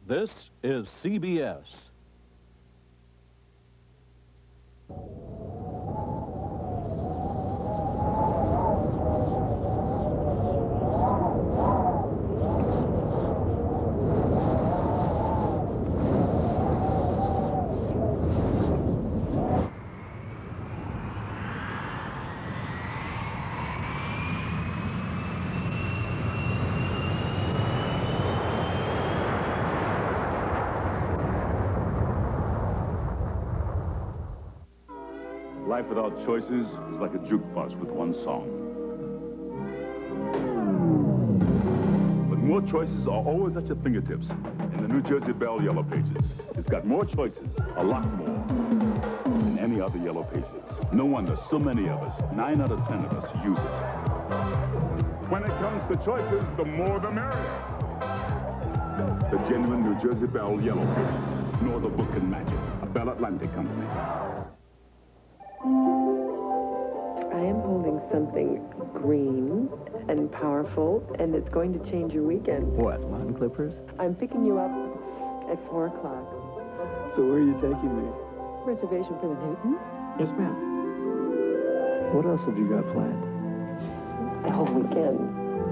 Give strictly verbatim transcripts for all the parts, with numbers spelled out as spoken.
This is C B S. Life without choices is like a jukebox with one song. But more choices are always at your fingertips in the New Jersey Bell Yellow Pages. It's got more choices, a lot more, than any other Yellow Pages. No wonder so many of us, nine out of ten of us, use it. When it comes to choices, the more the merrier. The genuine New Jersey Bell Yellow Pages, nor the book and magic, a Bell Atlantic company. I am holding something green and powerful, and it's going to change your weekend. What, lawn clippers? I'm picking you up at four o'clock. So where are you taking me? Reservation for the Newtons? Yes, ma'am. What else have you got planned? The whole weekend.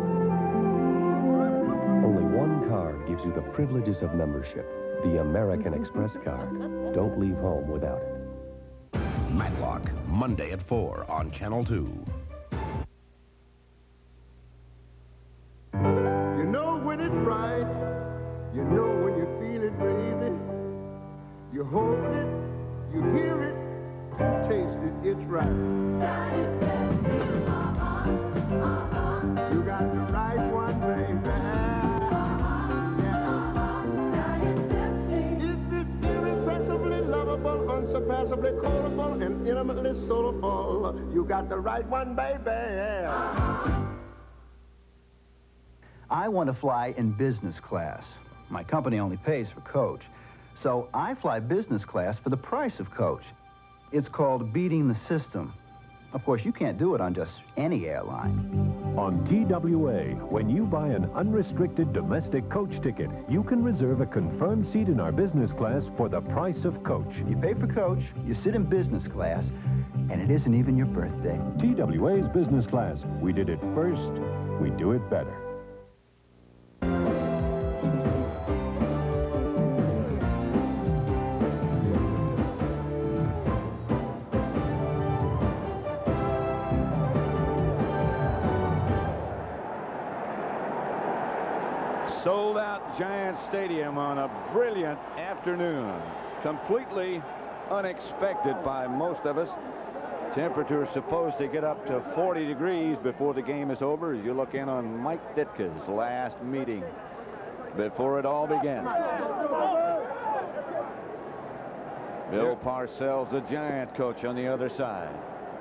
Only one card gives you the privileges of membership. The American Express card. Don't leave home without it. Matlock, Monday at four on Channel two. You know when it's right, you know when you feel it, baby. You hold it, you hear it, you taste it, it's right. You got the right one, baby. Unsurpassably quotable and intimately soulful. You got the right one, baby. I want to fly in business class. My company only pays for coach. So I fly business class for the price of coach. It's called beating the system. Of course, you can't do it on just any airline. On T W A, when you buy an unrestricted domestic coach ticket, you can reserve a confirmed seat in our business class for the price of coach. You pay for coach, you sit in business class, and it isn't even your birthday. T W A's business class. We did it first, we do it better. Sold out Giant Stadium on a brilliant afternoon. Completely unexpected by most of us. Temperature is supposed to get up to forty degrees before the game is over as you look in on Mike Ditka's last meeting before it all began. Bill Parcells, the Giant coach, on the other side.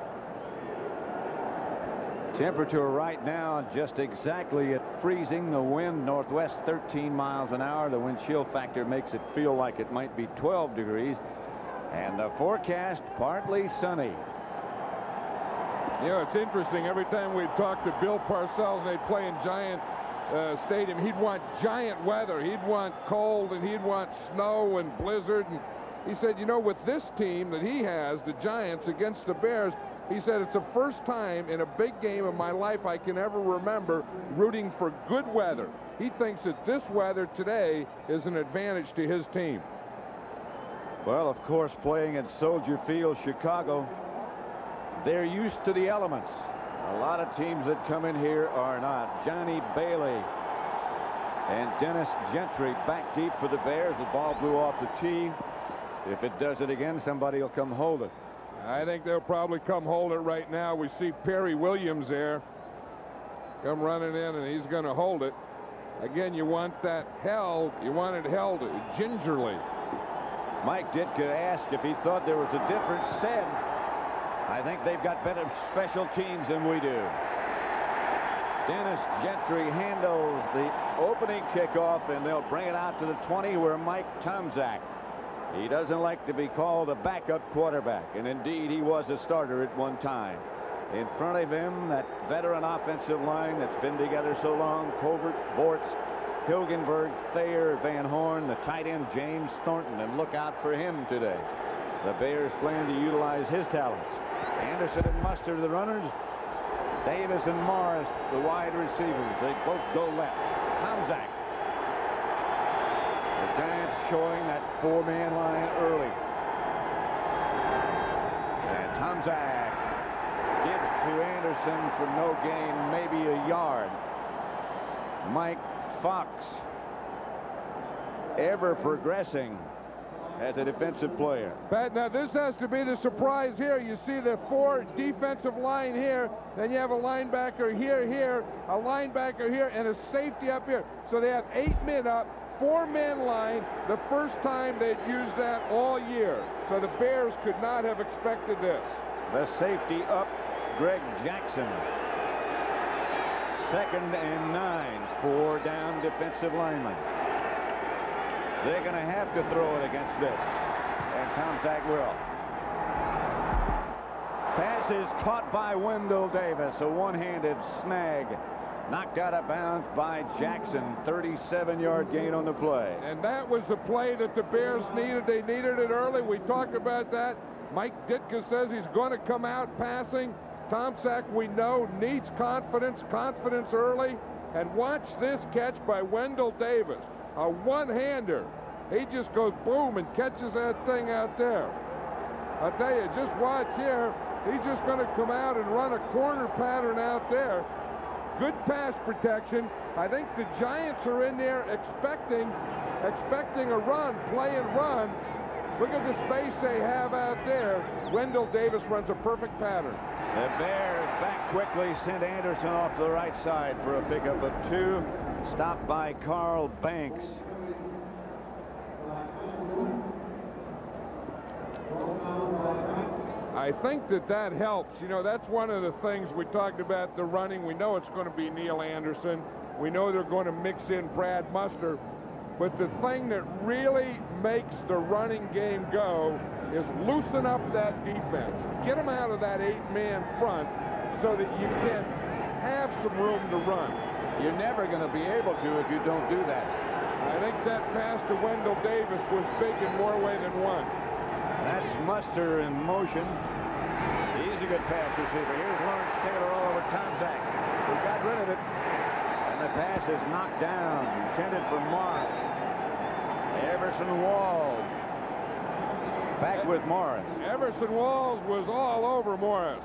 Temperature right now just exactly at freezing. The wind northwest thirteen miles an hour. The wind chill factor makes it feel like it might be twelve degrees. And the forecast partly sunny. You know, it's interesting. Every time we talk to Bill Parcells and they'd play in Giant uh, Stadium, he'd want giant weather. He'd want cold and he'd want snow and blizzard. And he said, you know, with this team that he has, the Giants against the Bears, he said, it's the first time in a big game of my life I can ever remember rooting for good weather. He thinks that this weather today is an advantage to his team. Well, of course, playing at Soldier Field, Chicago, they're used to the elements. A lot of teams that come in here are not. Johnny Bailey and Dennis Gentry back deep for the Bears. The ball blew off the tee. If it does it again, somebody will come hold it. I think they'll probably come hold it right now. We see Perry Williams there come running in, and he's going to hold it. Again, you want that held. You want it held gingerly. Mike Ditka asked if he thought there was a difference. Said, I think they've got better special teams than we do. Dennis Gentry handles the opening kickoff, and they'll bring it out to the twenty where Mike Tomczak. He doesn't like to be called a backup quarterback, and indeed he was a starter at one time. In front of him, that veteran offensive line that's been together so long, Covert, Bortz, Hilgenberg, Thayer, Van Horn, the tight end James Thornton, and look out for him today. The Bears plan to utilize his talents. Anderson and Mustard, the runners. Davis and Morris, the wide receivers. They both go left. Tomczak. The Giants showing that four-man line early. And Tomczak gives to Anderson for no gain, maybe a yard. Mike Fox, ever progressing as a defensive player. Pat, now this has to be the surprise here. You see the four defensive line here, then you have a linebacker here, here, a linebacker here, and a safety up here. So they have eight men up, four-man line, the first time they'd used that all year. So the Bears could not have expected this. The safety up, Greg Jackson. Second and nine, four down defensive linemen. They're going to have to throw it against this, and Tomczak will. Pass is caught by Wendell Davis, a one-handed snag. Knocked out of bounds by Jackson, thirty-seven yard gain on the play. And that was the play that the Bears needed. They needed it early. We talked about that. Mike Ditka says he's going to come out passing. Tomczak, we know, needs confidence, confidence early. And watch this catch by Wendell Davis, a one-hander. He just goes boom and catches that thing out there. I'll tell you, just watch here. He's just going to come out and run a corner pattern out there. Good pass protection. I think the Giants are in there expecting, expecting a run, play and run. Look at the space they have out there. Wendell Davis runs a perfect pattern. The Bears back quickly, send Anderson off to the right side for a pickup of two. Stopped by Carl Banks. I think that that helps. You know, that's one of the things we talked about, the running. We know it's going to be Neil Anderson. We know they're going to mix in Brad Muster. But the thing that really makes the running game go is loosen up that defense. Get them out of that eight-man front so that you can have some room to run. You're never going to be able to if you don't do that. I think that pass to Wendell Davis was big in more way than one. That's Muster in motion. He's a good pass receiver. Here's Lawrence Taylor all over Tomczak. He got rid of it. And the pass is knocked down. Intended for Morris. Everson Walls. Back with Morris. Everson Walls was all over Morris.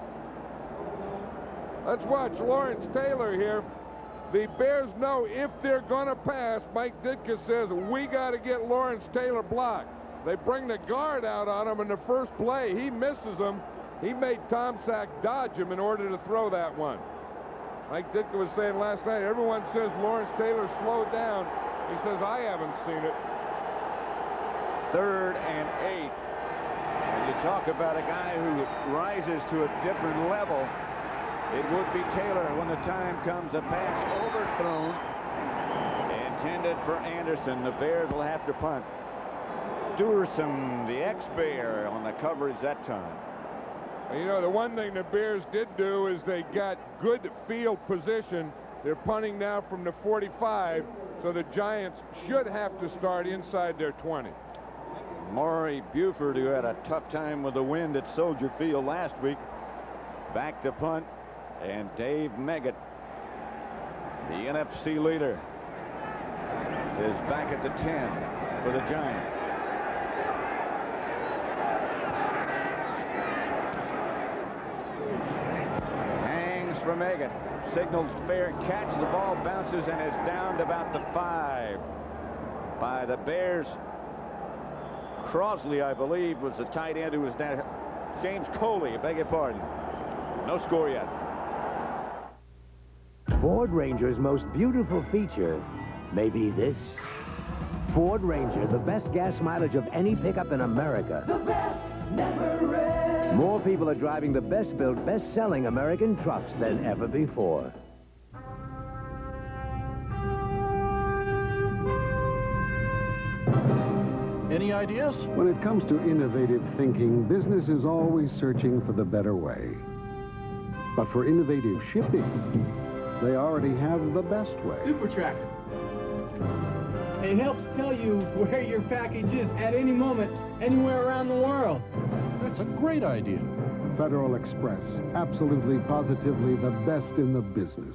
Let's watch Lawrence Taylor here. The Bears know if they're going to pass, Mike Ditka says, we got to get Lawrence Taylor blocked. They bring the guard out on him in the first play. He misses him. He made Tomczak dodge him in order to throw that one. Mike Ditka was saying last night, everyone says Lawrence Taylor slowed down. He says, I haven't seen it. Third and eight. And you talk about a guy who rises to a different level. It would be Taylor when the time comes. A pass overthrown. Intended for Anderson. The Bears will have to punt. Duerson, the ex-Bear, on the coverage that time. You know, the one thing the Bears did do is they got good field position. They're punting now from the forty-five, so the Giants should have to start inside their twenty. Maury Buford, who had a tough time with the wind at Soldier Field last week, back to punt. And Dave Meggett, the N F C leader, is back at the ten for the Giants. Hangs for Meggett. Signals fair catch. The ball bounces and is down to about the five by the Bears. Crosley, I believe, was the tight end who was down. James Coley, I beg your pardon. No score yet. Ford Ranger's most beautiful feature may be this. Ford Ranger, the best gas mileage of any pickup in America. The best never ends. More people are driving the best-built, best-selling American trucks than ever before. Any ideas? When it comes to innovative thinking, business is always searching for the better way. But for innovative shipping, they already have the best way. Super Tractor. It helps tell you where your package is at any moment, anywhere around the world. That's a great idea. Federal Express, absolutely, positively the best in the business.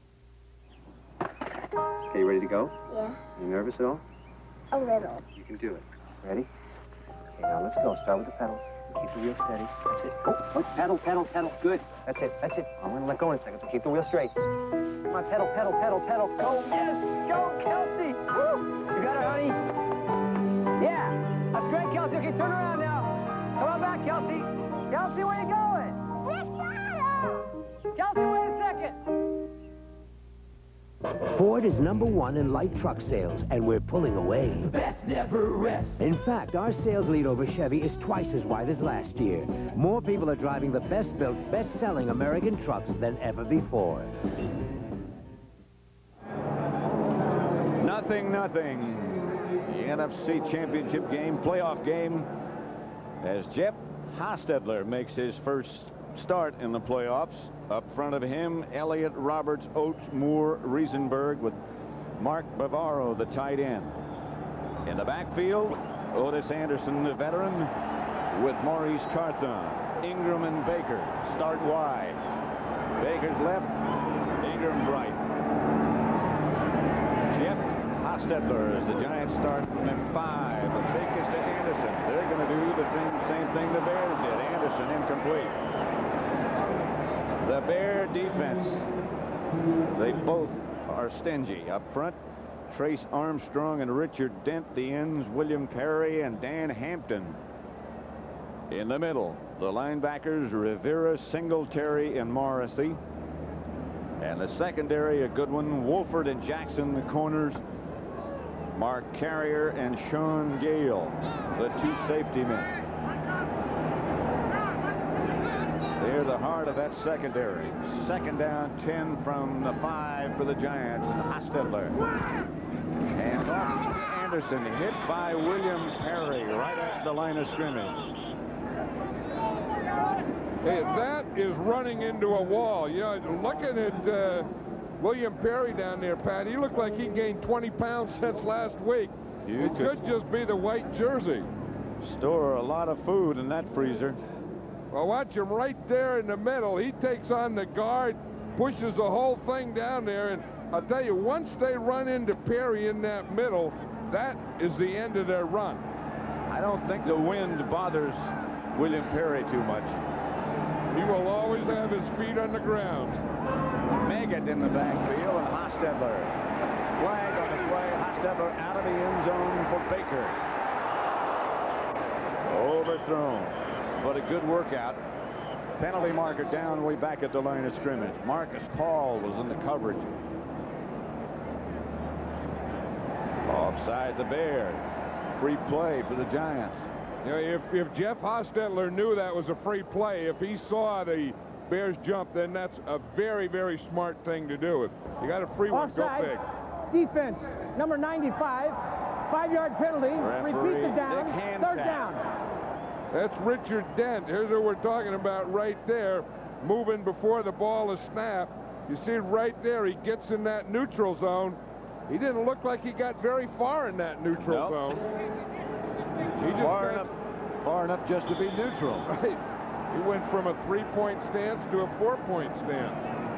Okay, you ready to go? Yeah. You nervous at all? A little. You can do it. Ready? Okay, now let's go. Start with the pedals. Keep the wheel steady. That's it. Oh, oh, pedal, pedal, pedal. Good. That's it. That's it. I'm going to let go in a second, so keep the wheel straight. Come on, pedal, pedal, pedal, pedal. Go. Yes. Go, Kelsey. Woo. You got it, honey? Yeah. That's great, Kelsey. Okay, turn around now. Come on back, Kelsey. Kelsey, where you going? Kelsey, wait a second. Ford is number one in light truck sales, and we're pulling away. Best never rests. In fact, our sales lead over Chevy is twice as wide as last year. More people are driving the best-built, best-selling American trucks than ever before. Nothing, nothing. The N F C Championship game, playoff game, as Jeff Hostetler makes his first start in the playoffs. Up front of him, Elliott, Roberts, Oates, Moore, Riesenberg, with Mark Bavaro, the tight end. In the backfield, Otis Anderson, the veteran, with Maurice Carthon. Ingram and Baker start wide. Baker's left, Ingram's right. Jeff Hostetler as the Giants start from in five. The fake is to Anderson. They're going to do the thing, same thing the Bears did. Anderson incomplete. The Bear defense, they both are stingy. Up front, Trace Armstrong and Richard Dent. The ends, William Perry and Dan Hampton. In the middle, the linebackers, Rivera, Singletary, and Morrissey. And the secondary, a good one, Wolford and Jackson, the corners. Mark Carrier and Sean Gale, the two safety men. They're the heart of that secondary. Second down, ten from the five for the Giants. Hostetler. And off to Anderson, hit by William Perry right at the line of scrimmage. Hey, that is running into a wall. You know, looking at uh, William Perry down there, Pat, he looked like he gained twenty pounds since last week. You it could could just be the white jersey. Store a lot of food in that freezer. Well, watch him right there in the middle. He takes on the guard, pushes the whole thing down there, and I'll tell you, once they run into Perry in that middle, that is the end of their run. I don't think the wind bothers William Perry too much. He will always have his feet on the ground. Meggett in the backfield, and Hostetler. Flag on the play. Hostetler out of the end zone for Baker. Overthrown. But a good workout. Penalty marker down way back at the line of scrimmage. Marcus Paul was in the coverage. Offside the Bears. Free play for the Giants. You know, if, if Jeff Hostetler knew that was a free play, if he saw the Bears jump, then that's a very, very smart thing to do. If you got a free one, go big. Defense, number ninety-five, five-yard penalty. Referee, repeat the down, third tap. down. That's Richard Dent. Here's what we're talking about right there, moving before the ball is snapped. You see right there, he gets in that neutral zone. He didn't look like he got very far in that neutral nope. zone. He just far, got, enough, far enough just to be neutral. Right. He went from a three-point stance to a four-point stance.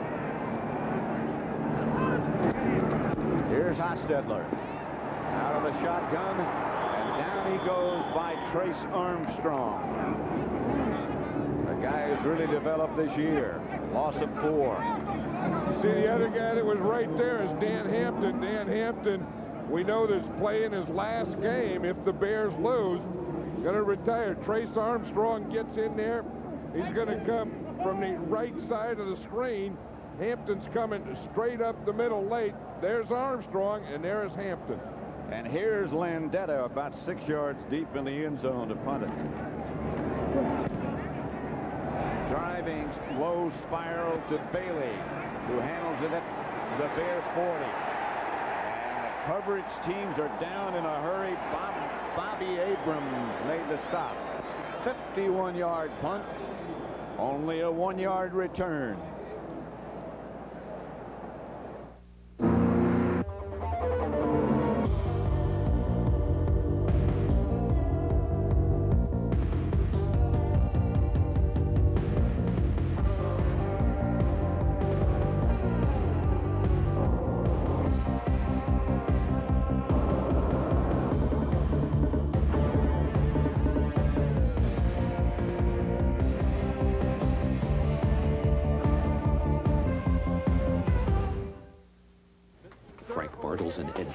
Here's Hostetler. Out of the shotgun, and down he goes by Trace Armstrong. The guy who's really developed this year. Loss of four. You see, the other guy that was right there is Dan Hampton. Dan Hampton, we know that's playing his last game if the Bears lose. Going to retire. Trace Armstrong gets in there. He's going to come from the right side of the screen. Hampton's coming straight up the middle late. There's Armstrong, and there's Hampton. And here's Landetta about six yards deep in the end zone to punt it. Driving low spiral to Bailey, who handles it at the Bears forty. And the coverage teams are down in a hurry. Bob, Bobby Abrams made the stop. fifty-one yard punt. Only a one-yard return.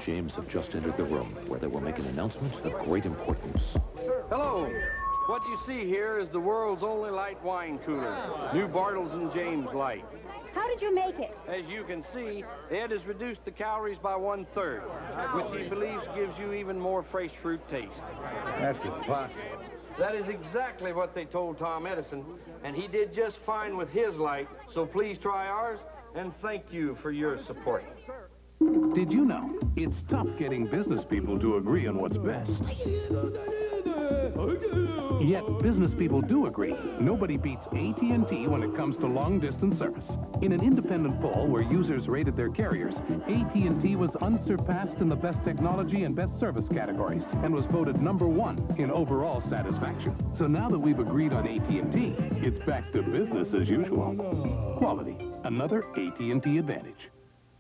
James have just entered the room, where they will make an announcement of great importance. Hello. What you see here is the world's only light wine cooler. New Bartles and James Light. How did you make it? As you can see, Ed has reduced the calories by one-third, which he believes gives you even more fresh fruit taste. That's impossible. That is exactly what they told Tom Edison, and he did just fine with his light, so please try ours, and thank you for your support. Did you know it's tough getting business people to agree on what's best? Yet business people do agree. Nobody beats A T and T when it comes to long-distance service. In an independent poll where users rated their carriers, A T and T was unsurpassed in the best technology and best service categories and was voted number one in overall satisfaction. So now that we've agreed on A T and T, it's back to business as usual. Quality, another A T and T advantage.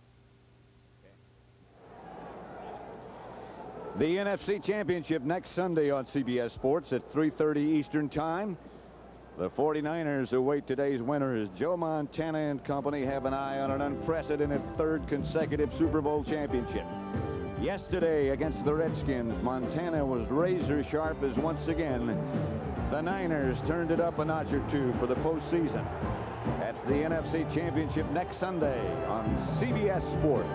The N F C Championship next Sunday on C B S Sports at three thirty Eastern Time. The forty-niners await today's winners. Joe Montana and company have an eye on an unprecedented third consecutive Super Bowl championship. Yesterday against the Redskins, Montana was razor sharp as once again the Niners turned it up a notch or two for the postseason. That's the N F C Championship next Sunday on C B S Sports.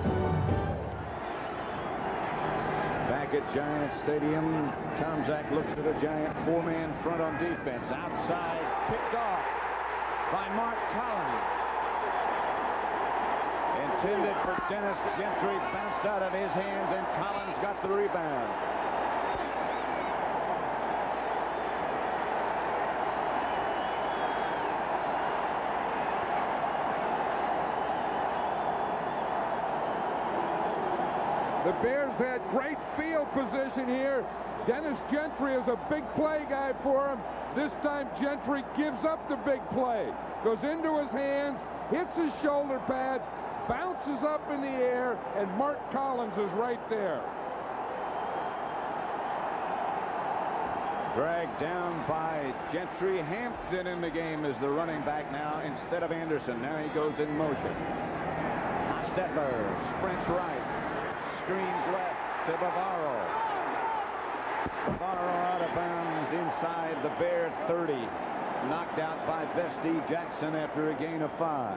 Back at Giant Stadium, Tom Zach looks at a Giant four-man front on defense. Outside, picked off by Mark Collins. Intended for Dennis Gentry, bounced out of his hands, and Collins got the rebound. The Bears had great field position here. Dennis Gentry is a big play guy for him. This time Gentry gives up the big play. Goes into his hands, hits his shoulder pads, bounces up in the air, and Mark Collins is right there. Dragged down by Gentry. Hampton in the game as the running back now instead of Anderson. Now he goes in motion. Stetler sprints right. Screens left to Bavaro. Bavaro out of bounds inside the Bear thirty. Knocked out by Vesti Jackson after a gain of five.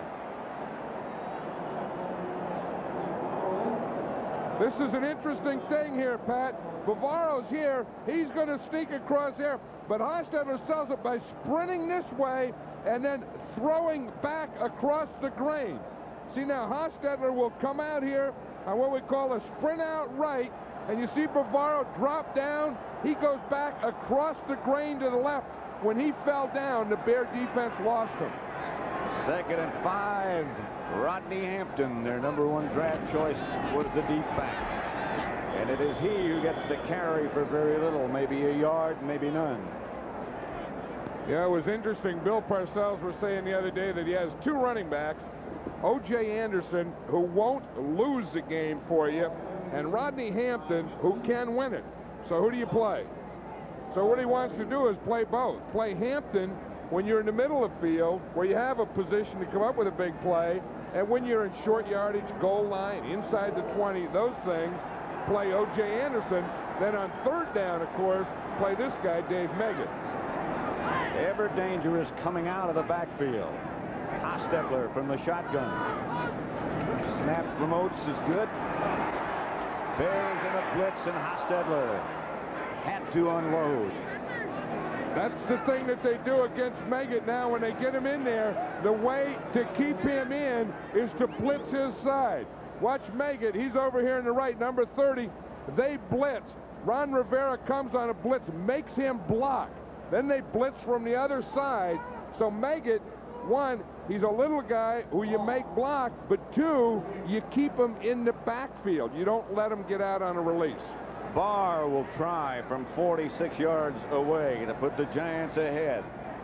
This is an interesting thing here, Pat. Bavaro's here. He's going to sneak across there. But Hostetler sells it by sprinting this way and then throwing back across the grain. See, now Hostetler will come out here on what we call a sprint out right, and you see Bavaro drop down. He goes back across the grain to the left. When he fell down, the Bear defense lost him. Second and five. Rodney Hampton, their number one draft choice, was the deep back. And it is he who gets the carry for very little, maybe a yard, maybe none. Yeah, it was interesting. Bill Parcells was saying the other day that he has two running backs, O J Anderson, who won't lose the game for you, and Rodney Hampton, who can win it. So who do you play? So what he wants to do is play both. Play Hampton when you're in the middle of the field, where you have a position to come up with a big play, and when you're in short yardage, goal line, inside the twenty, those things, play O J Anderson. Then on third down, of course, play this guy, Dave Meggett. Ever dangerous coming out of the backfield. Hostetler from the shotgun. Snap from Oates is good. Bears in a blitz, and Hostetler had to unload. That's the thing that they do against Meggett now. When they get him in there, the way to keep him in is to blitz his side. Watch Meggett. He's over here on the right, number thirty. They blitz. Ron Rivera comes on a blitz, makes him block. Then they blitz from the other side. So Meggett, one, he's a little guy who you make block, but two, you keep him in the backfield. You don't let him get out on a release. Barr will try from forty-six yards away to put the Giants ahead.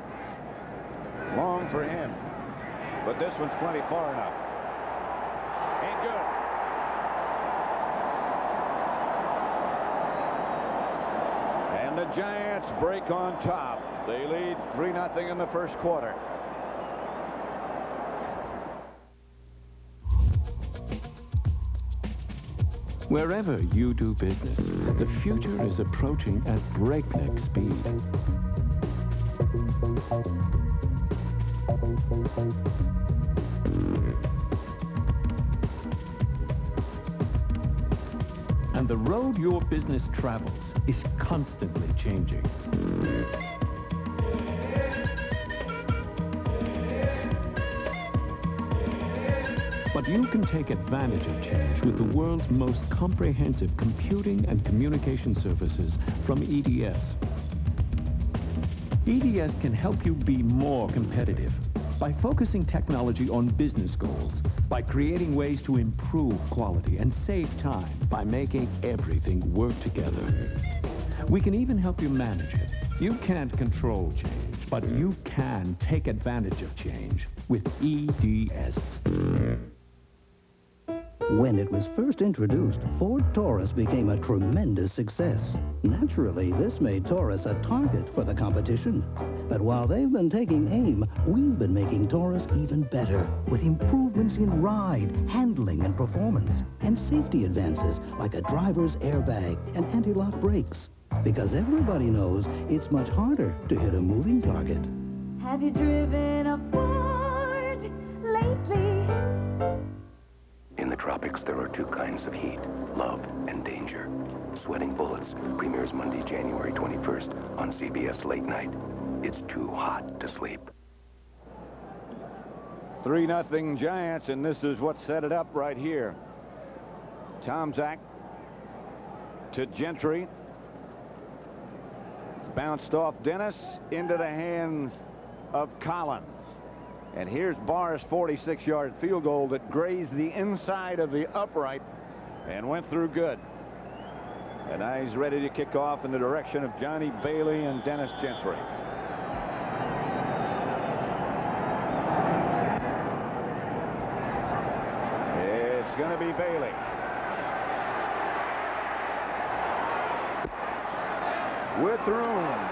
Long for him, but this one's plenty far enough. Ain't good. And the Giants break on top. They lead three nothing in the first quarter. Wherever you do business, the future is approaching at breakneck speed. And the road your business travels is constantly changing. But you can take advantage of change with the world's most comprehensive computing and communication services from E D S. E D S can help you be more competitive by focusing technology on business goals, by creating ways to improve quality and save time, by making everything work together. We can even help you manage it. You can't control change, but you can take advantage of change with E D S. When it was first introduced, Ford Taurus became a tremendous success. Naturally, this made Taurus a target for the competition. But while they've been taking aim, we've been making Taurus even better, with improvements in ride, handling, and performance, and safety advances like a driver's airbag and anti-lock brakes. Because everybody knows it's much harder to hit a moving target. Have you driven a Ford lately? In the tropics, there are two kinds of heat, love and danger. Sweating Bullets premieres Monday, January twenty-first on C B S Late Night. It's too hot to sleep. three nothing Giants, and this is what set it up right here. Tomczak to Gentry. Bounced off Dennis into the hands of Collins. And here's Barr's forty-six yard field goal that grazed the inside of the upright and went through good. And now he's ready to kick off in the direction of Johnny Bailey and Dennis Gentry. It's going to be Bailey. With room.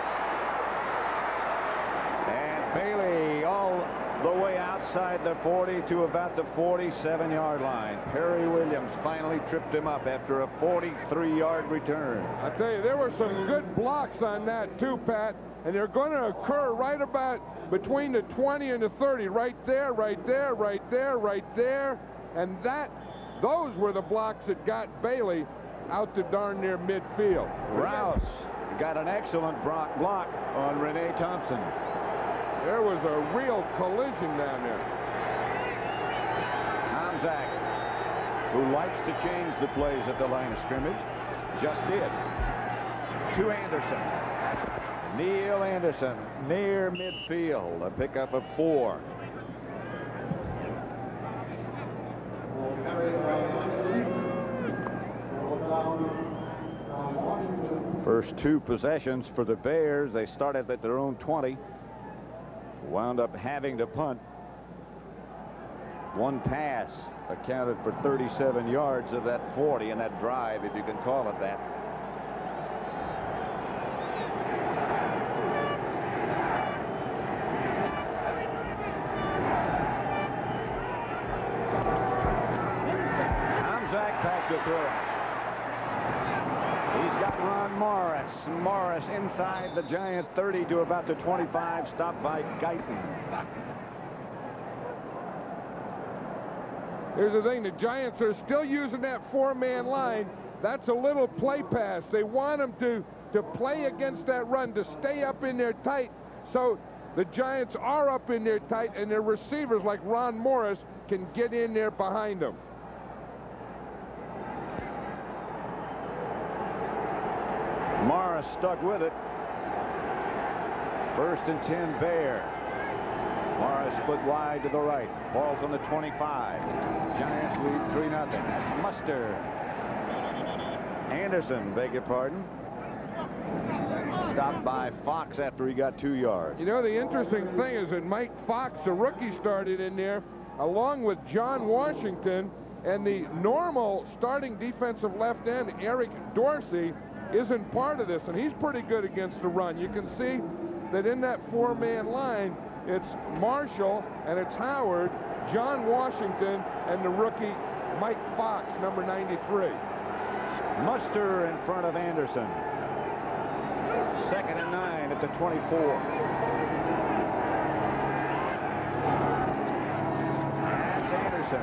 And Bailey all the way outside the forty to about the forty-seven yard line. Perry Williams finally tripped him up after a forty-three yard return. I tell you, there were some good blocks on that too, Pat, and they're going to occur right about between the twenty and the thirty. Right there, right there, right there, right there. And that, those were the blocks that got Bailey out to darn near midfield. Rouse got an excellent block on Renee Thompson. There was a real collision down there. Tomczak, who likes to change the plays at the line of scrimmage, just did. To Anderson. Neil Anderson near midfield. A pickup of four. First two possessions for the Bears. They started at their own twenty. Wound up having to punt. One pass accounted for thirty-seven yards of that forty in that drive, if you can call it that. Tomczak back to throw. He's got Ron Morris. Morris inside the Giant thirty to about the twenty-five, stopped by Guyton. Here's the thing, the Giants are still using that four-man line. That's a little play pass. They want them to, to play against that run, to stay up in there tight. So the Giants are up in there tight, and their receivers like Ron Morris can get in there behind them. Morris stuck with it. First and ten Bear. Morris split wide to the right. Ball's on the twenty-five. Giants lead three nothing. That's Mustard. Anderson, beg your pardon. Stopped by Fox after he got two yards. You know, the interesting thing is that Mike Fox, the rookie, started in there along with John Washington, and the normal starting defensive left end, Eric Dorsey, isn't part of this, and he's pretty good against the run. You can see that in that four-man line, it's Marshall and it's Howard, John Washington, and the rookie Mike Fox, number ninety-three. Muster in front of Anderson. Second and nine at the twenty-four. That's Anderson.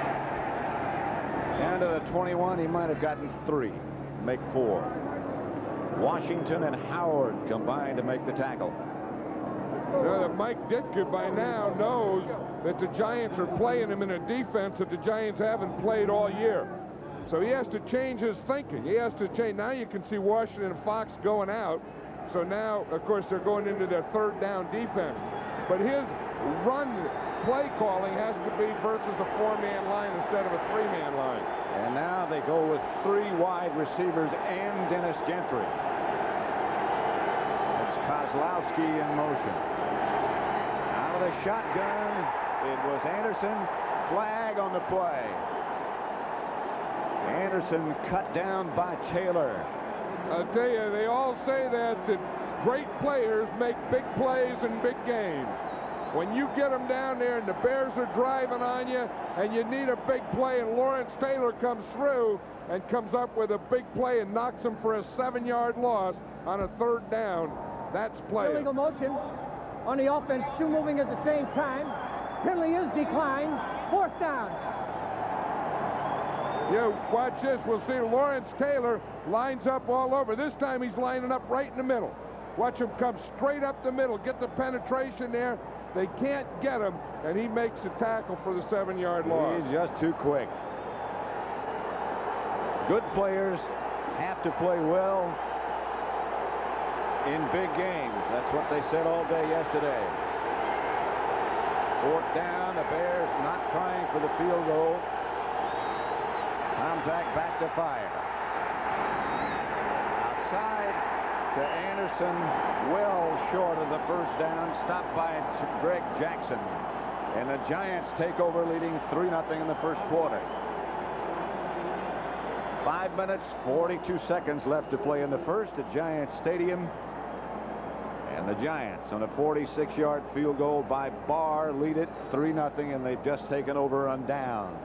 Down to the twenty-one. He might have gotten three. Make four. Washington and Howard combined to make the tackle. Now that Mike Ditka by now knows that the Giants are playing him in a defense that the Giants haven't played all year. So he has to change his thinking. He has to change. Now you can see Washington and Fox going out. So now, of course, they're going into their third down defense. But his run play calling has to be versus a four-man line instead of a three-man line. And now they go with three wide receivers and Dennis Gentry. It's Kozlowski in motion. Out of the shotgun, it was Anderson. Flag on the play. Anderson cut down by Taylor. I'll tell you, they all say that, that great players make big plays in big games. When you get them down there and the Bears are driving on you and you need a big play and Lawrence Taylor comes through and comes up with a big play and knocks him for a seven-yard loss on a third down, that's play. Illegal motion on the offense, two moving at the same time. Penalty is declined. Fourth down. You watch this. We'll see Lawrence Taylor lines up all over. This time he's lining up right in the middle. Watch him come straight up the middle, get the penetration there. They can't get him, and he makes a tackle for the seven-yard loss. He's just too quick. Good players have to play well in big games. That's what they said all day yesterday. Fourth down, the Bears not trying for the field goal. Tomczak back to fire. Outside to Anderson, well short of the first down, stopped by Greg Jackson. And the Giants take over, leading three nothing in the first quarter. Five minutes, forty-two seconds left to play in the first at Giants Stadium. And the Giants on a forty-six yard field goal by Barr lead it three nothing, and they've just taken over on downs.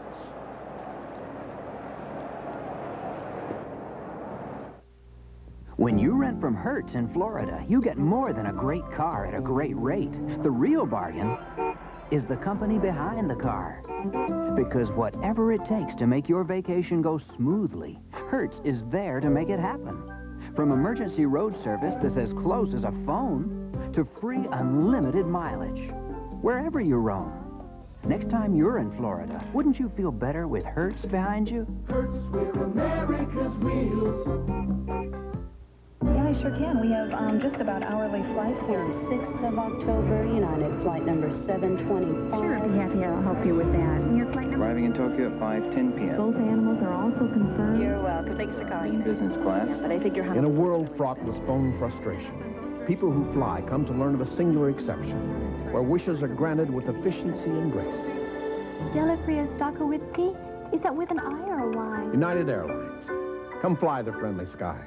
When you rent from Hertz in Florida, you get more than a great car at a great rate. The real bargain is the company behind the car. Because whatever it takes to make your vacation go smoothly, Hertz is there to make it happen. From emergency road service that's as close as a phone to free unlimited mileage, wherever you roam. Next time you're in Florida, wouldn't you feel better with Hertz behind you? Hertz, we're America's wheels. Yeah, I sure can. We have um, just about hourly flights here. The sixth of October, United flight number seven twenty-five. Sure, I'd be happy to help you with that. And your flight number? Arriving in Tokyo at five ten p m Both animals are also confirmed. You're welcome. Thanks for calling. Business class. Yeah, but I think you're In a world fraught with phone frustration, people who fly come to learn of a singular exception, where wishes are granted with efficiency and grace. Delafria Stokowitsky? Is that with an I or a Y? United Airlines. Come fly the friendly skies.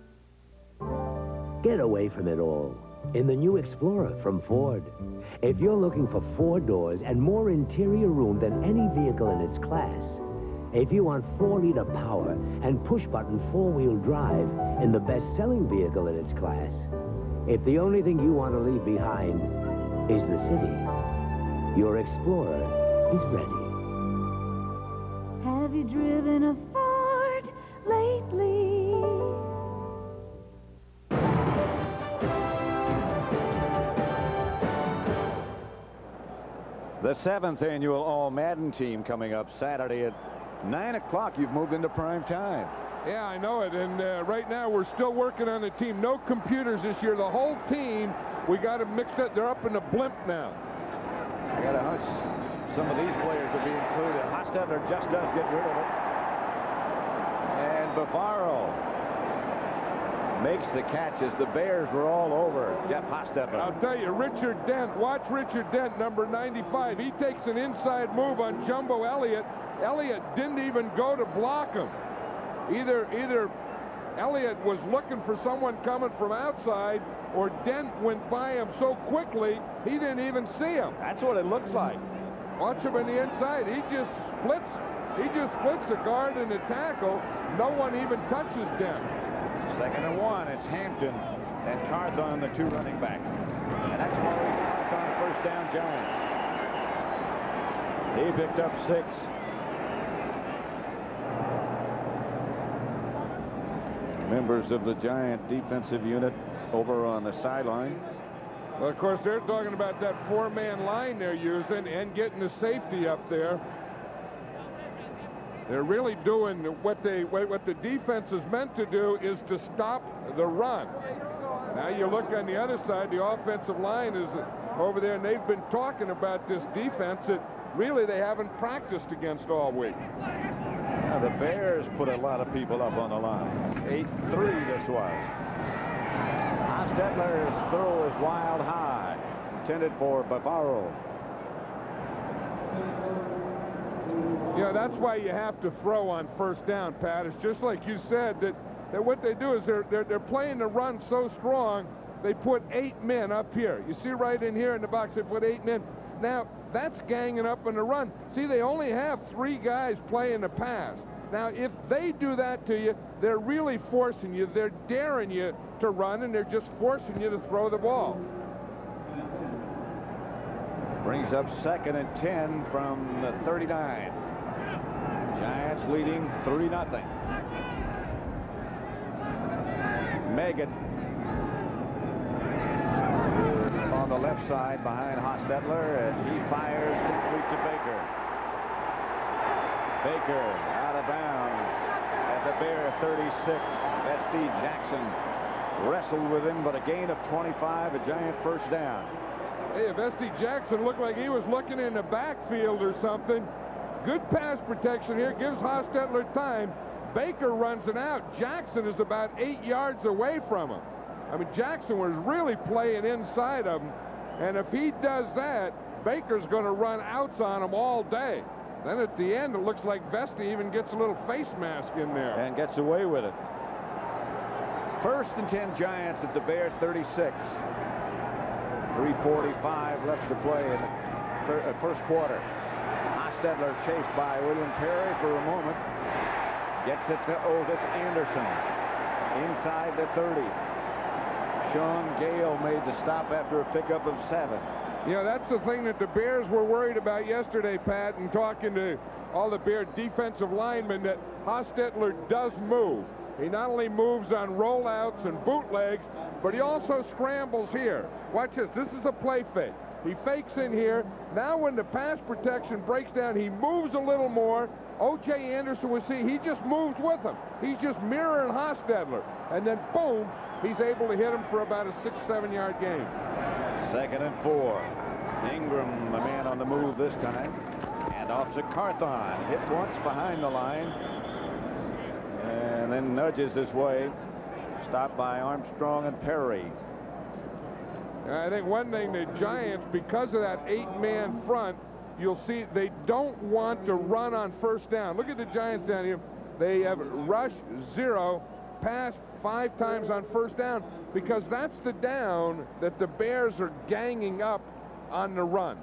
Get away from it all in the new Explorer from Ford. If you're looking for four doors and more interior room than any vehicle in its class, if you want four liter power and push-button four-wheel drive in the best-selling vehicle in its class, if the only thing you want to leave behind is the city, your Explorer is ready. Have you driven a Ford lately? The seventh annual All Madden team coming up Saturday at nine o'clock. You've moved into prime time. Yeah, I know it. And uh, right now we're still working on the team. No computers this year. The whole team, we got them mixed up. They're up in the blimp now. I got a hunch some of these players will be included. Hostetler just does get rid of it. And Bavaro makes the catch as the Bears were all over Jeff Hostetler. I'll tell you, Richard Dent, watch Richard Dent, number ninety-five. He takes an inside move on Jumbo Elliott. Elliott didn't even go to block him. Either, either Elliott was looking for someone coming from outside, or Dent went by him so quickly, he didn't even see him. That's what it looks like. Watch him on the inside. He just splits He just splits the guard and the tackle. No one even touches them. Second and one. It's Hampton and Carthon, the two running backs. And that's Maurice Carthon, first down Giants. He picked up six. Members of the Giant defensive unit over on the sideline. Well, of course, they're talking about that four-man line they're using and getting the safety up there. They're really doing what they what the defense is meant to do, is to stop the run. Now you look on the other side, the offensive line is over there, and they've been talking about this defense that really they haven't practiced against all week. Now the Bears put a lot of people up on the line. eight three this was. Hostetler's throw is wild high, intended for Bavaro. Yeah, that's why you have to throw on first down, Pat. It's just like you said, that, that what they do is they're, they're, they're playing the run so strong, they put eight men up here. You see right in here in the box, they put eight men. Now, that's ganging up on the run. See, they only have three guys playing the pass. Now, if they do that to you, they're really forcing you. They're daring you to run, and they're just forcing you to throw the ball. Brings up second and ten from the thirty-nine. Giants leading three nothing. Megan is on the left side behind Hostetler, and he fires complete to Baker. Baker out of bounds at the Bear thirty-six. Bestie Jackson wrestled with him, but a gain of twenty-five, a Giant first down. Hey, Bestie Jackson looked like he was looking in the backfield or something. Good pass protection here, gives Hostetler time. Baker runs it out. Jackson is about eight yards away from him. I mean, Jackson was really playing inside of him, and if he does that, Baker's going to run outs on him all day. Then at the end, it looks like Vesty even gets a little face mask in there. And gets away with it. First and ten Giants at the Bears thirty-six. three forty-five left to play in the uh, first quarter. Hostetler chased by William Perry for a moment. Gets it to, oh, that's Anderson. Inside the thirty. Sean Gale made the stop after a pickup of seven. You know, that's the thing that the Bears were worried about yesterday, Pat, and talking to all the Bear defensive linemen, that Hostetler does move. He not only moves on rollouts and bootlegs, but he also scrambles here. Watch this. This is a play fake. He fakes in here. Now when the pass protection breaks down, he moves a little more. O J Anderson will see he just moves with him. He's just mirroring Hostetler. And then, boom, he's able to hit him for about a six, seven yard gain. Second and four. Ingram, the man on the move this time. And off to Carthon. Hit once behind the line. And then nudges his way. Stopped by Armstrong and Perry. I think one thing, the Giants, because of that eight-man front, you'll see they don't want to run on first down. Look at the Giants down here. They have rush zero, pass five times on first down, because that's the down that the Bears are ganging up on the run.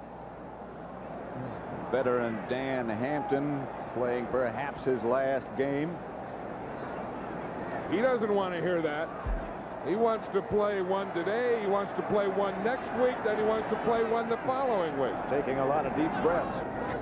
Veteran Dan Hampton playing perhaps his last game. He doesn't want to hear that. He wants to play one today, he wants to play one next week, then he wants to play one the following week. Taking a lot of deep breaths.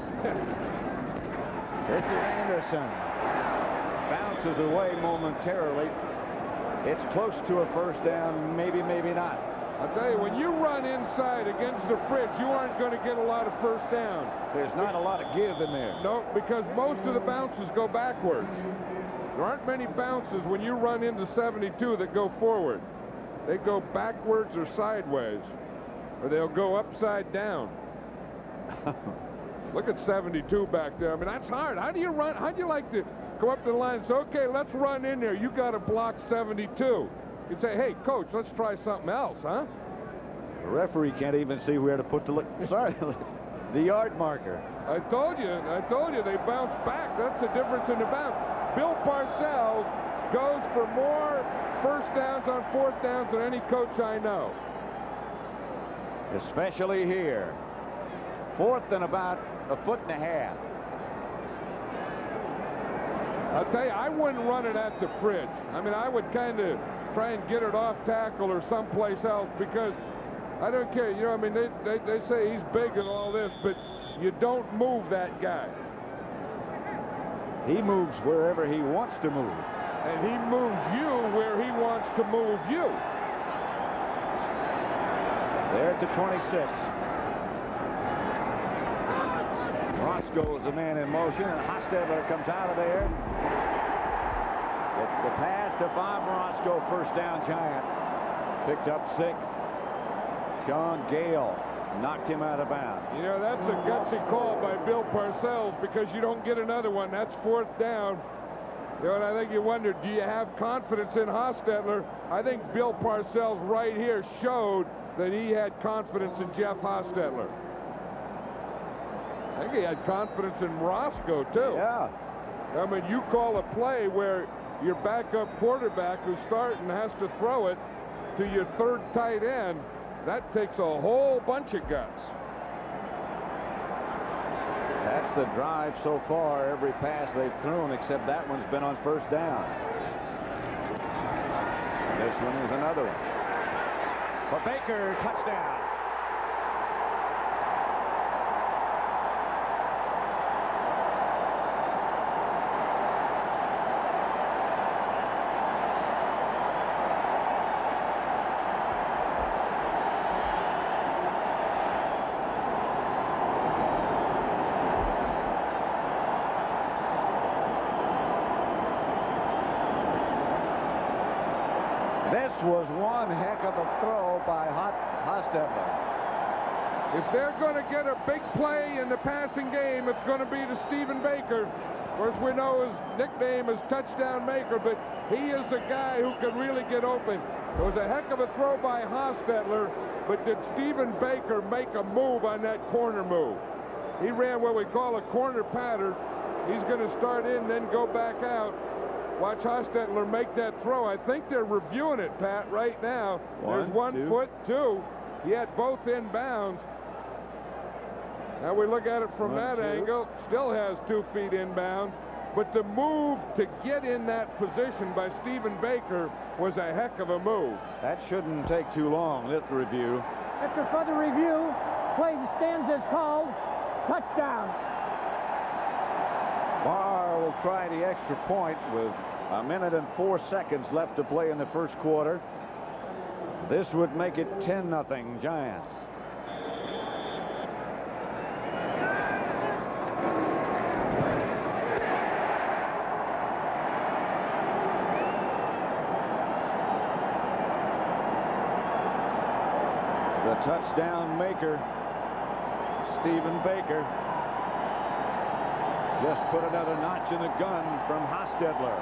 This is Anderson. Bounces away momentarily. It's close to a first down, maybe, maybe not. I'll tell you, when you run inside against the fridge, you aren't going to get a lot of first down. There's not a lot of give in there. No, because most of the bounces go backwards. There aren't many bounces when you run into seventy-two that go forward. They go backwards or sideways, or they'll go upside down. Look at seventy-two back there. I mean, that's hard. How do you run? How do you like to go up to the line and say, okay, let's run in there. You got to block seventy-two. You'd say, hey, coach, let's try something else, huh? The referee can't even see where to put the look. Sorry, the yard marker. I told you. I told you they bounce back. That's the difference in the bounce. Bill Parcells goes for more first downs on fourth downs than any coach I know. Especially here. Fourth and about a foot and a half. I'll tell you, I wouldn't run it at the fridge. I mean, I would kind of try and get it off tackle or someplace else because I don't care. You know, I mean, they, they, they say he's big and all this, but you don't move that guy. He moves wherever he wants to move. And he moves you where he wants to move you. There to twenty-six. Roscoe is the man in motion, and Hostetler comes out of there. It's the pass to Bob Roscoe, first down Giants. Picked up six. Sean Gale knocked him out of bounds. You know, that's a gutsy call by Bill Parcells because you don't get another one. That's fourth down. You know, and I think you wonder, do you have confidence in Hostetler? I think Bill Parcells right here showed that he had confidence in Jeff Hostetler. I think he had confidence in Roscoe, too. Yeah. I mean, you call a play where your backup quarterback who's starting has to throw it to your third tight end. That takes a whole bunch of guts. That's the drive so far. Every pass they've thrown except that one's been on first down. This one is another one. For Baker, touchdown. This was one heck of a throw by Hostetler. If they're going to get a big play in the passing game, it's going to be to Stephen Baker. Of course, we know his nickname is Touchdown Maker, but he is a guy who can really get open. It was a heck of a throw by Hostetler, but did Stephen Baker make a move on that corner move? He ran what we call a corner pattern. He's going to start in, then go back out. Watch Hostetler make that throw. I think they're reviewing it, Pat, right now. One, There's one two. foot, two. He had both inbounds. Now we look at it from One, that two. angle. Still has two feet inbounds. But the move to get in that position by Stephen Baker was a heck of a move. That shouldn't take too long, this review. After further review, play stands as called. Touchdown. Barr will try the extra point with a minute and four seconds left to play in the first quarter. This would make it ten nothing Giants. The touchdown maker, Stephen Baker, just put another notch in the gun from Hostetler.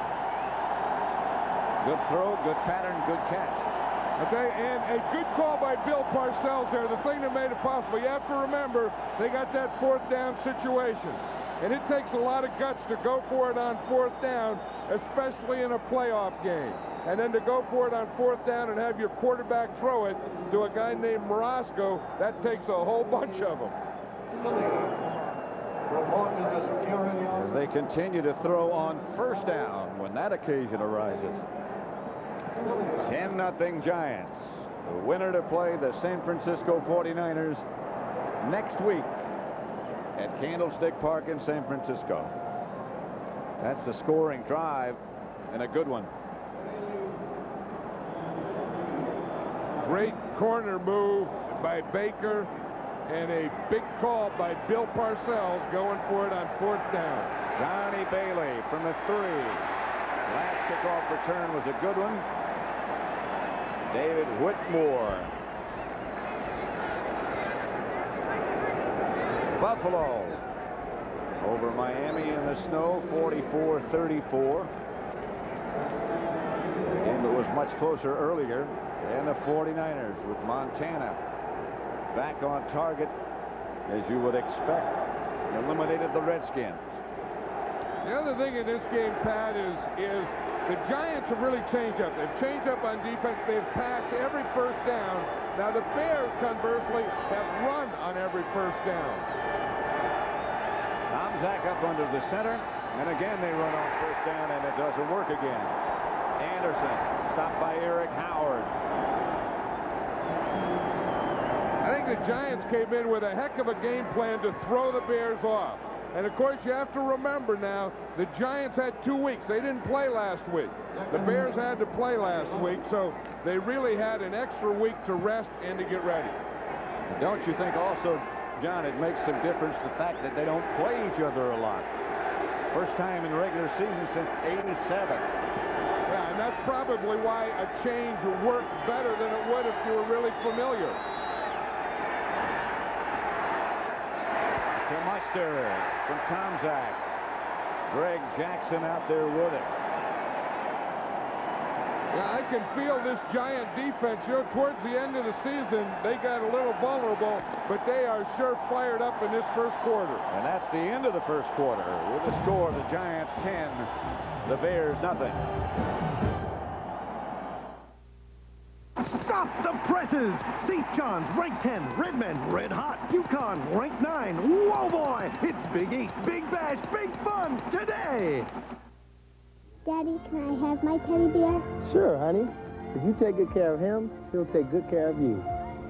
Good throw, good pattern, good catch. Okay, and a good call by Bill Parcells there. The thing that made it possible, you have to remember, they got that fourth down situation. And it takes a lot of guts to go for it on fourth down, especially in a playoff game. And then to go for it on fourth down and have your quarterback throw it to a guy named Roscoe, that takes a whole bunch of them. As they continue to throw on first down when that occasion arises. ten nothing Giants. The winner to play the San Francisco forty-niners next week at Candlestick Park in San Francisco. That's a scoring drive and a good one. Great corner move by Baker and a big call by Bill Parcells going for it on fourth down. Johnny Bailey from the three. Last kickoff return was a good one. David Whitmore. Buffalo over Miami in the snow, forty-four thirty-four. The game that was much closer earlier. And the forty-niners with Montana back on target, as you would expect. Eliminated the Redskins. The other thing in this game, Pat, is is the Giants have really changed up. They've changed up on defense. They've passed every first down. Now the Bears, conversely, have run on every first down. Tom Zach up under the center. And again, they run on first down, and it doesn't work again. Anderson stopped by Eric Howard. I think the Giants came in with a heck of a game plan to throw the Bears off. And, of course, you have to remember now, the Giants had two weeks. They didn't play last week. The Bears had to play last week, so they really had an extra week to rest and to get ready. Don't you think also, John, it makes some difference the fact that they don't play each other a lot? First time in regular season since eighty-seven. Yeah, and that's probably why a change works better than it would if you were really familiar. To Mustard from Tomczak. Greg Jackson out there with it. Yeah, I can feel this Giant defense. You know, towards the end of the season, they got a little vulnerable, but they are sure fired up in this first quarter. And that's the end of the first quarter with the score, the Giants ten, the Bears nothing. Stop the presses! Saint John's ranked ten, Redmond red hot, Yukon ranked nine. Whoa, boy! It's Big Eat, Big Bash, Big Fun today! Daddy, can I have my teddy bear? Sure, honey. If you take good care of him, he'll take good care of you.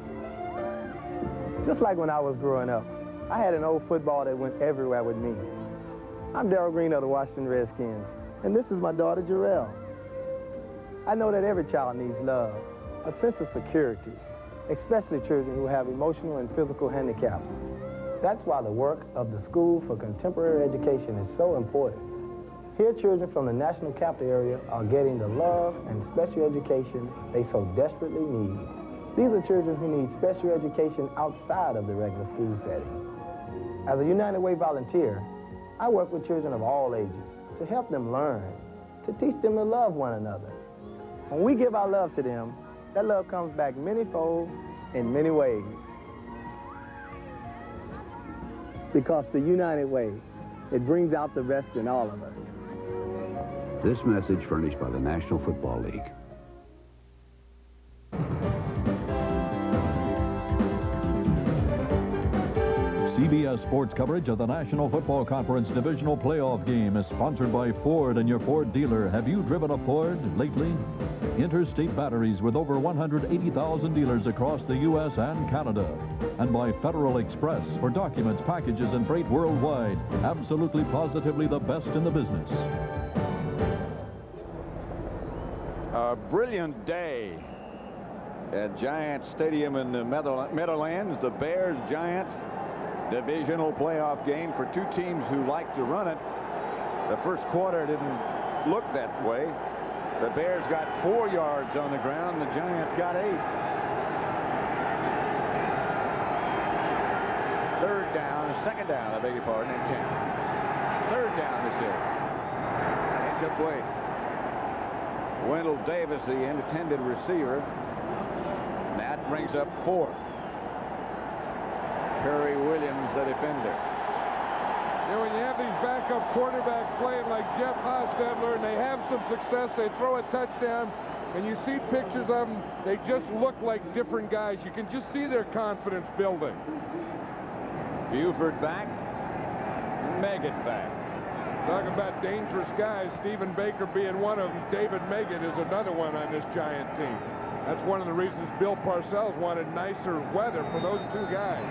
Just like when I was growing up, I had an old football that went everywhere with me. I'm Darryl Green of the Washington Redskins, and this is my daughter, Jarrell. I know that every child needs love, a sense of security, especially children who have emotional and physical handicaps. That's why the work of the School for Contemporary Education is so important. Here, children from the National Capital Area are getting the love and special education they so desperately need. These are children who need special education outside of the regular school setting. As a United Way volunteer, I work with children of all ages to help them learn, to teach them to love one another. When we give our love to them, that love comes back many-fold in many ways. Because the United Way, it brings out the best in all of us. This message furnished by the National Football League. C B S Sports coverage of the National Football Conference Divisional Playoff game is sponsored by Ford and your Ford dealer. Have you driven a Ford lately? Interstate Batteries with over one hundred eighty thousand dealers across the U S and Canada. And by Federal Express for documents, packages, and freight worldwide. Absolutely positively the best in the business. A brilliant day at Giants Stadium in the Meadowlands. The Bears-Giants divisional playoff game for two teams who like to run it. The first quarter didn't look that way. The Bears got four yards on the ground. The Giants got eight. Third down, second down, I beg your pardon, and ten. Third down, this is. Incomplete. Wendell Davis, the intended receiver. And that brings up four. Perry Williams, the defender. You know, when you have these backup quarterbacks playing like Jeff Hostetler and they have some success, they throw a touchdown, and you see pictures of them, they just look like different guys. You can just see their confidence building. Buford back. Meggett back. Talking about dangerous guys, Stephen Baker being one of them. David Meggett is another one on this Giant team. That's one of the reasons Bill Parcells wanted nicer weather for those two guys.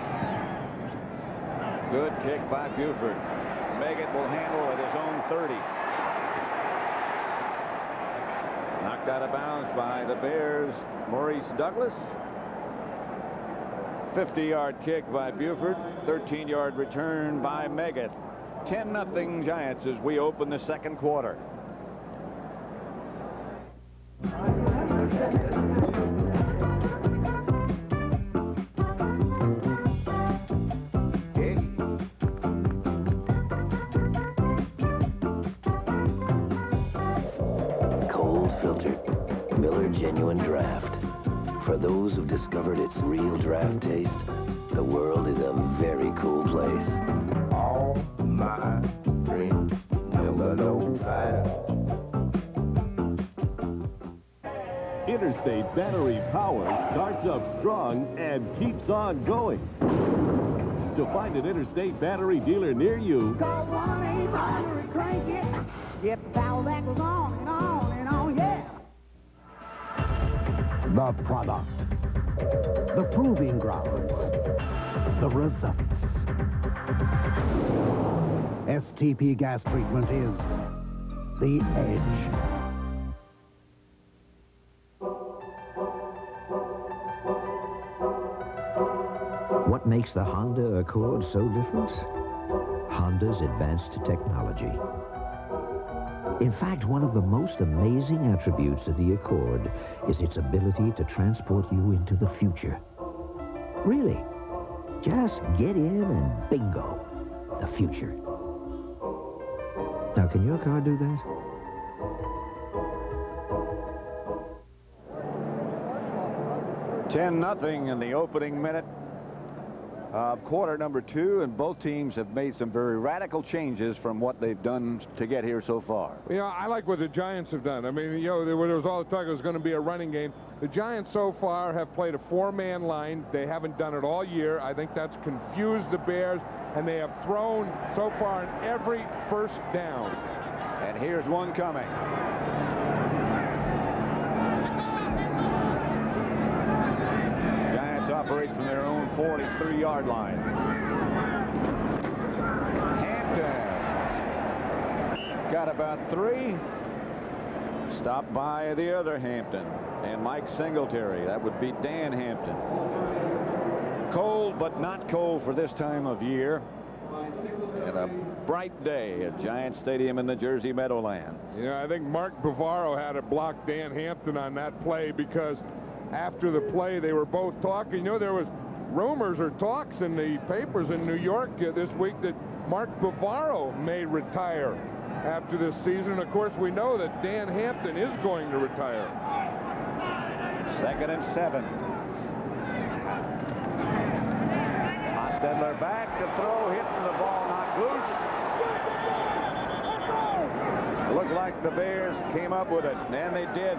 Good kick by Buford. Meggett will handle at his own thirty. Knocked out of bounds by the Bears' Maurice Douglas. fifty yard kick by Buford. thirteen yard return by Meggett. ten nothing Giants as we open the second quarter. Genuine Draft. For those who've discovered its real draft taste, the world is a very cool place. All my dreams never know fire. Interstate Battery Power starts up strong and keeps on going. To find an Interstate Battery dealer near you, Call one eight hundred crank it. Get the power that goes on and on and on, yeah. The product. The proving grounds. The results. S T P gas treatment is the edge. What makes the Honda Accord so different? Honda's advanced technology. In fact, one of the most amazing attributes of the Accord is its ability to transport you into the future. Really, just get in and bingo, the future. Now, can your car do that? ten nothing in the opening minute of quarter number two, and both teams have made some very radical changes from what they've done to get here so far. You know, I like what the Giants have done. I mean, you know, there was all the talk it was going to be a running game. The Giants so far have played a four-man line. They haven't done it all year. I think that's confused the Bears, and they have thrown so far in every first down. And here's one coming. Operate from their own forty-three yard line. Hampton got about three. Stopped by the other Hampton and Mike Singletary. That would be Dan Hampton. Cold, but not cold for this time of year. And a bright day at Giant Stadium in the Jersey Meadowlands. You know, I think Mark Bavaro had to block Dan Hampton on that play, because after the play, they were both talking. You know, there was rumors or talks in the papers in New York uh, this week that Mark Bavaro may retire after this season. Of course, we know that Dan Hampton is going to retire. Second and seven. Hostetler back to throw, hitting the ball knocked loose. Looked like the Bears came up with it, and they did.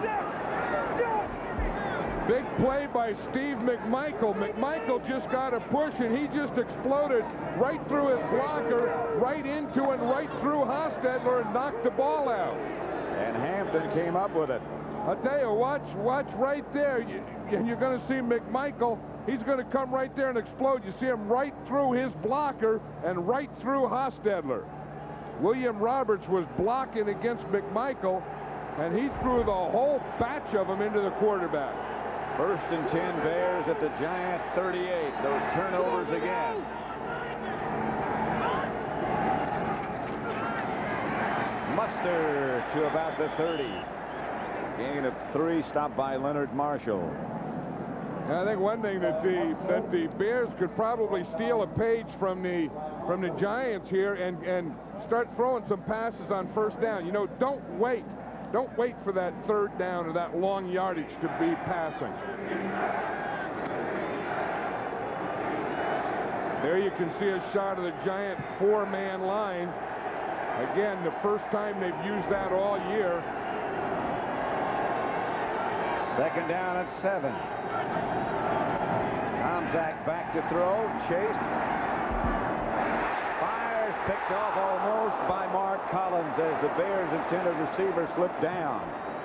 Big play by Steve McMichael. McMichael just got a push, and he just exploded right through his blocker, right into and right through Hostetler, and knocked the ball out. And Hampton came up with it. I'll tell you, watch, watch right there. You, and you're going to see McMichael. He's going to come right there and explode. You see him right through his blocker and right through Hostetler. William Roberts was blocking against McMichael, and he threw the whole batch of them into the quarterback. First and ten, Bears at the Giant thirty-eight. Those turnovers again. Muster to about the thirty. Gain of three, stopped by Leonard Marshall. And I think one thing that the that the Bears could probably steal a page from the from the Giants here and and start throwing some passes on first down. You know, don't wait. Don't wait for that third down or that long yardage to be passing. There you can see a shot of the Giant four-man line. Again, the first time they've used that all year. Second down at seven. Tomczak back to throw, chased. Picked off almost by Mark Collins as the Bears' intended receiver slipped down.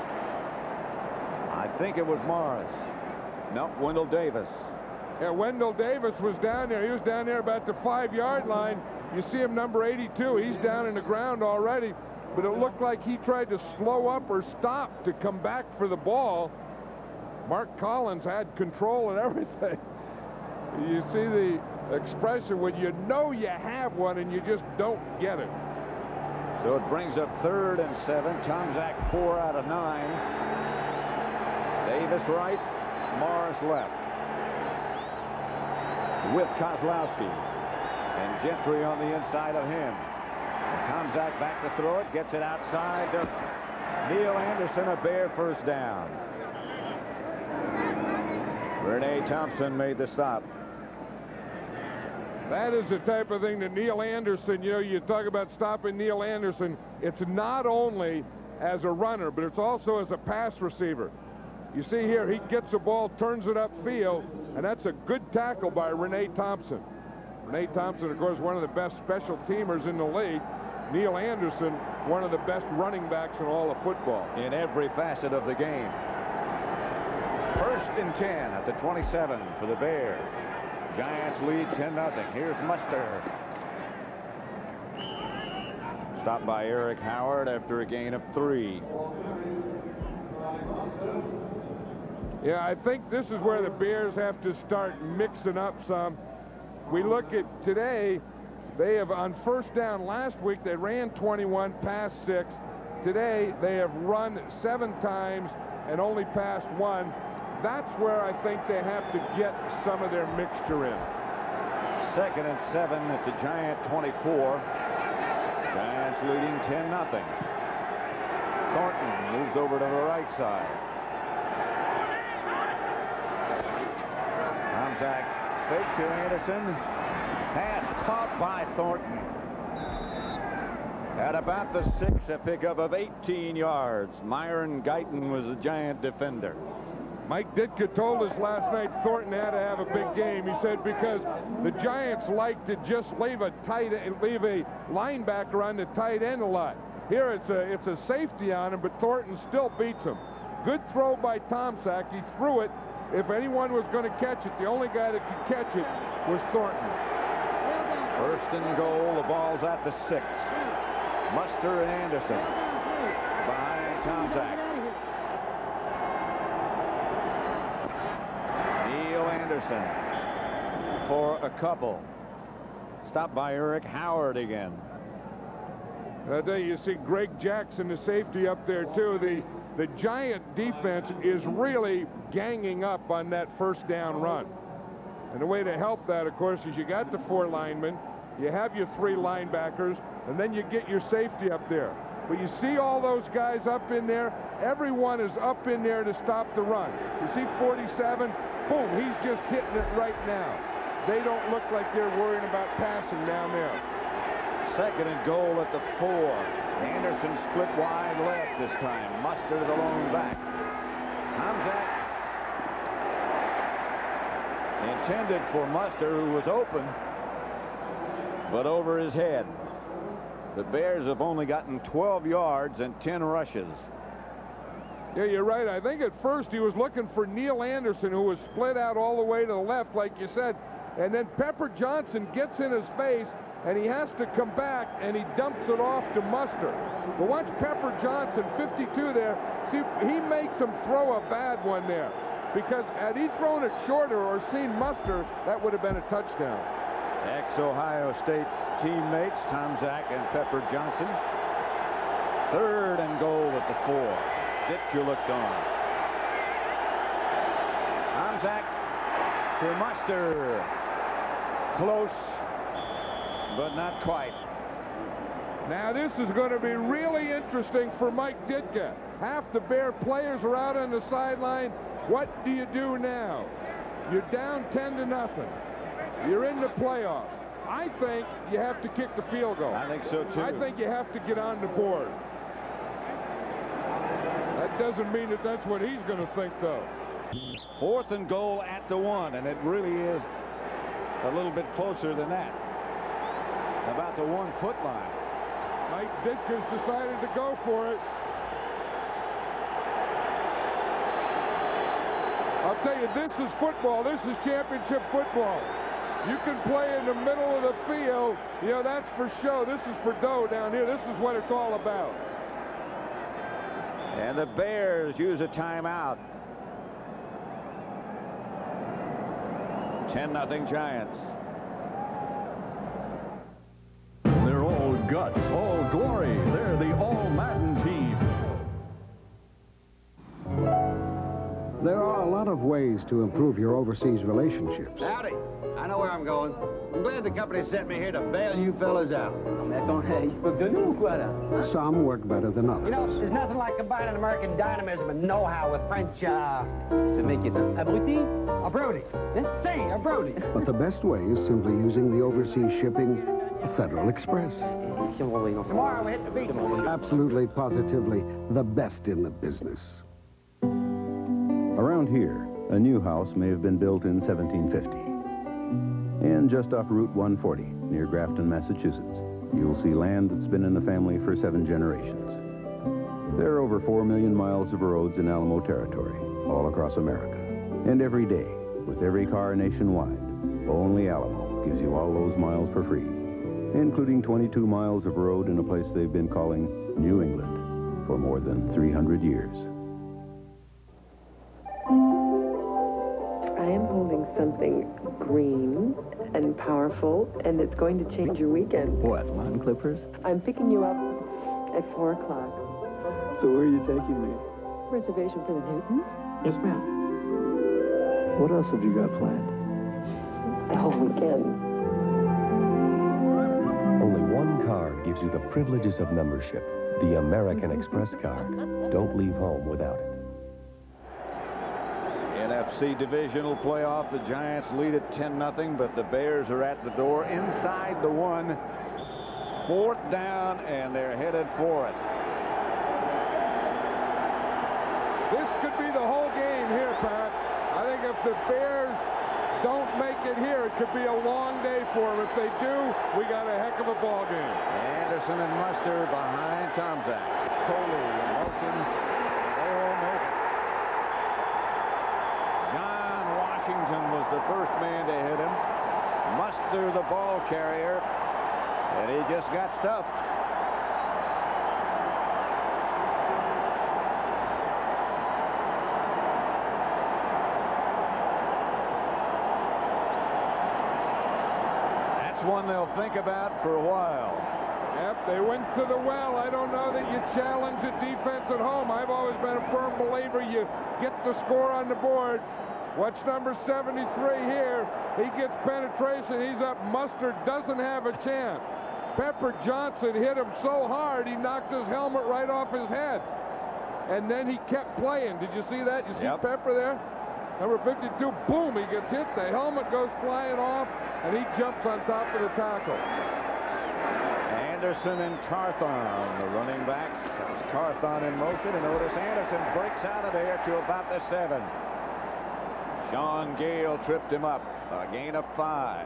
I think it was Morris. No, Wendell Davis. Yeah, Wendell Davis was down there. He was down there about the five-yard line. You see him, number eighty-two. He's down in the ground already, but it looked like he tried to slow up or stop to come back for the ball. Mark Collins had control and everything. You see the expression when you know you have one and you just don't get it. So it brings up third and seven. Tomczak four out of nine. Davis right, Morris left. With Kozlowski and Gentry on the inside of him. And Tomczak back to throw it, gets it outside to Neil Anderson, a Bear first down. Renee Thompson made the stop. That is the type of thing that Neil Anderson, you know, you talk about stopping Neil Anderson. It's not only as a runner, but it's also as a pass receiver. You see here, he gets the ball, turns it upfield, and that's a good tackle by Renee Thompson. Nate Thompson, of course, one of the best special teamers in the league. Neil Anderson, one of the best running backs in all of football. In every facet of the game. First and ten at the twenty-seven for the Bears. Giants lead ten nothing. Here's Muster. Stopped by Eric Howard after a gain of three. Yeah, I think this is where the Bears have to start mixing up some. We look at today, they have on first down last week, they ran twenty-one, passed six. Today, they have run seven times and only passed one. That's where I think they have to get some of their mixture in. Second and seven at the Giant twenty-four. Giants leading ten nothing. Thornton moves over to the right side. Tomczak fake to Anderson. Pass caught by Thornton. At about the six, a pickup of eighteen yards. Myron Guyton was the Giant defender. Mike Ditka told us last night Thornton had to have a big game. He said because the Giants like to just leave a tight leave a linebacker on the tight end a lot. Here it's a it's a safety on him, but Thornton still beats him. Good throw by Tomczak. He threw it. If anyone was going to catch it, the only guy that could catch it was Thornton. First and goal. The ball's at the six. Muster and Anderson behind Tomczak. Anderson for a couple. Stopped by Eric Howard again. I tell you, you see Greg Jackson, the safety, up there too. The the Giant defense is really ganging up on that first down run. And the way to help that, of course, is you got the four linemen, you have your three linebackers, and then you get your safety up there. But you see all those guys up in there, everyone is up in there to stop the run. You see forty-seven, boom, he's just hitting it right now. They don't look like they're worrying about passing down there. Second and goal at the four. Anderson split wide left this time. Muster to the lone back. Tomczak intended for Muster, who was open, but over his head. The Bears have only gotten twelve yards and ten rushes. Yeah, you're right. I think at first he was looking for Neil Anderson, who was split out all the way to the left, like you said. And then Pepper Johnson gets in his face, and he has to come back, and he dumps it off to Muster. But watch Pepper Johnson, fifty-two there. See, he makes him throw a bad one there. Because had he thrown it shorter or seen Muster, that would have been a touchdown. Ex-Ohio State teammates, Tomczak and Pepper Johnson. Third and goal at the four. Ditka looked on. Tomczak to Muster. Close, but not quite. Now this is going to be really interesting for Mike Ditka. Half the Bear players are out on the sideline. What do you do now? You're down ten to nothing. You're in the playoffs. I think you have to kick the field goal. I think so too. I think you have to get on the board. That doesn't mean that that's what he's going to think, though. Fourth and goal at the one, and it really is a little bit closer than that. About the one foot line. Mike Ditka's decided to go for it. I'll tell you, this is football. This is championship football. You can play in the middle of the field. You know, that's for show. This is for dough down here. This is what it's all about. And the Bears use a timeout. ten nothing Giants. They're all guts, all glory. They're the all-Madden team. There are a lot of ways to improve your overseas relationships. Howdy. I know where I'm going. I'm glad the company sent me here to bail you fellas out. Some work better than others. You know, there's nothing like combining American dynamism and know-how with French, uh... Se make it abruti? Abruti. Say, abruti. But the best way is simply using the overseas shipping Federal Express. Tomorrow we hit the beach. Absolutely, positively, the best in the business. Around here, a new house may have been built in seventeen fifty. And just off Route one forty, near Grafton, Massachusetts, you'll see land that's been in the family for seven generations. There are over four million miles of roads in Alamo territory, all across America. And every day, with every car nationwide, only Alamo gives you all those miles for free, including twenty-two miles of road in a place they've been calling New England for more than three hundred years. I am holding something green and powerful, and it's going to change your weekend. What, lawn clippers? I'm picking you up at four o'clock. So where are you taking me? Reservation for the Newtons? Yes, ma'am. What else have you got planned? The whole weekend. Only one card gives you the privileges of membership, the American Express card. Don't leave home without it. N F C Divisional playoff. The Giants lead at ten nothing, but the Bears are at the door inside the one. Fourth down, and they're headed for it. This could be the whole game here, Pat. I think if the Bears don't make it here, it could be a long day for them. If they do, we got a heck of a ball game. Anderson and Muster behind Tomczak. Coley in motion. Almost. John Washington was the first man to hit him. Muster the ball carrier, and he just got stuffed. One they'll think about for a while. Yep, they went to the well. I don't know that you challenge the defense at home. I've always been a firm believer you get the score on the board. Watch number seventy-three here. He gets penetration. He's up. Mustard doesn't have a chance. Pepper Johnson hit him so hard he knocked his helmet right off his head. And then he kept playing. Did you see that? You see yep. Pepper there? Number fifty-two, boom, he gets hit. The helmet goes flying off, and he jumps on top of the tackle. Anderson and Carthon, the running backs. That was Carthon in motion, and notice Anderson breaks out of there to about the seven. Sean Gale tripped him up. A gain of five.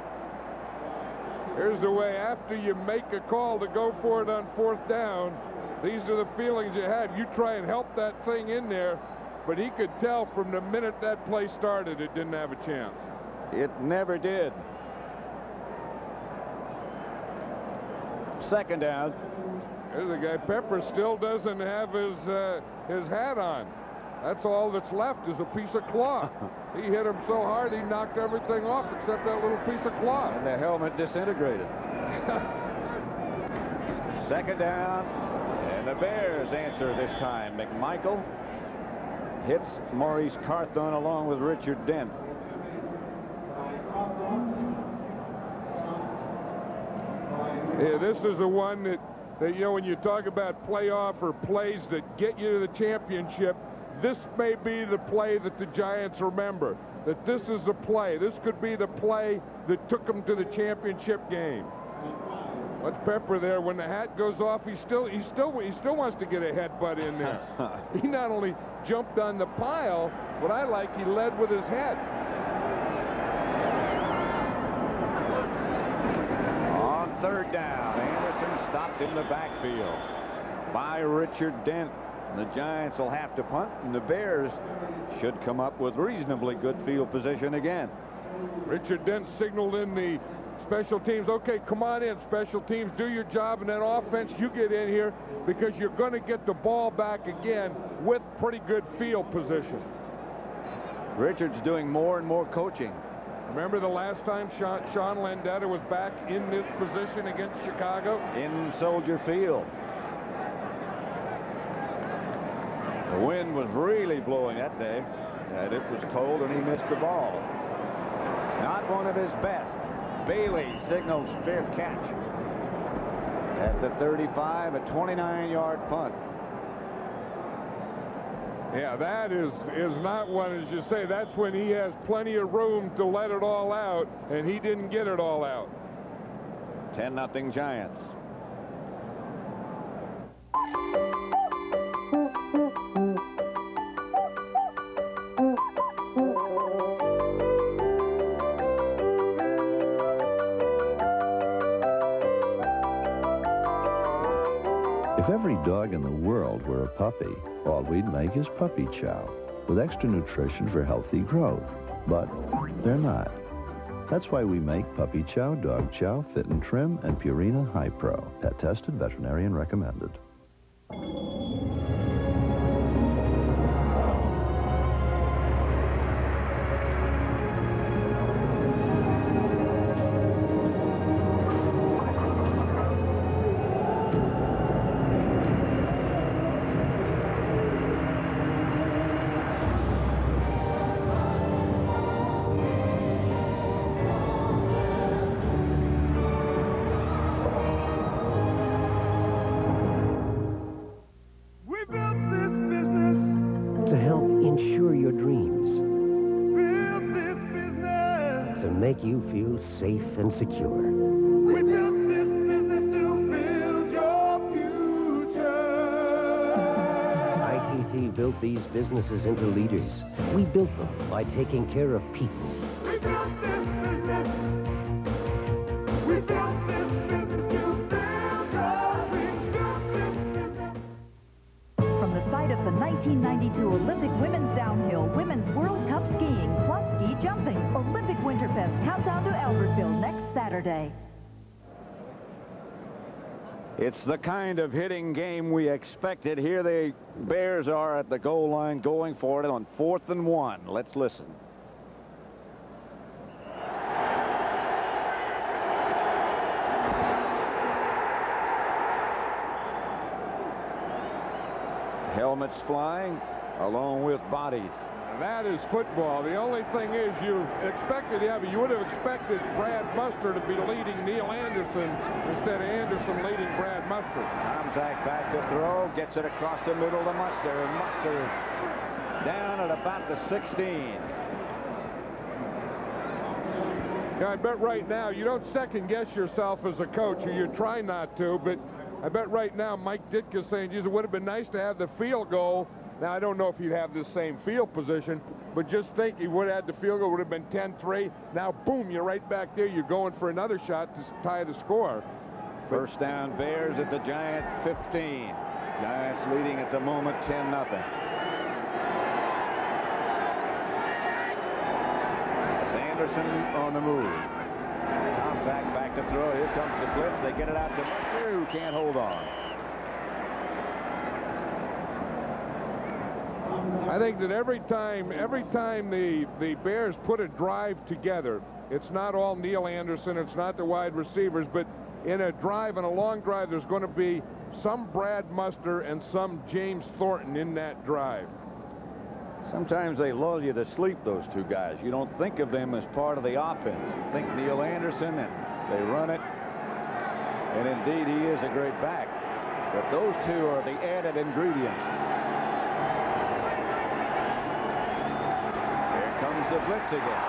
Here's the way, after you make a call to go for it on fourth down, these are the feelings you had. You try and help that thing in there, but he could tell from the minute that play started it didn't have a chance. It never did. Second down. There's a guy. Pepper still doesn't have his uh, his hat on. That's all that's left is a piece of cloth. He hit him so hard he knocked everything off except that little piece of cloth. And the helmet disintegrated. Second down, and the Bears answer this time. McMichael hits Maurice Carthon along with Richard Dent. Yeah, this is the one that, that, you know, when you talk about playoff or plays that get you to the championship, this may be the play that the Giants remember. That this is the play. This could be the play that took them to the championship game. Watch Pepper there. When the hat goes off, he still, he still, he still wants to get a headbutt in there. He not only jumped on the pile, what I like, he led with his head. On third down, Anderson stopped in the backfield by Richard Dent. The Giants will have to punt, and the Bears should come up with reasonably good field position again. Richard Dent signaled in the special teams, okay, come on in, special teams, do your job, and then offense, you get in here because you're going to get the ball back again with pretty good field position. Richard's doing more and more coaching. Remember the last time Sean, Sean Landeta was back in this position against Chicago? In Soldier Field. The wind was really blowing that day, and it was cold, and he missed the ball. Not one of his best. Bailey signals fair catch at the thirty-five, a twenty-nine yard punt. Yeah, that is is not one, as you say, that's when he has plenty of room to let it all out, and he didn't get it all out. ten nothing Giants. If every dog in the world were a puppy, all we'd make is puppy chow, with extra nutrition for healthy growth. But they're not. That's why we make Puppy Chow, Dog Chow, Fit and Trim, and Purina High Pro. Pet tested, veterinarian recommended. To help ensure your dreams. To make you feel safe and secure. We built this business to build your future. I T T built these businesses into leaders. We built them by taking care of people. We built this business. We built this business to build your dreams. Built this business. From the site of the nineteen ninety-two Olympic Women's Downhill Women's World Cup Skiing plus Ski Jumping Olympic Winterfest Countdown to Albertville next Saturday. It's the kind of hitting game we expected. Here the Bears are at the goal line going for it on fourth and one. Let's listen. Helmets flying along with bodies. That is football. The only thing is you expected, yeah, but you would have expected Brad Muster to be leading Neil Anderson instead of Anderson leading Brad Muster. Tomczak back to throw, gets it across the middle to Muster, and Muster down at about the sixteen. Yeah, I bet right now you don't second guess yourself as a coach, or you try not to, but I bet right now Mike Ditka's saying, geez, it would have been nice to have the field goal. Now, I don't know if he'd have the same field position, but just think he would have had the field goal, would have been ten three. Now, boom, you're right back there. You're going for another shot to tie the score. First down, Bears at the Giant fifteen. Giants leading at the moment ten nothing. It's Anderson on the move. Tomczak back to throw. Here comes the blitz. They get it out to Muster, who can't hold on. I think that every time, every time the, the Bears put a drive together, it's not all Neil Anderson, it's not the wide receivers, but in a drive, in a long drive, there's going to be some Brad Muster and some James Thornton in that drive. Sometimes they lull you to sleep, those two guys. You don't think of them as part of the offense. You think Neil Anderson, and they run it. And indeed, he is a great back. But those two are the added ingredients. Here comes the blitz again.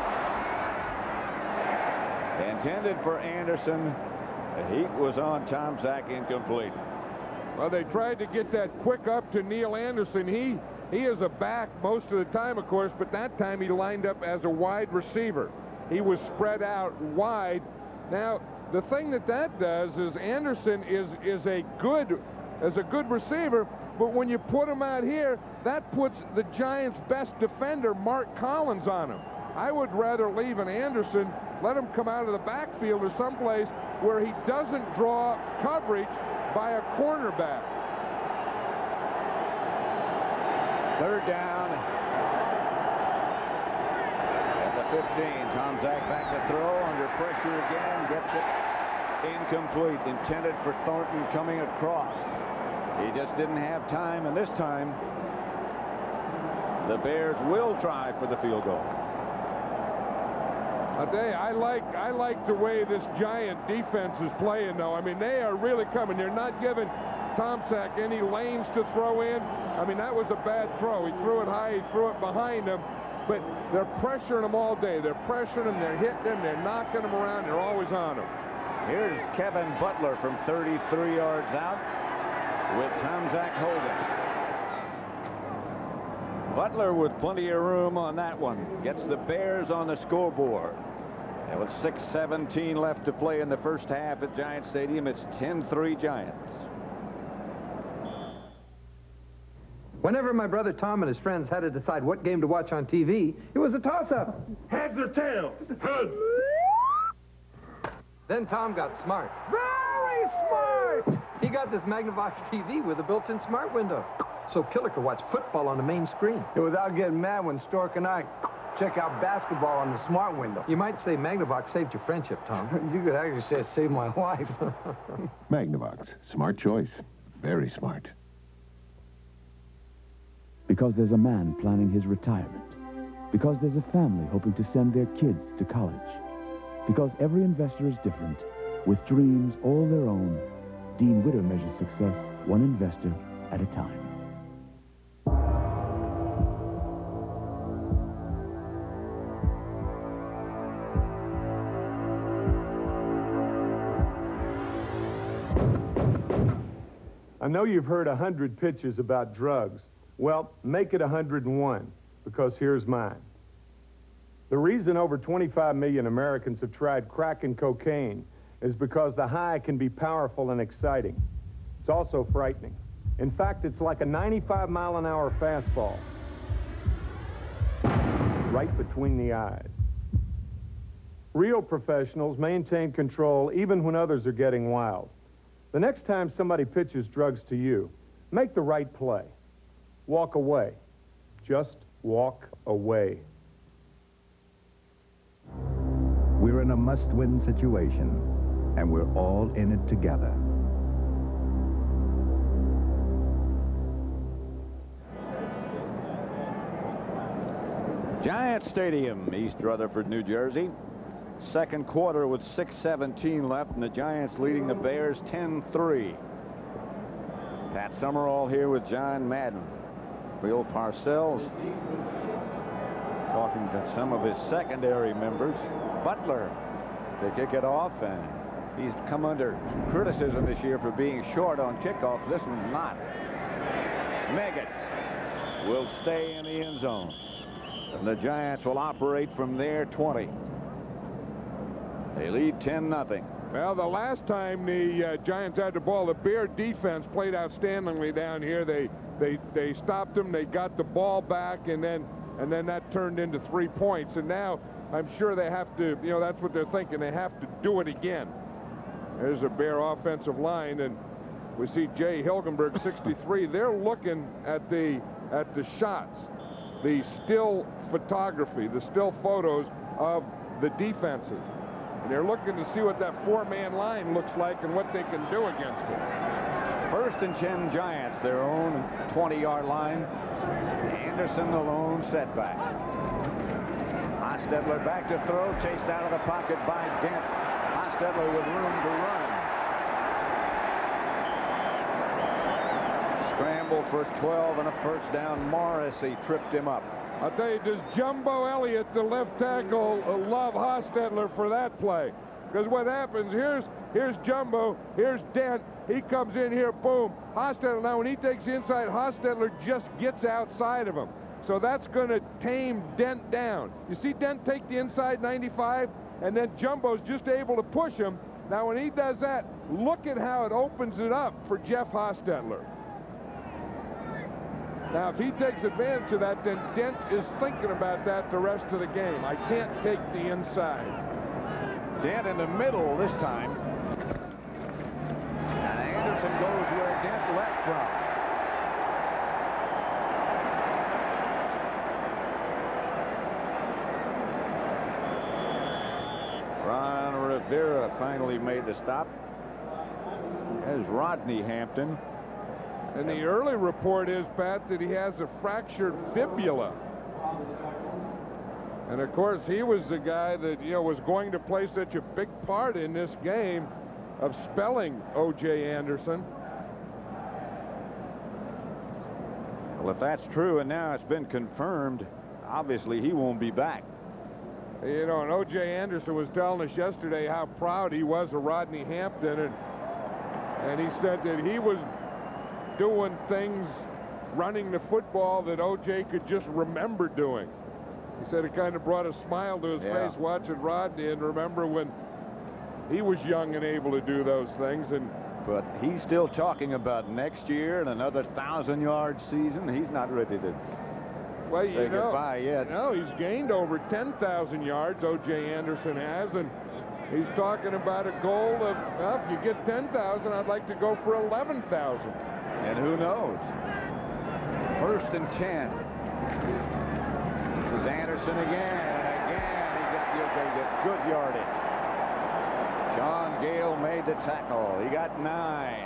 Intended for Anderson. The heat was on Tomczak, incomplete. Well, they tried to get that quick up to Neil Anderson. He He is a back most of the time, of course, but that time he lined up as a wide receiver. He was spread out wide. Now, the thing that that does is Anderson is is a good as a good receiver, but when you put him out here, that puts the Giants' best defender, Mark Collins, on him. I would rather leave an Anderson, let him come out of the backfield or someplace where he doesn't draw coverage by a cornerback. Third down at the fifteen. Tomczak back to throw, under pressure again, gets it incomplete. Intended for Thornton coming across. He just didn't have time, and this time the Bears will try for the field goal. I tell you, I like I like the way this Giant defense is playing, though. I mean, they are really coming. They're not giving Tomczak any lanes to throw in. I mean, that was a bad throw. He threw it high, he threw it behind him, but they're pressuring him all day. They're pressuring him, they're hitting him, they're knocking him around, they're always on him. Here's Kevin Butler from thirty-three yards out with Tomczak holding. Butler with plenty of room on that one. Gets the Bears on the scoreboard. And with six seventeen left to play in the first half at Giant Stadium, it's ten three Giants. Whenever my brother Tom and his friends had to decide what game to watch on T V, it was a toss-up. Heads or tails? Heads. Then Tom got smart. Very smart! He got this Magnavox T V with a built-in smart window, so Killer could watch football on the main screen. Yeah, without getting mad when Stork and I check out basketball on the smart window. You might say Magnavox saved your friendship, Tom. You could actually say it saved my life. Magnavox. Smart choice. Very smart. Because there's a man planning his retirement. Because there's a family hoping to send their kids to college. Because every investor is different, with dreams all their own, Dean Witter measures success one investor at a time. I know you've heard a hundred pitches about drugs. Well, make it a hundred and one, because here's mine. The reason over twenty-five million Americans have tried crack and cocaine is because the high can be powerful and exciting. It's also frightening. In fact, it's like a ninety-five mile an hour fastball. Right between the eyes. Real professionals maintain control even when others are getting wild. The next time somebody pitches drugs to you, make the right play. Walk away. Just walk away. We're in a must-win situation, and we're all in it together. Giant Stadium, East Rutherford, New Jersey. Second quarter with six seventeen left, and the Giants leading the Bears ten three. Pat Summerall here with John Madden. Bill Parcells talking to some of his secondary members. Butler to kick it off, and he's come under criticism this year for being short on kickoffs. This one's not. Meggett will stay in the end zone, and the Giants will operate from their twenty. They lead ten nothing. Well, the last time the uh, Giants had the ball, the Bear defense played outstandingly down here. They they they stopped them. They got the ball back, and then and then that turned into three points. And now I'm sure they have to. You know, that's what they're thinking. They have to do it again. There's a Bear offensive line, and we see Jay Hilgenberg, sixty-three. They're looking at the at the shots, the still photography, the still photos of the defenses. And they're looking to see what that four-man line looks like and what they can do against it. First and ten Giants, their own twenty-yard line. Anderson, the lone setback. Hostetler back to throw, chased out of the pocket by Dent. Hostetler with room to run. Scramble for twelve and a first down. Morrissey tripped him up. I'll tell you, does Jumbo Elliott, the left tackle, uh, love Hostetler for that play? Because what happens, here's here's Jumbo, here's Dent, he comes in here, boom. Hostetler, now when he takes the inside, Hostetler just gets outside of him. So that's going to tame Dent down. You see Dent take the inside ninety-five, and then Jumbo's just able to push him. Now when he does that, look at how it opens it up for Jeff Hostetler. Now, if he takes advantage of that, then Dent is thinking about that the rest of the game. I can't take the inside. Dent in the middle this time. And Anderson goes where Dent left from. Ron Rivera finally made the stop. There's Rodney Hampton. And the early report is, Pat, that he has a fractured fibula. And, of course, he was the guy that, you know, was going to play such a big part in this game of spelling O J Anderson. Well, if that's true, and now it's been confirmed, obviously he won't be back. You know, and O J Anderson was telling us yesterday how proud he was of Rodney Hampton, and, and he said that he was doing things, running the football that O J could just remember doing. He said it kind of brought a smile to his yeah. face watching Rodney and remember when he was young and able to do those things. And But he's still talking about next year and another thousand-yard season. He's not ready to well, say you know, goodbye yet. No, he's gained over ten thousand yards, O J Anderson has, and he's talking about a goal of, well, if you get ten thousand, I'd like to go for eleven thousand. And who knows? First and ten. This is Anderson again. And again, he got, he's going to get good yardage. Sean Gale made the tackle. He got nine.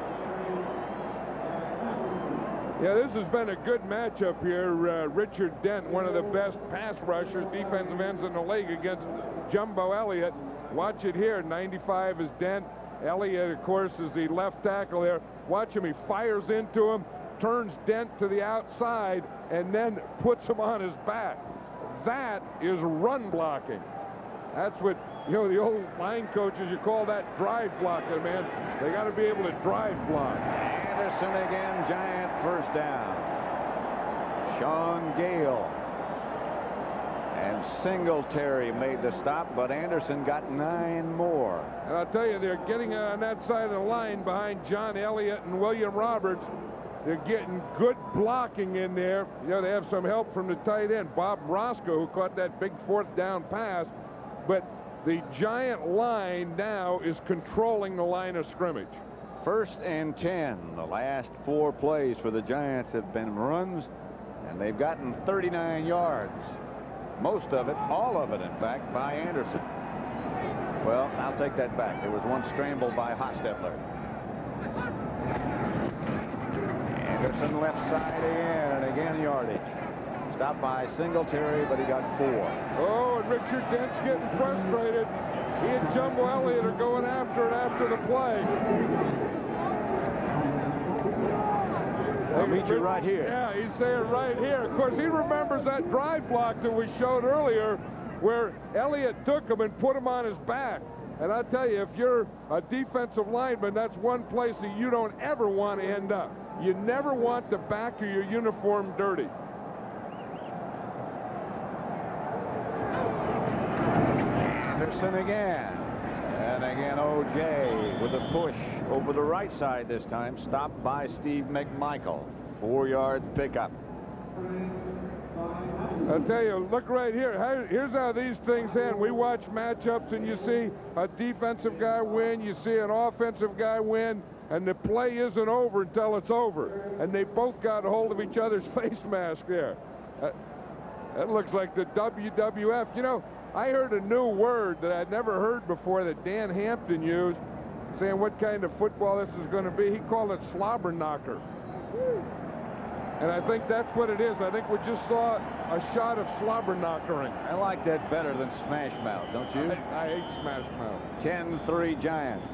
Yeah, this has been a good matchup here. Uh, Richard Dent, one of the best pass rushers, defensive ends in the league, against Jumbo Elliott. Watch it here. ninety-five is Dent. Elliott, of course, is the left tackle there. Watch him. He fires into him, turns Dent to the outside, and then puts him on his back. That is run blocking. That's what, you know, the old line coaches, you call that drive blocking, man. They got to be able to drive block. Anderson again, Giant first down. Sean Gale and Singletary made the stop, but Anderson got nine more. And I'll tell you, they're getting on that side of the line behind John Elliott and William Roberts. They're getting good blocking in there. You know, they have some help from the tight end, Bob Roscoe, who caught that big fourth down pass. But the Giant line now is controlling the line of scrimmage. First and ten. The last four plays for the Giants have been runs, and they've gotten thirty-nine yards. Most of it, all of it, in fact, by Anderson. Well, I'll take that back. There was one scramble by Hostetler. Anderson left side again, and again yardage. Stopped by Singletary, but he got four. Oh, and Richard Dent's getting frustrated. He and Jumbo Elliott are going after it after the play. I'll meet you right here. Yeah, he's saying right here. Of course, he remembers that drive block that we showed earlier where Elliott took him and put him on his back. And I tell you, if you're a defensive lineman, that's one place that you don't ever want to end up. You never want the back of your uniform dirty. Anderson again. And again, O J with a push over the right side this time. Stopped by Steve McMichael. Four-yard pickup. I'll tell you, look right here. Here's how these things end. We watch matchups, and you see a defensive guy win. You see an offensive guy win. And the play isn't over until it's over. And they both got a hold of each other's face mask there. Uh, that looks like the W W F. You know, I heard a new word that I'd never heard before that Dan Hampton used, saying what kind of football this is going to be. He called it slobber knocker. And I think that's what it is. I think we just saw a shot of slobber knockering. I like that better than smash mouth, don't you? I, I hate smash mouth. ten three Giants.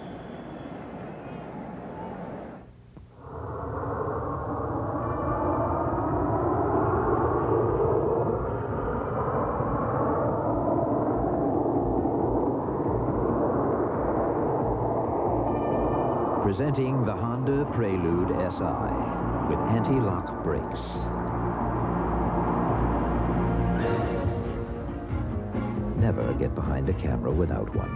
Presenting the Honda Prelude S I with anti-lock brakes. Never get behind a camera without one.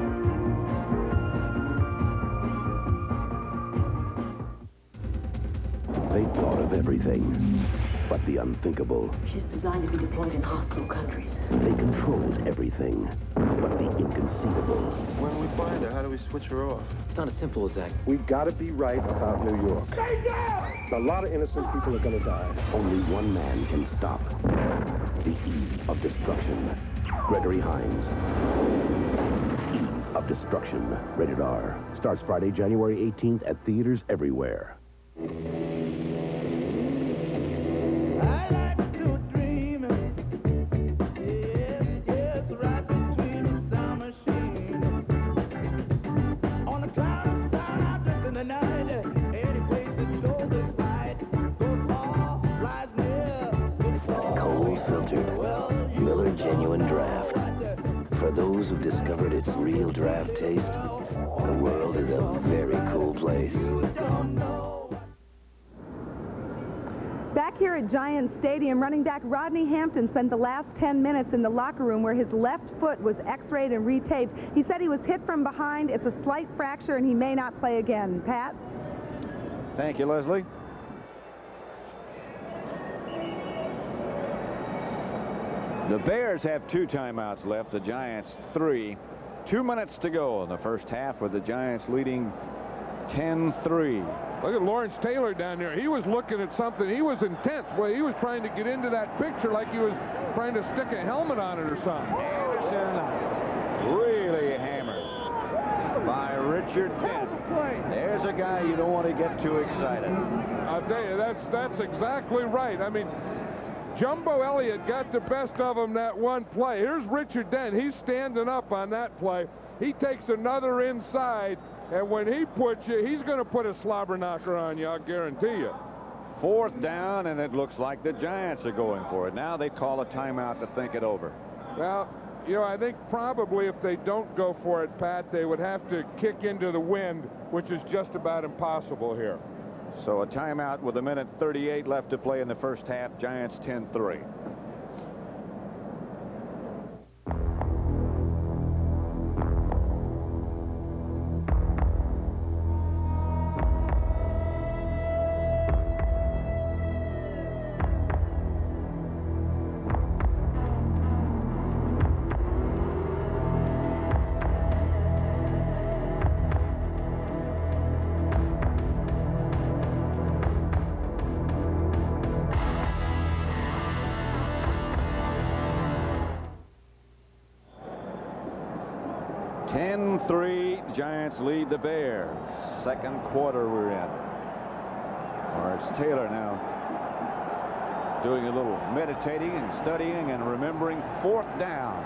They thought of everything, but the unthinkable. She's designed to be deployed in hostile countries. They controlled everything, but the inconceivable. When we find her, how do we switch her off? It's not as simple as that. We've got to be right about New York. Stay down! A lot of innocent people are going to die. Only one man can stop the Eve of Destruction. Gregory Hines. Eve of Destruction. Rated R. Starts Friday, January eighteenth at theaters everywhere. Genuine draft. For those who've discovered its real draft taste, the world is a very cool place. Back Back here at Giants Stadium, running back Rodney Hampton spent the last ten minutes in the locker room where his left foot was x-rayed and retaped. He said he was hit from behind. It's a slight fracture, and he may not play again. Pat? Thank you, Leslie. The Bears have two timeouts left, the Giants three. Two minutes to go in the first half with the Giants leading ten three. Look at Lawrence Taylor down there. He was looking at something. He was intense. Well, he was trying to get into that picture like he was trying to stick a helmet on it or something. Anderson really hammered by Richard Dent. There's a guy you don't want to get too excited. I'll tell you, that's, that's exactly right. I mean, Jumbo Elliott got the best of him that one play. Here's Richard Dent. He's standing up on that play. He takes another inside, and when he puts you, he's going to put a slobber knocker on you, I'll guarantee you. Fourth down, and it looks like the Giants are going for it. Now they call a timeout to think it over. Well, you know, I think probably if they don't go for it, Pat, they would have to kick into the wind, which is just about impossible here. So a timeout with a minute thirty-eight left to play in the first half. Giants ten three. ten three, Giants lead the Bears. Second quarter we're in. Lawrence Taylor now doing a little meditating and studying and remembering fourth down.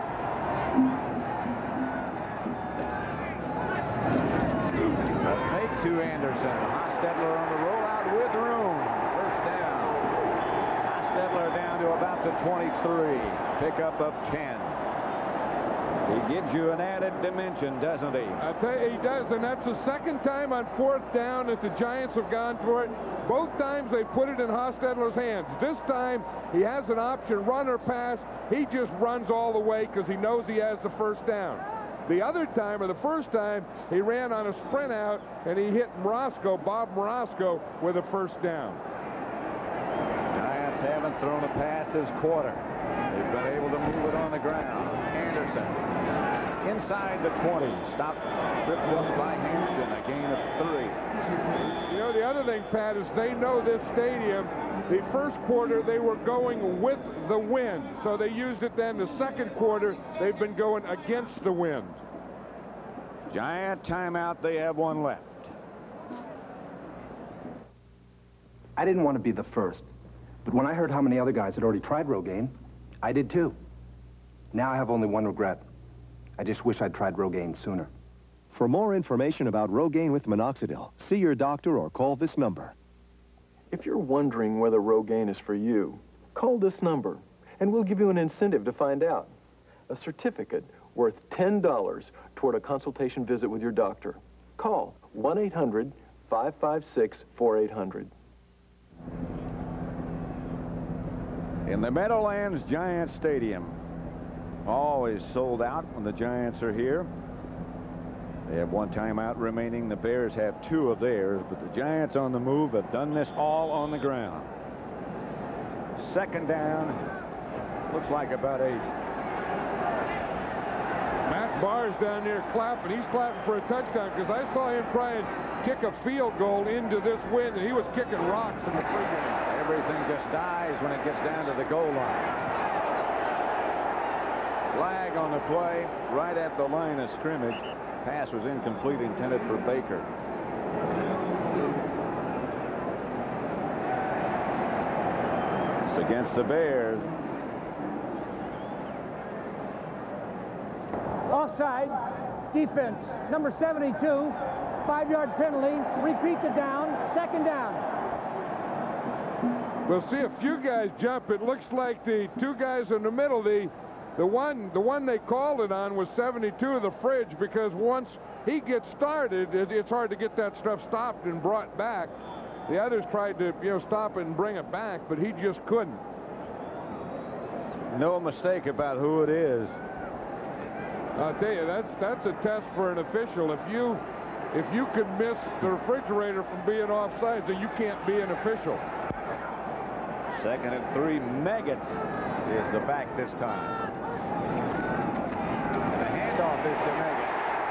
A fake to Anderson. Hostetler on the rollout with room. First down. Hostetler down to about the twenty-three. Pickup of ten. He gives you an added dimension, doesn't he? I tell you, he does, and that's the second time on fourth down that the Giants have gone for it. Both times they put it in Hostetler's hands. This time he has an option, run or pass. He just runs all the way because he knows he has the first down. The other time, or the first time, he ran on a sprint out and he hit Morosco, Bob Morosco, with a first down. Giants haven't thrown a pass this quarter. They've been able to move it on the ground. Anderson inside the twenty. Stopped, tripped up by Hampton. A gain of three. You know, the other thing, Pat, is they know this stadium. The first quarter, they were going with the wind. So they used it then. The second quarter, they've been going against the wind. Giant timeout. They have one left. I didn't want to be the first. But when I heard how many other guys had already tried Rogaine, I did too. Now I have only one regret. I just wish I'd tried Rogaine sooner. For more information about Rogaine with minoxidil, see your doctor or call this number. If you're wondering whether Rogaine is for you, call this number, and we'll give you an incentive to find out. A certificate worth ten dollars toward a consultation visit with your doctor. Call one eight hundred, five five six, four eight hundred. In the Meadowlands Giants Stadium. Always sold out when the Giants are here. They have one timeout remaining. The Bears have two of theirs, but the Giants on the move have done this all on the ground. Second down. Looks like about eight. Matt Barr's down there clapping. He's clapping for a touchdown because I saw him try and kick a field goal into this wind, and he was kicking rocks in the pregame. Everything just dies when it gets down to the goal line. Flag on the play right at the line of scrimmage. Pass was incomplete, intended for Baker. It's against the Bears. Offside. Defense. Number seventy-two. Five-yard penalty. Repeat the down. Second down. We'll see a few guys jump. It looks like the two guys in the middle, the The one, the one they called it on was seventy-two of the Fridge, because once he gets started, it, it's hard to get that stuff stopped and brought back. The others tried to, you know, stop it and bring it back, but he just couldn't. No mistake about who it is. I'll tell you, that's that's a test for an official. If you if you could miss the refrigerator from being offside, then you can't be an official. Second and three. Meggett is the back this time. And the handoff is to Meggett.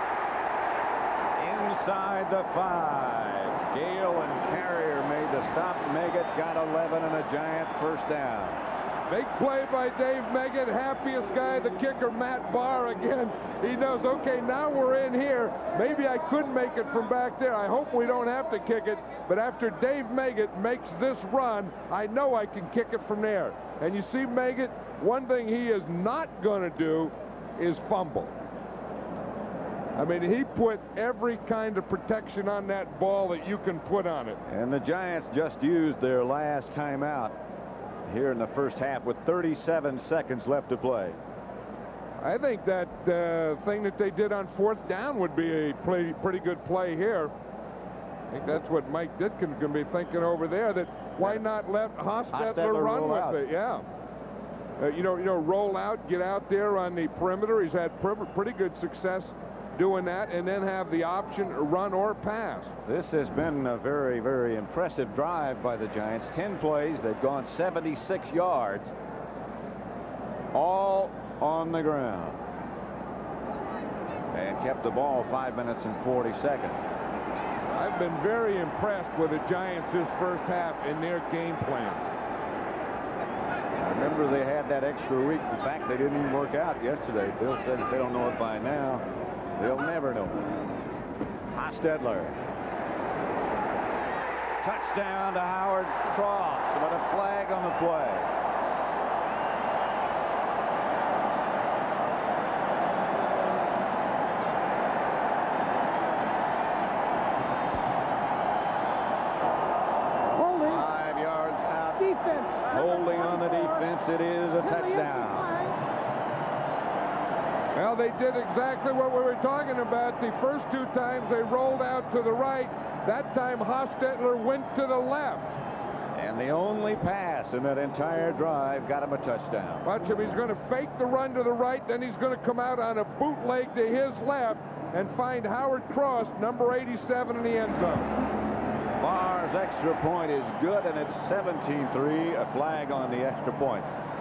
Inside the five. Gale and Carrier made the stop. Meggett got eleven and a Giant first down. Big play by Dave Meggett. Happiest guy, the kicker, Matt Barr again. He knows, okay, now we're in here. Maybe I couldn't make it from back there. I hope we don't have to kick it. But after Dave Meggett makes this run, I know I can kick it from there. And you see Meggett, one thing he is not going to do is fumble. I mean, he put every kind of protection on that ball that you can put on it. And the Giants just used their last timeout here in the first half with thirty-seven seconds left to play. I think that uh, thing that they did on fourth down would be a play, pretty good play here. I think that's what Mike Ditkin's going to be thinking over there, that why not let Hostetler, Hostetler run roll with out. it? Yeah. Uh, you know, you know, roll out, get out there on the perimeter. He's had pr pretty good success doing that, and then have the option to run or pass. This has been a very, very impressive drive by the Giants. ten plays. They've gone seventy-six yards, all on the ground, and kept the ball five minutes and forty seconds. I've been very impressed with the Giants this first half in their game plan. I remember they had that extra week. In fact, they didn't even work out yesterday. Bill said if they don't know it by now, they'll never know it. Hostetler. Touchdown to Howard Cross, but a flag on the play. Holding. Five yards out. Defense. Holding on the defense. It is a touchdown. Well, they did exactly what we were talking about. The first two times they rolled out to the right. That time Hostetler went to the left. And the only pass in that entire drive got him a touchdown. Watch him. He's going to fake the run to the right. Then he's going to come out on a bootleg to his left and find Howard Cross, number eighty-seven, in the end zone. Barr's extra point is good, and it's seventeen three. A flag on the extra point.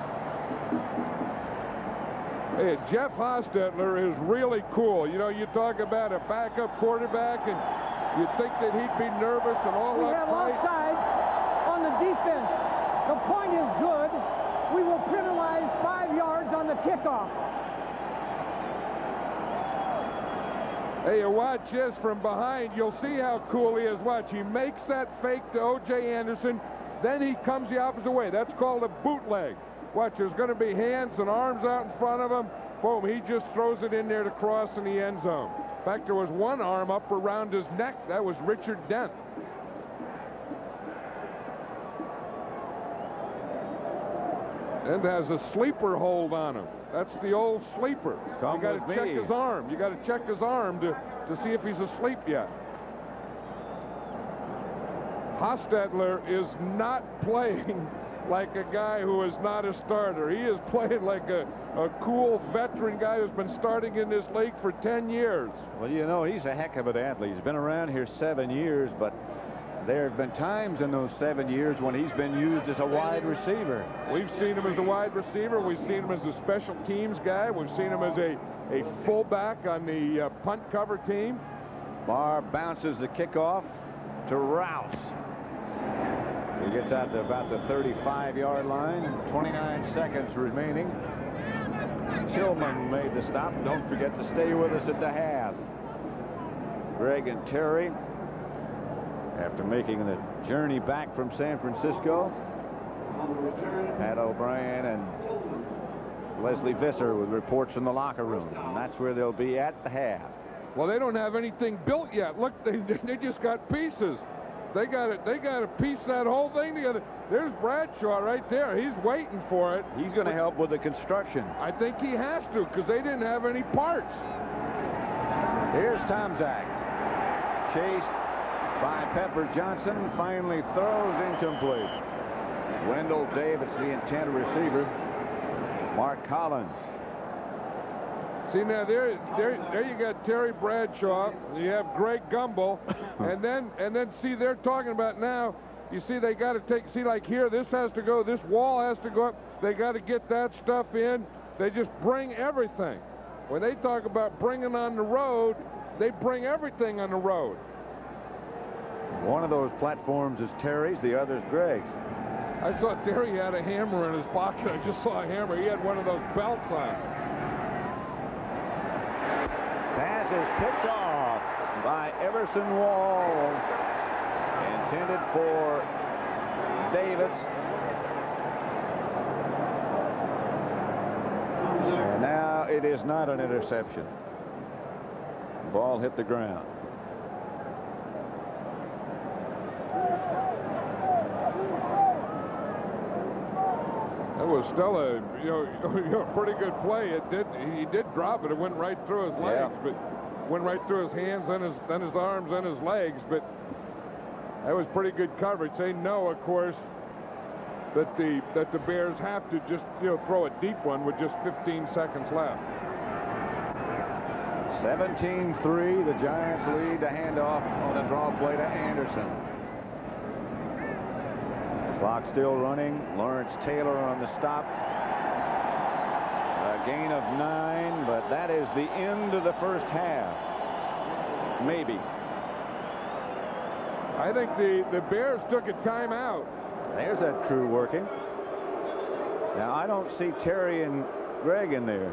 Hey, Jeff Hostetler is really cool. You know, you talk about a backup quarterback, and you'd think that he'd be nervous and all We have uptight. offside on the defense. The point is good. We will penalize five yards on the kickoff. Hey, you watch this from behind. You'll see how cool he is. Watch, he makes that fake to O J Anderson. Then he comes the opposite way. That's called a bootleg. Watch, there's going to be hands and arms out in front of him. Boom, he just throws it in there to cross in the end zone. In fact, there was one arm up around his neck. That was Richard Dent. And has a sleeper hold on him. That's the old sleeper. Come you got with to check me. his arm. You got to check his arm to, to see if he's asleep yet. Hostetler is not playing like a guy who is not a starter. He is playing like a, a cool veteran guy who's been starting in this league for ten years. Well, you know, he's a heck of an athlete. He's been around here seven years, but there have been times in those seven years when he's been used as a wide receiver. We've seen him as a wide receiver. We've seen him as a special teams guy. We've seen him as a, a fullback on the uh, punt cover team. Barr bounces the kickoff to Rouse. He gets out to about the thirty-five yard line. twenty-nine seconds remaining. Tillman made the stop. Don't forget to stay with us at the half. Greg and Terry, after making the journey back from San Francisco, Pat O'Brien and Leslie Visser with reports from the locker room. And that's where they'll be at the half. Well, they don't have anything built yet. Look, they, they just got pieces. They got it. They got to piece that whole thing together. There's Bradshaw right there. He's waiting for it. He's going to help with the construction. I think he has to, because they didn't have any parts. Here's Tomczak. Chased by Pepper Johnson. Finally throws incomplete. Wendell Davis, the intended receiver. Mark Collins. See, now there, there, there you got Terry Bradshaw. You have Greg Gumbel, and then, and then see, they're talking about now. You see, they got to take. See, like here, this has to go. This wall has to go up. They got to get that stuff in. They just bring everything. When they talk about bringing on the road, they bring everything on the road. One of those platforms is Terry's, the other's Greg's. I saw Terry had a hammer in his pocket. I just saw a hammer. He had one of those belts on. Pass is picked off by Everson Walls. Intended for Davis. And now it is not an interception. The ball hit the ground. That was still a, you know, you know, pretty good play. It did. He did drop it. It went right through his legs, Yeah. but went right through his hands, and his, then his arms, and his legs. But that was pretty good coverage. They know, of course, that the that the Bears have to just, you know, throw a deep one with just fifteen seconds left. seventeen three. The Giants lead the handoff on a draw play to Anderson. Clock still running. Lawrence Taylor on the stop. A gain of nine, but that is the end of the first half. Maybe. I think the, the Bears took a timeout. There's that true working. Now, I don't see Terry and Greg in there.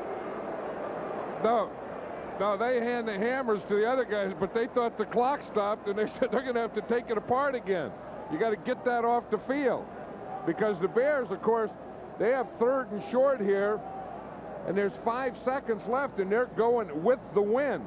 No. No, they hand the hammers to the other guys, but they thought the clock stopped, and they said they're going to have to take it apart again. You got to get that off the field, because the Bears, of course, they have third and short here, and there's five seconds left, and they're going with the wind.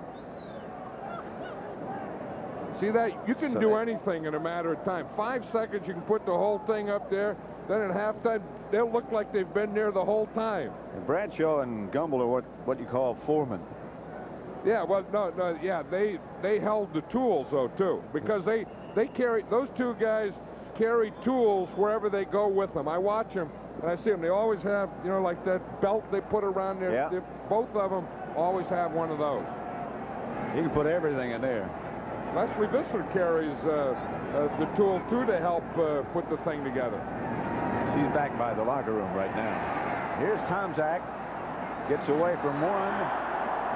See that? You can So do they- anything in a matter of time. Five seconds, you can put the whole thing up there. Then at halftime, they'll look like they've been there the whole time. And Bradshaw and Gumbel are what, what you call foremen. Yeah, well, no, no, yeah, they they held the tools though too, because they they carry those two guys carry tools wherever they go with them. I watch them and I see them. They always have, you know, like that belt they put around their. Yeah. their both of them always have one of those. You can put everything in there. Leslie Visser carries uh, uh, the tools too to help uh, put the thing together. She's back by the locker room right now. Here's Tomczak. Gets away from one.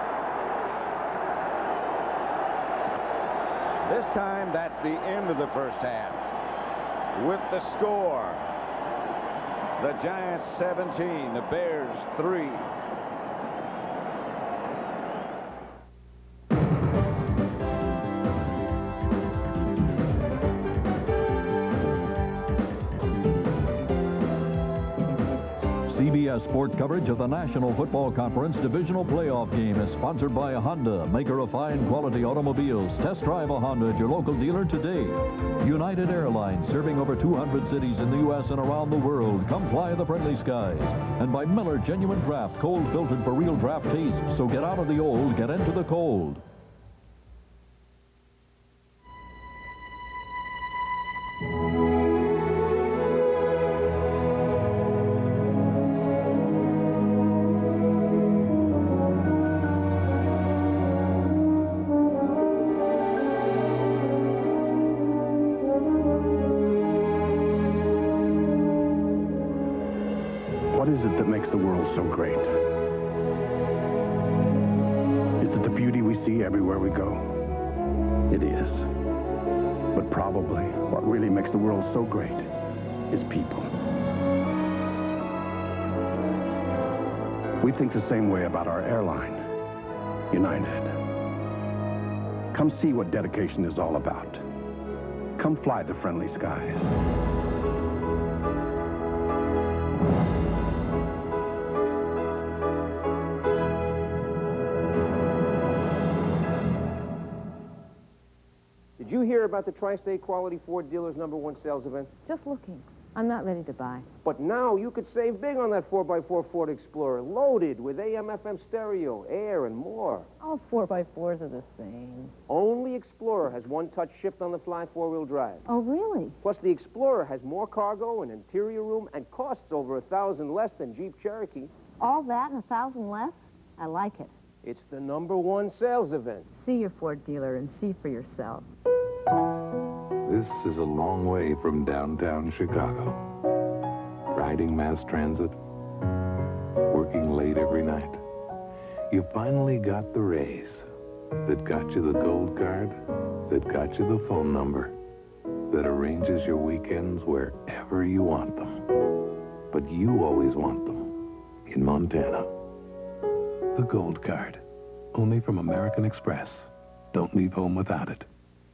This time, that's the end of the first half. With the score, the Giants seventeen, the Bears three. C B S Sports coverage of the National Football Conference Divisional Playoff game is sponsored by Honda, maker of fine quality automobiles. Test drive a Honda at your local dealer today. United Airlines, serving over two hundred cities in the U S and around the world. Come fly the friendly skies. And by Miller Genuine Draft, cold filtered for real draft taste. So get out of the old, get into the cold. What is it that makes the world so great? Is it the beauty we see everywhere we go? It is. But probably what really makes the world so great is people. We think the same way about our airline, United. Come see what dedication is all about. Come fly the friendly skies. Did you hear about the Tri-State Quality Ford Dealers number one sales event? Just looking. I'm not ready to buy. But now you could save big on that four by four Ford Explorer, loaded with A M F M stereo, air, and more. All four by fours are the same. Only Explorer has one-touch shift on the fly four-wheel drive. Oh, really? Plus, the Explorer has more cargo and interior room and costs over a thousand less than Jeep Cherokee. All that and a thousand less? I like it. It's the number one sales event. See your Ford dealer and see for yourself. This is a long way from downtown Chicago. Riding mass transit, working late every night. You finally got the raise that got you the gold card, that got you the phone number, that arranges your weekends wherever you want them. But you always want them in Montana. The gold card, only from American Express. Don't leave home without it.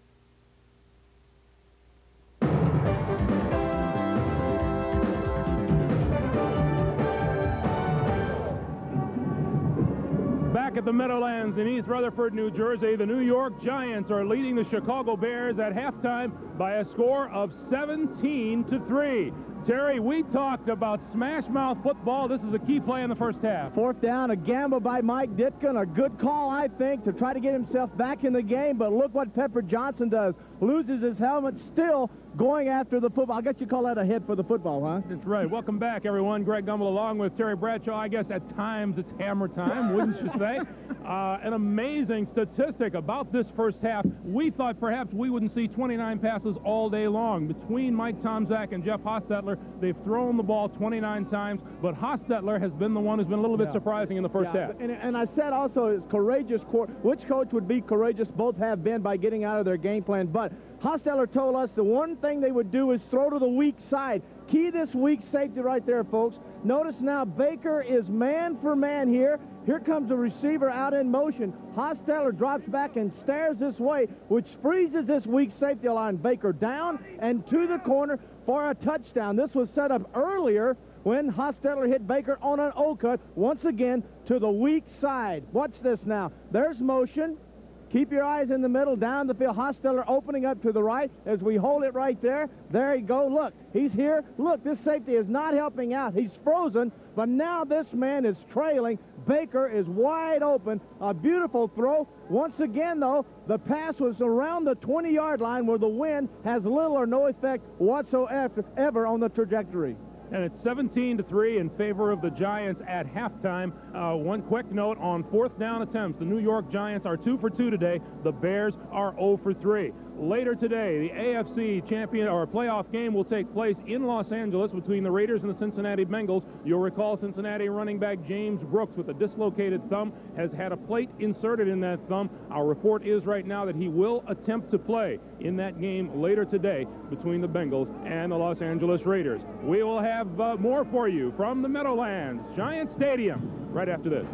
Back at the Meadowlands in East Rutherford, New Jersey, the New York Giants are leading the Chicago Bears at halftime by a score of seventeen to three. Terry, we talked about smash mouth football. This is a key play in the first half. Fourth down, a gamble by Mike Ditka. A good call, I think, to try to get himself back in the game. But look what Pepper Johnson does. Loses his helmet, still going after the football. I guess you call that a hit for the football, huh? That's right. Welcome back, everyone. Greg Gumbel along with Terry Bradshaw. I guess at times it's hammer time, wouldn't you say? Uh, an amazing statistic about this first half. We thought perhaps we wouldn't see twenty-nine passes all day long. Between Mike Tomczak and Jeff Hostetler, they've thrown the ball twenty-nine times, but Hostetler has been the one who's been a little bit Yeah. surprising in the first Yeah, half. And, and I said also, is courageous. Which coach would be courageous? Both have been by getting out of their game plan. But Hostetler told us the one thing they would do is throw to the weak side. Key this weak safety right there, folks. Notice now Baker is man for man here. Here comes the receiver out in motion. Hostetler drops back and stares this way, which freezes this weak safety line. Baker down and to the corner for a touchdown. This was set up earlier when Hostetler hit Baker on an O-cut, once again to the weak side. Watch this now. There's motion. Keep your eyes in the middle, down the field. Hostetler opening up to the right as we hold it right there. There you go. Look, he's here. Look, this safety is not helping out. He's frozen, but now this man is trailing. Baker is wide open. A beautiful throw. Once again, though, the pass was around the twenty-yard line where the wind has little or no effect whatsoever ever on the trajectory. And it's seventeen to three in favor of the Giants at halftime. Uh, one quick note on fourth down attempts. The New York Giants are two for two today. The Bears are zero for three. Later today, the A F C champion or playoff game will take place in Los Angeles between the Raiders and the Cincinnati Bengals. You'll recall Cincinnati running back James Brooks with a dislocated thumb has had a plate inserted in that thumb. Our report is right now that he will attempt to play in that game later today between the Bengals and the Los Angeles Raiders. We will have uh, more for you from the Meadowlands Giant Stadium right after this.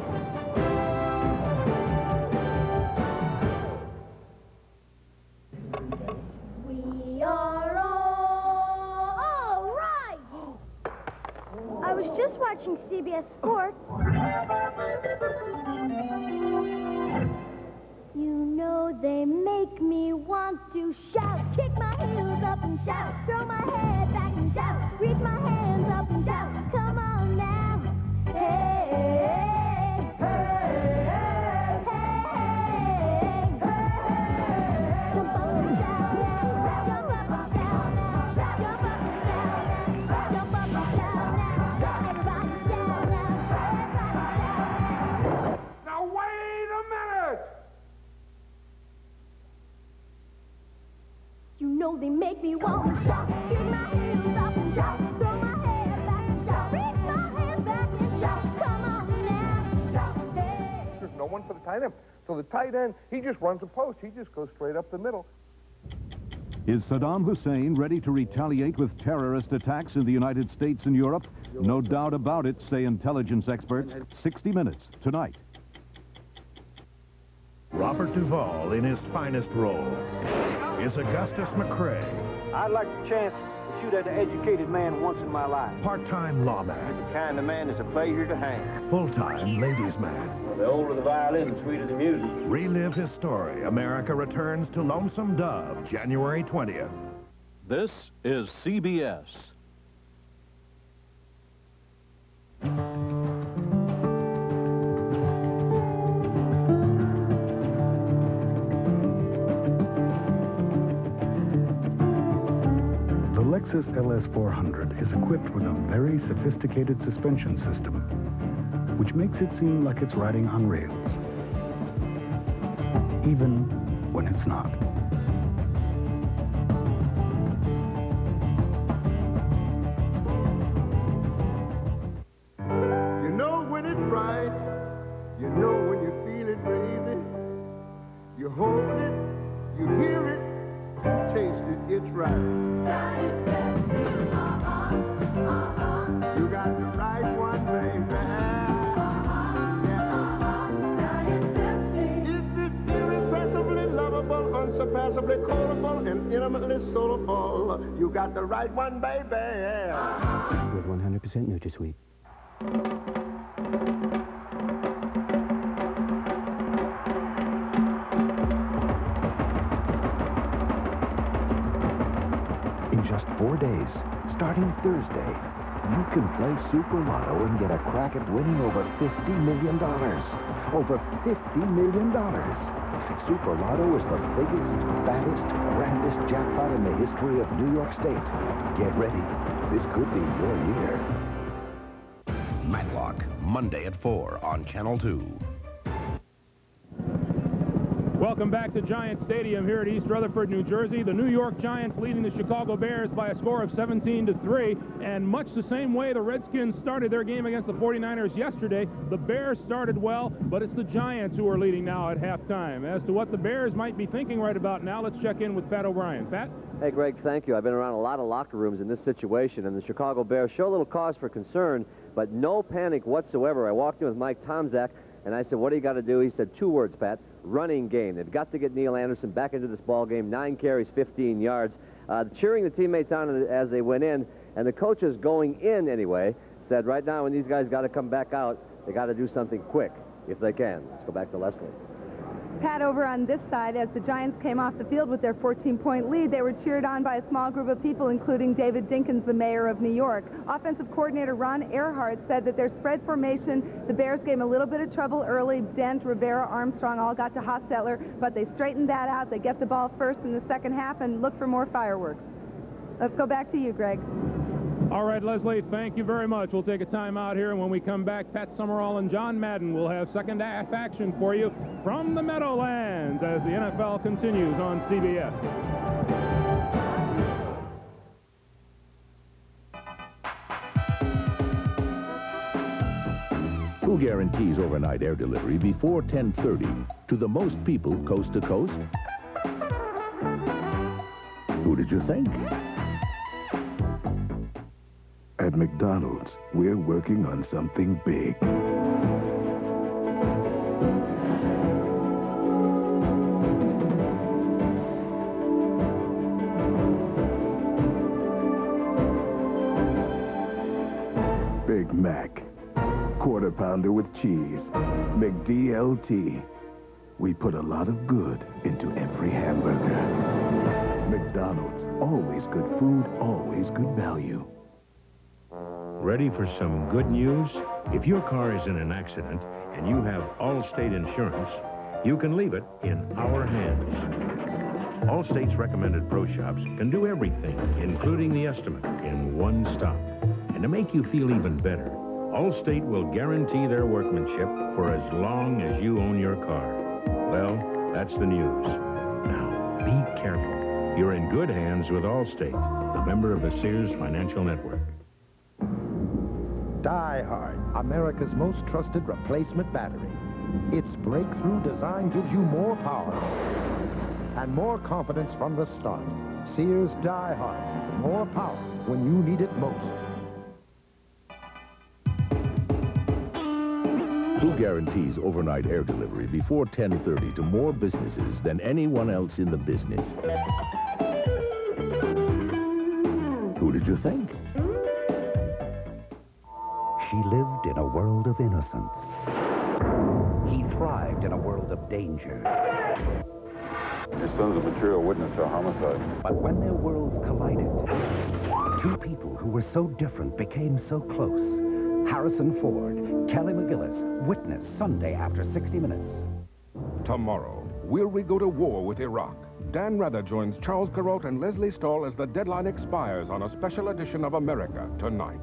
We are all, all right. I was just watching C B S Sports. You know they make me want to shout, kick my heels up and shout, throw my head back and shout, reach my hands up and shout. Come on now. Hey, hey, hey, hey, hey, hey. Jump up and shout now, jump up and shout now, jump up and shout now, jump up and shout now, everybody shout now, everybody shout now. Now wait a minute! You know they make me want to shout, kick my heels up and shout, throw my head back and shout, reach my hands back and shout, come on now, shout, hey. There's no one for the tight end. So the tight end, he just runs a post. He just goes straight up the middle. Is Saddam Hussein ready to retaliate with terrorist attacks in the United States and Europe? No doubt about it, say intelligence experts. sixty minutes tonight. Robert Duvall in his finest role is Augustus McCrae, I'd like the chance to shoot at an educated man once in my life. part-time lawman, The kind of man is a pleasure to hang. full-time ladies' man. Well, the older the violin, the sweeter the music. Relive his story. America returns to Lonesome Dove, January twentieth. This is C B S. The Lexus L S four hundred is equipped with a very sophisticated suspension system, which makes it seem like it's riding on rails, even when it's not. You know when it's right, you know when you feel it, baby. You hold it, you hear it, you taste it, it's right. You got the right one, baby. Irrepressibly lovable, unsurpassably quotable, and intimately soulful. You got the right one, baby. With one hundred percent NutraSweet. In just four days, starting Thursday, you can play Super Lotto and get a crack at winning over fifty million dollars. Over fifty million dollars. Super Lotto is the biggest, baddest, grandest jackpot in the history of New York State. Get ready. This could be your year. Matlock, Monday at four on Channel two. Welcome back to Giant Stadium here at East Rutherford, New Jersey. The New York Giants leading the Chicago Bears by a score of seventeen to three. And much the same way the Redskins started their game against the forty-niners yesterday, the Bears started well, but it's the Giants who are leading now at halftime. As to what the Bears might be thinking right about now, let's check in with Pat O'Brien. Pat? Hey, Greg, thank you. I've been around a lot of locker rooms in this situation, and the Chicago Bears show a little cause for concern, but no panic whatsoever. I walked in with Mike Tomczak, and I said, what do you got to do? He said, two words, Pat, running game. They've got to get Neil Anderson back into this ball game. Nine carries, fifteen yards. Uh, cheering the teammates on as they went in, and the coaches going in anyway said right now when these guys got to come back out, they got to do something quick if they can. Let's go back to Leslie. Pat, over on this side, as the Giants came off the field with their fourteen point lead, they were cheered on by a small group of people, including David Dinkins, the mayor of New York. Offensive coordinator Ron Earhart said that their spread formation, the Bears gave them a little bit of trouble early. Dent, Rivera, Armstrong all got to Hostetler, but they straightened that out. They get the ball first in the second half and look for more fireworks. Let's go back to you, Greg. All right, Leslie, thank you very much. We'll take a time out here, and when we come back, Pat Summerall and John Madden will have second half action for you from the Meadowlands as the N F L continues on C B S. Who guarantees overnight air delivery before ten thirty to the most people coast to coast? Who did you think? At McDonald's, we're working on something big. Big Mac. Quarter pounder with cheese. McD-L-T. We put a lot of good into every hamburger. McDonald's. Always good food, always good value. Ready for some good news? If your car is in an accident and you have Allstate insurance, you can leave it in our hands. Allstate's recommended pro shops can do everything, including the estimate, in one stop. And to make you feel even better, Allstate will guarantee their workmanship for as long as you own your car. Well, that's the news. Now, be careful. You're in good hands with Allstate, a member of the Sears Financial Network. Die Hard, America's most trusted replacement battery. Its breakthrough design gives you more power and more confidence from the start. Sears Die Hard, more power when you need it most. Who guarantees overnight air delivery before ten thirty to more businesses than anyone else in the business? Who did you think? She lived in a world of innocence. He thrived in a world of danger. Your son's a material witness to a homicide. But when their worlds collided, two people who were so different became so close. Harrison Ford, Kelly McGillis. Witness Sunday after sixty minutes. Tomorrow, will we go to war with Iraq? Dan Rather joins Charles Carrault and Leslie Stahl as the deadline expires on a special edition of America Tonight.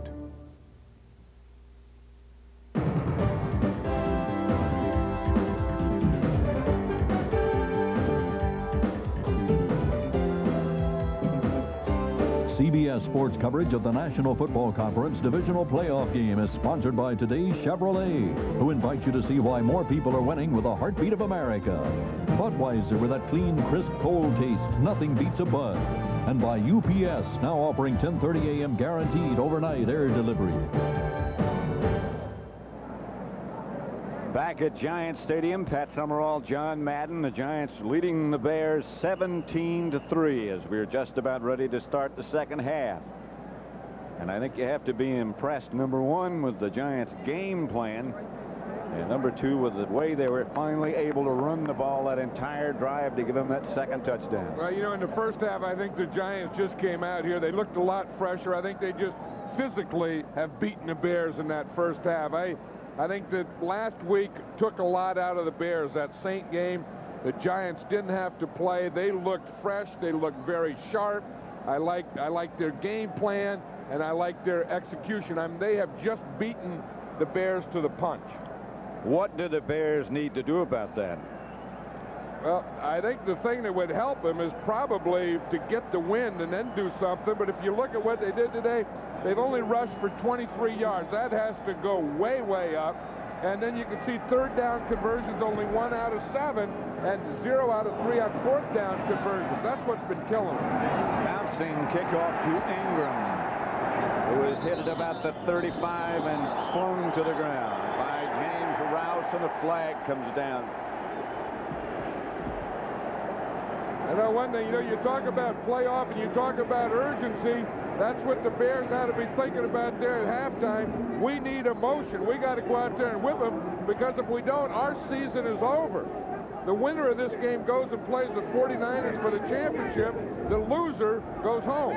C B S Sports coverage of the National Football Conference Divisional Playoff game is sponsored by today's Chevrolet, who invite you to see why more people are winning with a heartbeat of America. Budweiser, with that clean, crisp, cold taste, nothing beats a Bud. And by U P S, now offering ten thirty a m guaranteed overnight air delivery. Back at Giants Stadium, Pat Summerall, John Madden, the Giants leading the Bears seventeen to three as we're just about ready to start the second half. And I think you have to be impressed, number one, with the Giants' game plan, and number two, with the way they were finally able to run the ball that entire drive to give them that second touchdown. Well, you know, in the first half, I think the Giants just came out here. They looked a lot fresher. I think they just physically have beaten the Bears in that first half. I I think that last week took a lot out of the Bears. That Saint game, the Giants didn't have to play. They looked fresh. They looked very sharp. I like I like their game plan, and I like their execution. I mean, they have just beaten the Bears to the punch. What do the Bears need to do about that? Well, I think the thing that would help them is probably to get the win and then do something. But if you look at what they did today, they've only rushed for twenty-three yards. That has to go way, way up. And then you can see third down conversions, only one out of seven, and zero out of three on fourth down conversions. That's what's been killing them. Bouncing kickoff to Ingram, who is hit at about the thirty-five and flung to the ground by James Rouse, and the flag comes down. I know one thing, you know, you talk about playoff and you talk about urgency. That's what the Bears ought to be thinking about there at halftime. We need emotion. We got to go out there and whip them, because if we don't, our season is over. The winner of this game goes and plays the forty-niners for the championship. The loser goes home.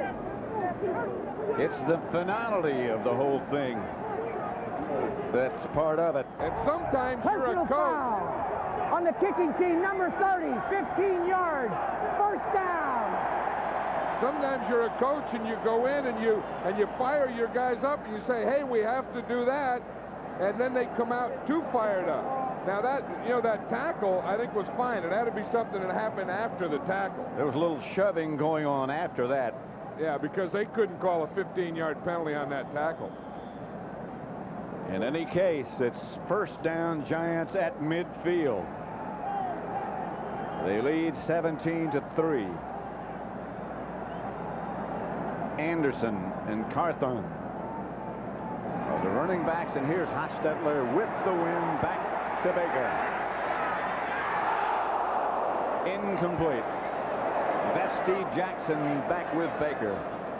It's the finality of the whole thing that's part of it. And sometimes you're a coach. On the kicking team, number thirty, fifteen yards, first down. Sometimes you're a coach and you go in and you and you fire your guys up and you say, hey, we have to do that, and then they come out too fired up. Now that, you know, that tackle I think was fine. It had to be something that happened after the tackle. There was a little shoving going on after that. Yeah, because they couldn't call a fifteen yard penalty on that tackle. In any case, it's first down, Giants at midfield. They lead seventeen to three. Anderson and Carthon are the running backs, and here's Hostetler with the win, back to Baker. Incomplete. That's Steve Jackson back with Baker.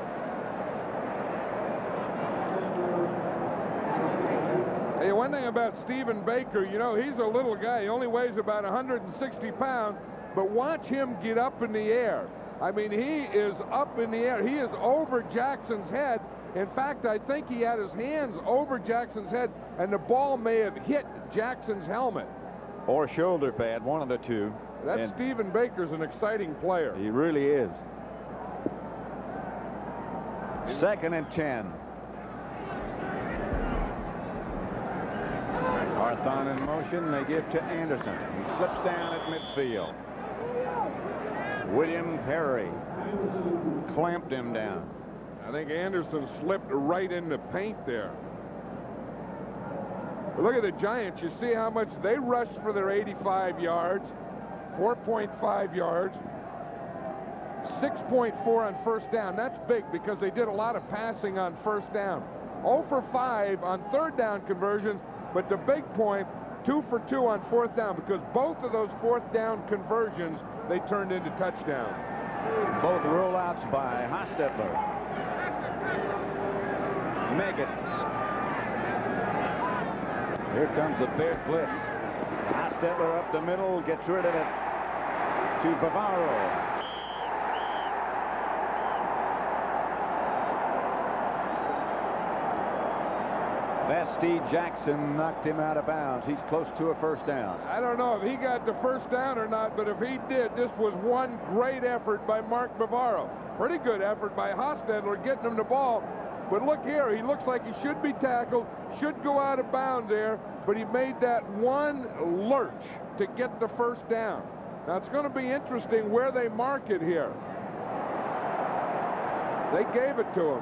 Hey, one thing about Stephen Baker, you know, he's a little guy. He only weighs about one hundred sixty pounds, but watch him get up in the air. I mean, he is up in the air. He is over Jackson's head. In fact, I think he had his hands over Jackson's head, and the ball may have hit Jackson's helmet. Or shoulder pad, one of the two. That and Stephen Baker's an exciting player. He really is. Second and ten. Carthon in motion. They give to Anderson. He slips down at midfield. William Perry clamped him down. I think Anderson slipped right in the paint there. But look at the Giants. You see how much they rushed for their eighty-five yards, four point five yards, six point four on first down. That's big because they did a lot of passing on first down. oh for five on third down conversions, but the big point, two for two on fourth down, because both of those fourth down conversions they turned into touchdowns. Both rollouts by Hostetler. Meggett. Here comes the Bear blitz. Hostetler up the middle, gets rid of it to Bavaro. Steve Jackson knocked him out of bounds. He's close to a first down. I don't know if he got the first down or not, but if he did, this was one great effort by Mark Bavaro. Pretty good effort by Hostetler getting him the ball. But look here, he looks like he should be tackled, should go out of bounds there, but he made that one lurch to get the first down. Now, it's going to be interesting where they mark it here. They gave it to him.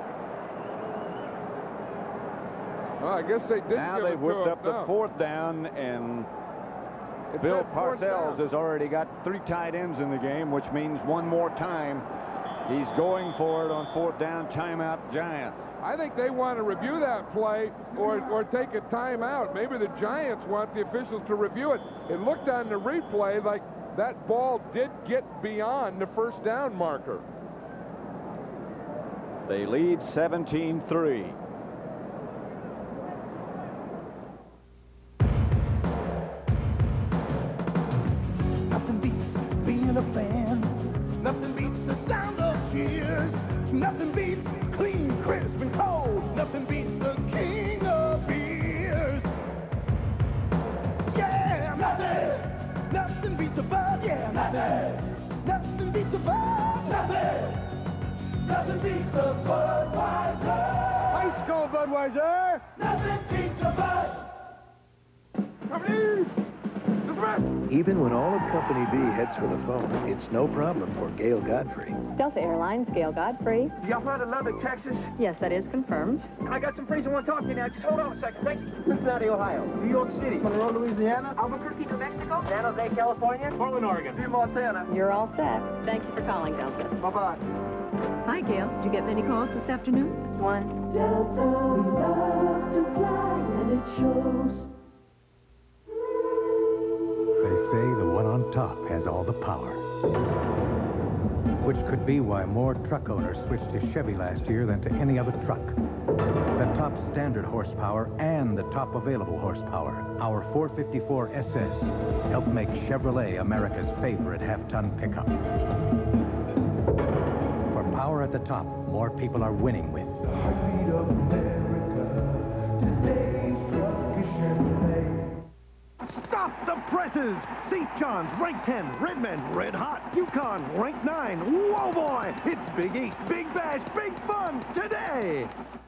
Well, I guess they did now give they've it to whipped him. up the No. fourth down, and It's Bill that fourth Parcells down. has already got three tight ends in the game, which means one more time he's going for it on fourth down. Timeout, Giants. I think they want to review that play or, or take a timeout. Maybe the Giants want the officials to review it. It looked on the replay like that ball did get beyond the first down marker. They lead seventeen three. Nothing beats being a fan. Nothing beats the sound of cheers. Nothing beats clean, crisp, and cold. Nothing beats the king of beers. Yeah, nothing. Nothing beats a bud. Yeah, nothing. Nothing beats a bud. Nothing. Nothing beats a Budweiser. Ice cold Budweiser. Nothing beats a Bud. Company. Even when all of Company B heads for the phone, it's no problem for Gail Godfrey. Delta Airlines, Gail Godfrey. Y'all fly to Lubbock, Texas? Yes, that is confirmed. I got some friends who want to talk to you now. Just hold on a second. Thank you. Cincinnati, Ohio. New York City. Monroe, Louisiana. Albuquerque, New Mexico. San Jose, California. Portland, Oregon. New Montana. You're all set. Thank you for calling, Delta. Bye-bye. Hi, Gail. Did you get many calls this afternoon? One. Delta, we love to fly, and it shows. They say the one on top has all the power. Which could be why more truck owners switched to Chevy last year than to any other truck. The top standard horsepower and the top available horsepower, our four fifty-four S S, help make Chevrolet America's favorite half-ton pickup. For power at the top, more people are winning with The heartbeat of America. Today's truck is Chevrolet. Stop the presses! Saint John's ranked ten, Redmen red hot, Yukon ranked nine. Whoa, boy! It's Big East, Big Bash, Big Fun today!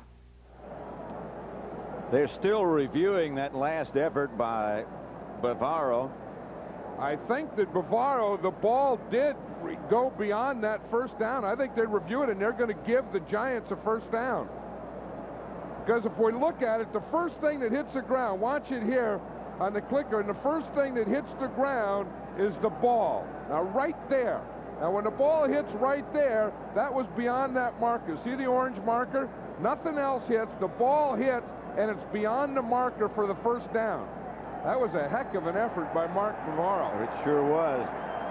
They're still reviewing that last effort by Bavaro. I think that Bavaro, the ball did go beyond that first down. I think they review it, and they're going to give the Giants a first down. Because if we look at it, the first thing that hits the ground, watch it here on the clicker, and the first thing that hits the ground is the ball. Now, right there. Now, when the ball hits right there, that was beyond that marker. See the orange marker? Nothing else hits. The ball hits, and it's beyond the marker for the first down. That was a heck of an effort by Mark Bavaro. It sure was.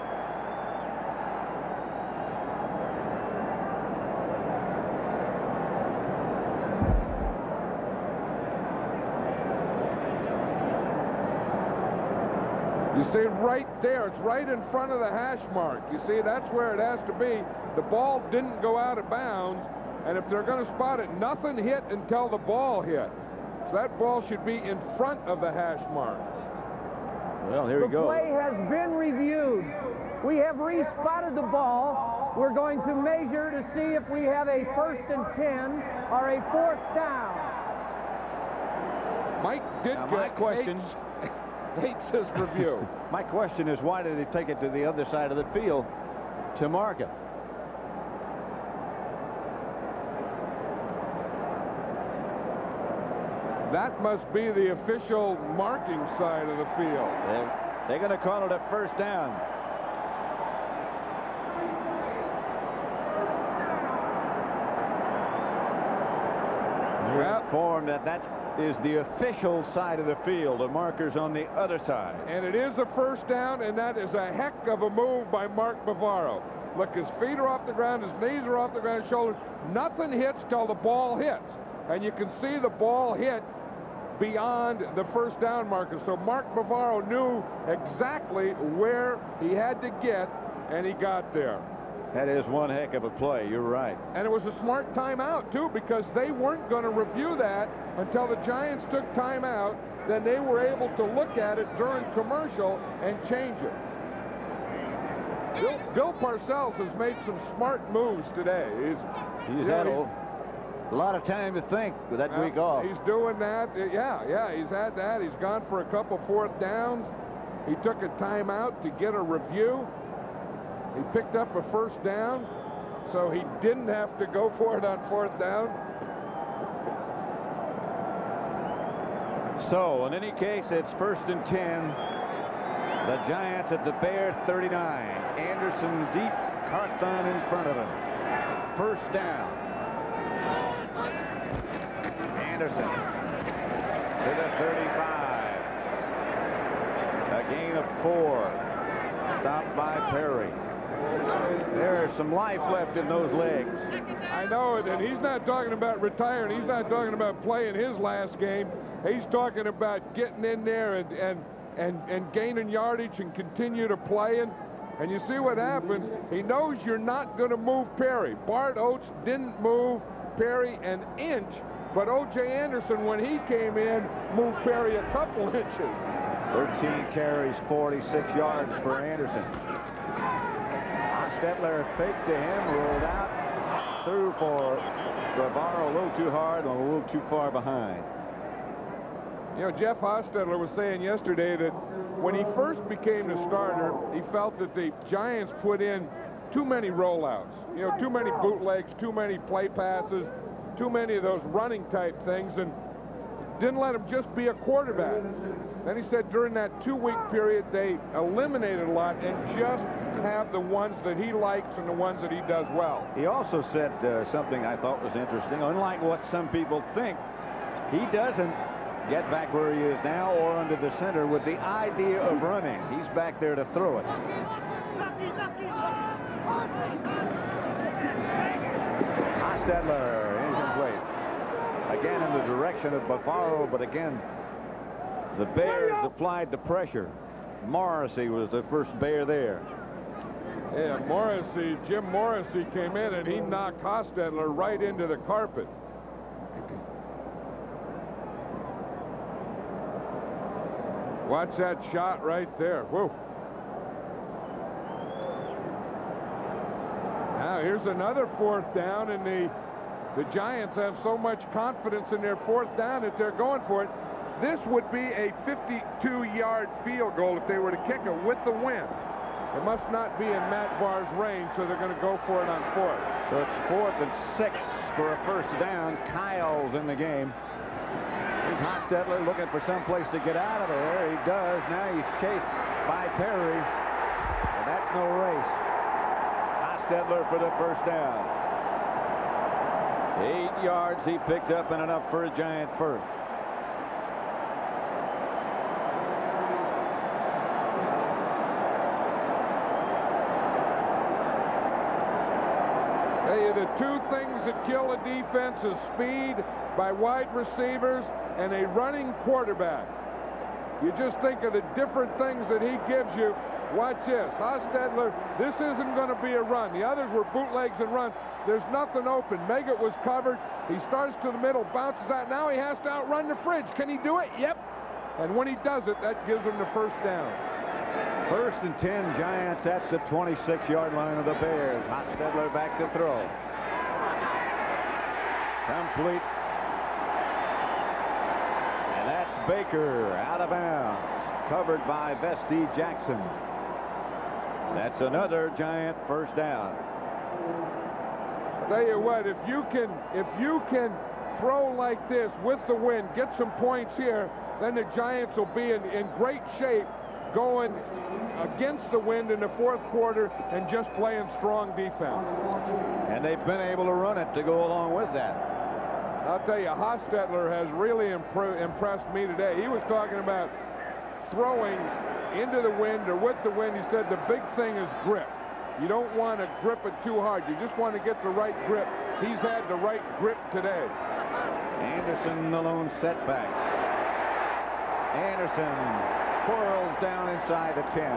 You see right there, it's right in front of the hash mark. You see, that's where it has to be. The ball didn't go out of bounds, and if they're going to spot it, nothing hit until the ball hit. So that ball should be in front of the hash mark. Well, here we The go. play has been reviewed. We have re-spotted the ball. We're going to measure to see if we have a first and ten or a fourth down. Mike did Now, my get question... Nate's, Nate's review. My question is, why did he take it to the other side of the field to mark it? That must be the official marking side of the field. They're, they're going to call it a first down. You're informed that that is the official side of the field. The marker's on the other side. And it is a first down, and that is a heck of a move by Mark Bavaro. Look, his feet are off the ground, his knees are off the ground, his shoulders. Nothing hits till the ball hits. And you can see the ball hit beyond the first down marker. So Mark Bavaro knew exactly where he had to get, and he got there. That is one heck of a play. You're right. And it was a smart timeout, too, because they weren't going to review that until the Giants took timeout. Then they were able to look at it during commercial and change it. Bill, Bill Parcells has made some smart moves today. He's, He's you had know, a lot of time to think with that uh, week off. He's doing that. Yeah, yeah, he's had that. He's gone for a couple fourth downs. He took a timeout to get a review. He picked up a first down, so he didn't have to go for it on fourth down. So, in any case, it's first and ten. The Giants at the Bears thirty-nine. Anderson deep, Carthon in front of him. First down. Anderson to the thirty-five. A gain of four. Stopped by Perry. There's some life left in those legs. I know it, and he's not talking about retiring. He's not talking about playing his last game. He's talking about getting in there and and and and gaining yardage and continue to play. And, and you see what happens. He knows you're not going to move Perry. Bart Oates didn't move Perry an inch, but O J Anderson, when he came in, moved Perry a couple inches. thirteen carries, forty-six yards for Anderson. Hostetler faked to him, rolled out, threw for Guevara a little too hard and a little too far behind. You know, Jeff Hostetler was saying yesterday that when he first became the starter, he felt that the Giants put in too many rollouts. You know, too many bootlegs, too many play passes, too many of those running type things, and didn't let him just be a quarterback. Then he said during that two-week period, they eliminated a lot and just have the ones that he likes and the ones that he does well. He also said uh, something I thought was interesting. Unlike what some people think, he doesn't get back where he is now or under the center with the idea of running. He's back there to throw it. Hostetler incomplete. Again in the direction of Bavaro, but again, the Bears applied the pressure. Morrissey was the first Bear there. Yeah, Morrissey, Jim Morrissey came in and he knocked Hostetler right into the carpet. Watch that shot right there. Whoa. Now here's another fourth down, and the the Giants have so much confidence in their fourth down that they're going for it. This would be a fifty-two yard field goal if they were to kick it with the wind. It must not be in Matt Barr's range, so they're going to go for it on fourth. So it's fourth and six for a first down. Kyle's in the game. Here's Hostetler looking for some place to get out of there. He does. Now he's chased by Perry. And that's no race. Hostetler for the first down. Eight yards he picked up and enough for a Giant first. Hey, the two things that kill a defense is speed by wide receivers and a running quarterback. You just think of the different things that he gives you. Watch this. Hostetler, this isn't going to be a run. The others were bootlegs and runs. There's nothing open. Meggett was covered. He starts to the middle, bounces out. Now he has to outrun the fridge. Can he do it? Yep. And when he does it, that gives him the first down. First and ten, Giants at the twenty-six yard line of the Bears. Hostetler back to throw. Complete. And that's Baker out of bounds. Covered by Vesti Jackson. That's another Giant first down. Tell you what, if you can if you can throw like this with the wind, get some points here, then the Giants will be in, in great shape going against the wind in the fourth quarter and just playing strong defense. And they've been able to run it to go along with that. I'll tell you, Hostetler has really impre impressed me today. He was talking about throwing into the wind or with the wind. He said the big thing is grip. You don't want to grip it too hard. You just want to get the right grip. He's had the right grip today. Anderson, the lone setback. Anderson twirls down inside the ten.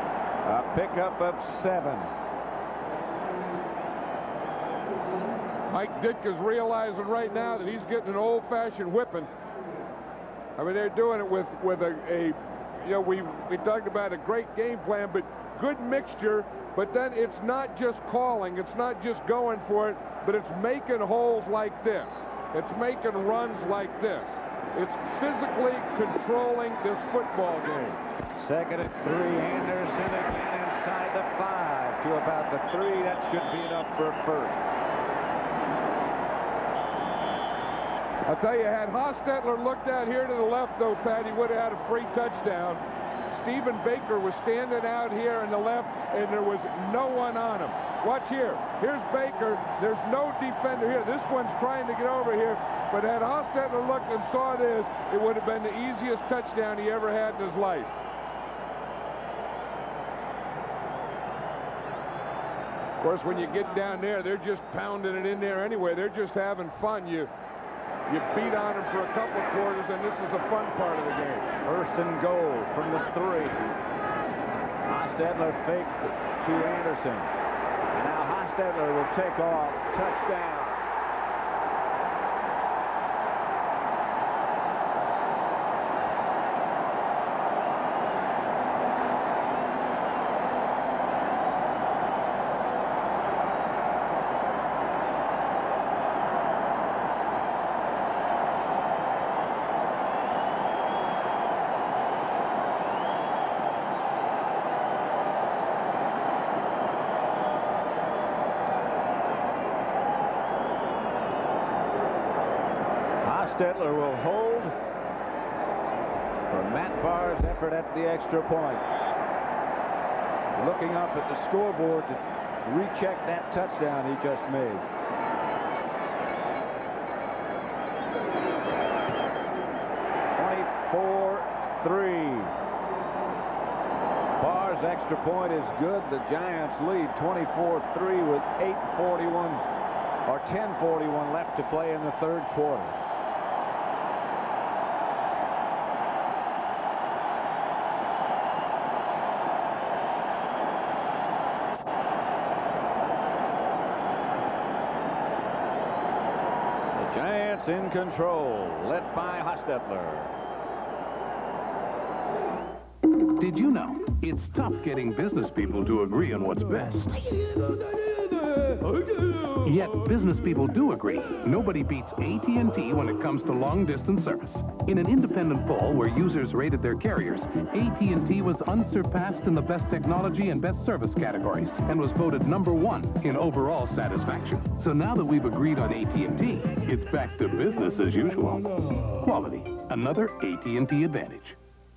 A pickup of seven. Mike Ditka's realizing right now that he's getting an old-fashioned whipping. I mean, they're doing it with, with a, a, you know, we, we talked about a great game plan, but good mixture, but then it's not just calling, it's not just going for it, but it's making holes like this. It's making runs like this. It's physically controlling this football game. Second and three, Anderson again inside the five to about the three. That should be enough for a first. I'll tell you, had Hostetler looked out here to the left, though, Pat, he would have had a free touchdown. Stephen Baker was standing out here on the left, and there was no one on him. Watch here. Here's Baker. There's no defender here. This one's trying to get over here. But had Hostetler looked and saw this, it would have been the easiest touchdown he ever had in his life. Of course, when you get down there, they're just pounding it in there anyway. They're just having fun. You You beat on them for a couple of quarters, and this is the fun part of the game. First and goal from the three. Hostetler fake to Anderson. And now Hostetler will take off. Touchdown. Hostetler will hold for Matt Barr's effort at the extra point. Looking up at the scoreboard to recheck that touchdown he just made. twenty-four three. Barr's extra point is good. The Giants lead twenty-four three with eight forty-one or ten forty-one left to play in the third quarter. In control, led by Hostetler. Did you know it's tough getting business people to agree on what's best? Yet business people do agree. Nobody beats A T and T when it comes to long-distance service. In an independent poll where users rated their carriers, A T and T was unsurpassed in the best technology and best service categories and was voted number one in overall satisfaction. So now that we've agreed on A T and T, it's back to business as usual. Quality, another A T and T advantage.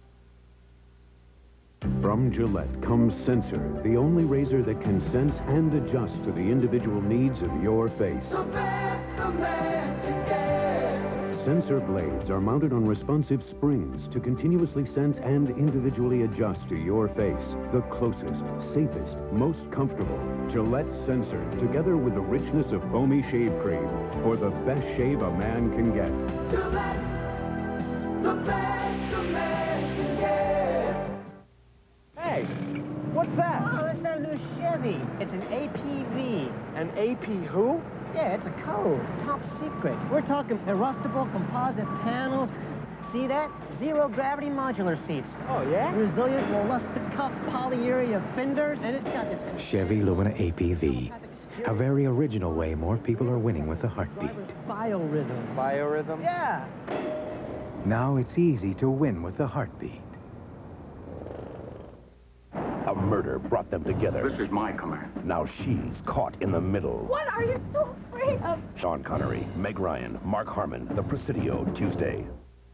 From Gillette comes Sensor, the only razor that can sense and adjust to the individual needs of your face. The best a man can get. Sensor blades are mounted on responsive springs to continuously sense and individually adjust to your face. The closest, safest, most comfortable Gillette Sensor, together with the richness of foamy shave cream for the best shave a man can get. Gillette, the best a man can get. Hey, what's that? Oh, that's that new Chevy. It's an A P V. An A P who? Yeah, it's a code. Top secret. We're talking adjustable composite panels. See that? Zero gravity modular seats. Oh, yeah? Resilient Luster-Cuff polyurea fenders. And it's got this... Chevy Luna A P V. A very original way more people are winning with the heartbeat. Biorhythms. Biorhythm? Yeah. Now it's easy to win with the heartbeat. A murder brought them together. This is my command. Now she's caught in the middle. What are you so afraid of? Sean Connery, Meg Ryan, Mark Harmon, The Presidio, Tuesday.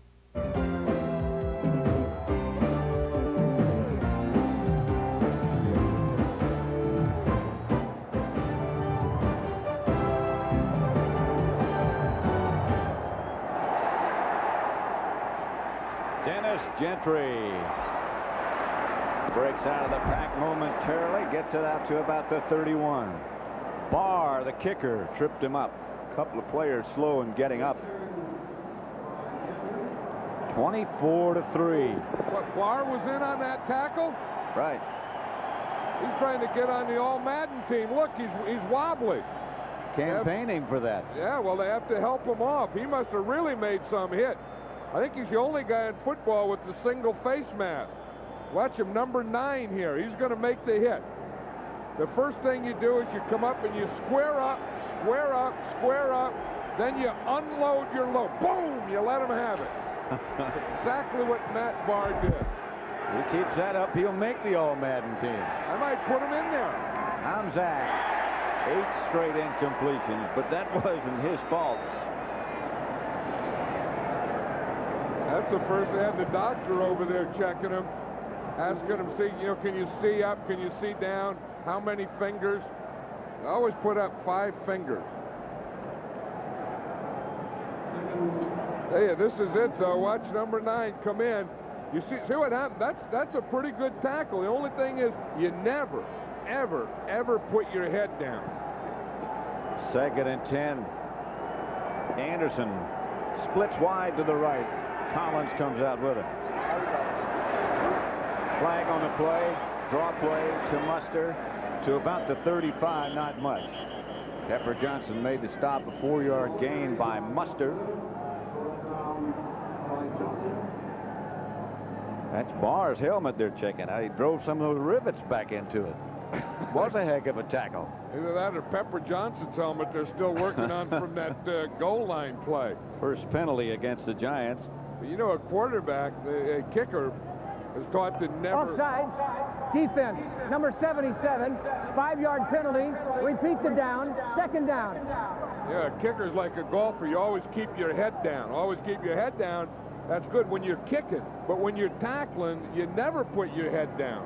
Dennis Gentry breaks out of the pack momentarily, gets it out to about the thirty-one. Barr, the kicker, tripped him up. A couple of players slow in getting up. twenty-four to three. What, Barr was in on that tackle? Right. He's trying to get on the All-Madden team. Look, he's, he's wobbly. campaigning for that. Yeah, well, they have to help him off. He must have really made some hit. I think he's the only guy in football with the single face mask. Watch him, number nine here. He's going to make the hit. The first thing you do is you come up and you square up, square up, square up. Then you unload your load. Boom! You let him have it. Exactly what Matt Barr did. He keeps that up, he'll make the All-Madden team. I might put him in there. Tomczak, eight straight incompletions, but that wasn't his fault. That's the first. They had the doctor over there checking him, asking him, see, you know, can you see up? Can you see down? How many fingers? I always put up five fingers. Hey, this is it, though. Watch number nine come in. You see, see what happened? That's that's a pretty good tackle. The only thing is, you never, ever, ever put your head down. Second and ten. Anderson splits wide to the right. Collins comes out with it. Flag on the play. Draw play to Muster to about the thirty-five. Not much. Pepper Johnson made the stop. A four-yard gain by Muster. That's Barr's helmet they're checking out. He drove some of those rivets back into it. Was a heck of a tackle. Either that or Pepper Johnson's helmet they're still working on from that uh, goal line play. First penalty against the Giants. You know, a quarterback, the a kicker, is taught to never... Offsides. Defense, number seventy-seven. Five-yard penalty. Repeat the down. Second down. Yeah, a kicker's like a golfer. You always keep your head down. Always keep your head down. That's good when you're kicking. But when you're tackling, you never put your head down.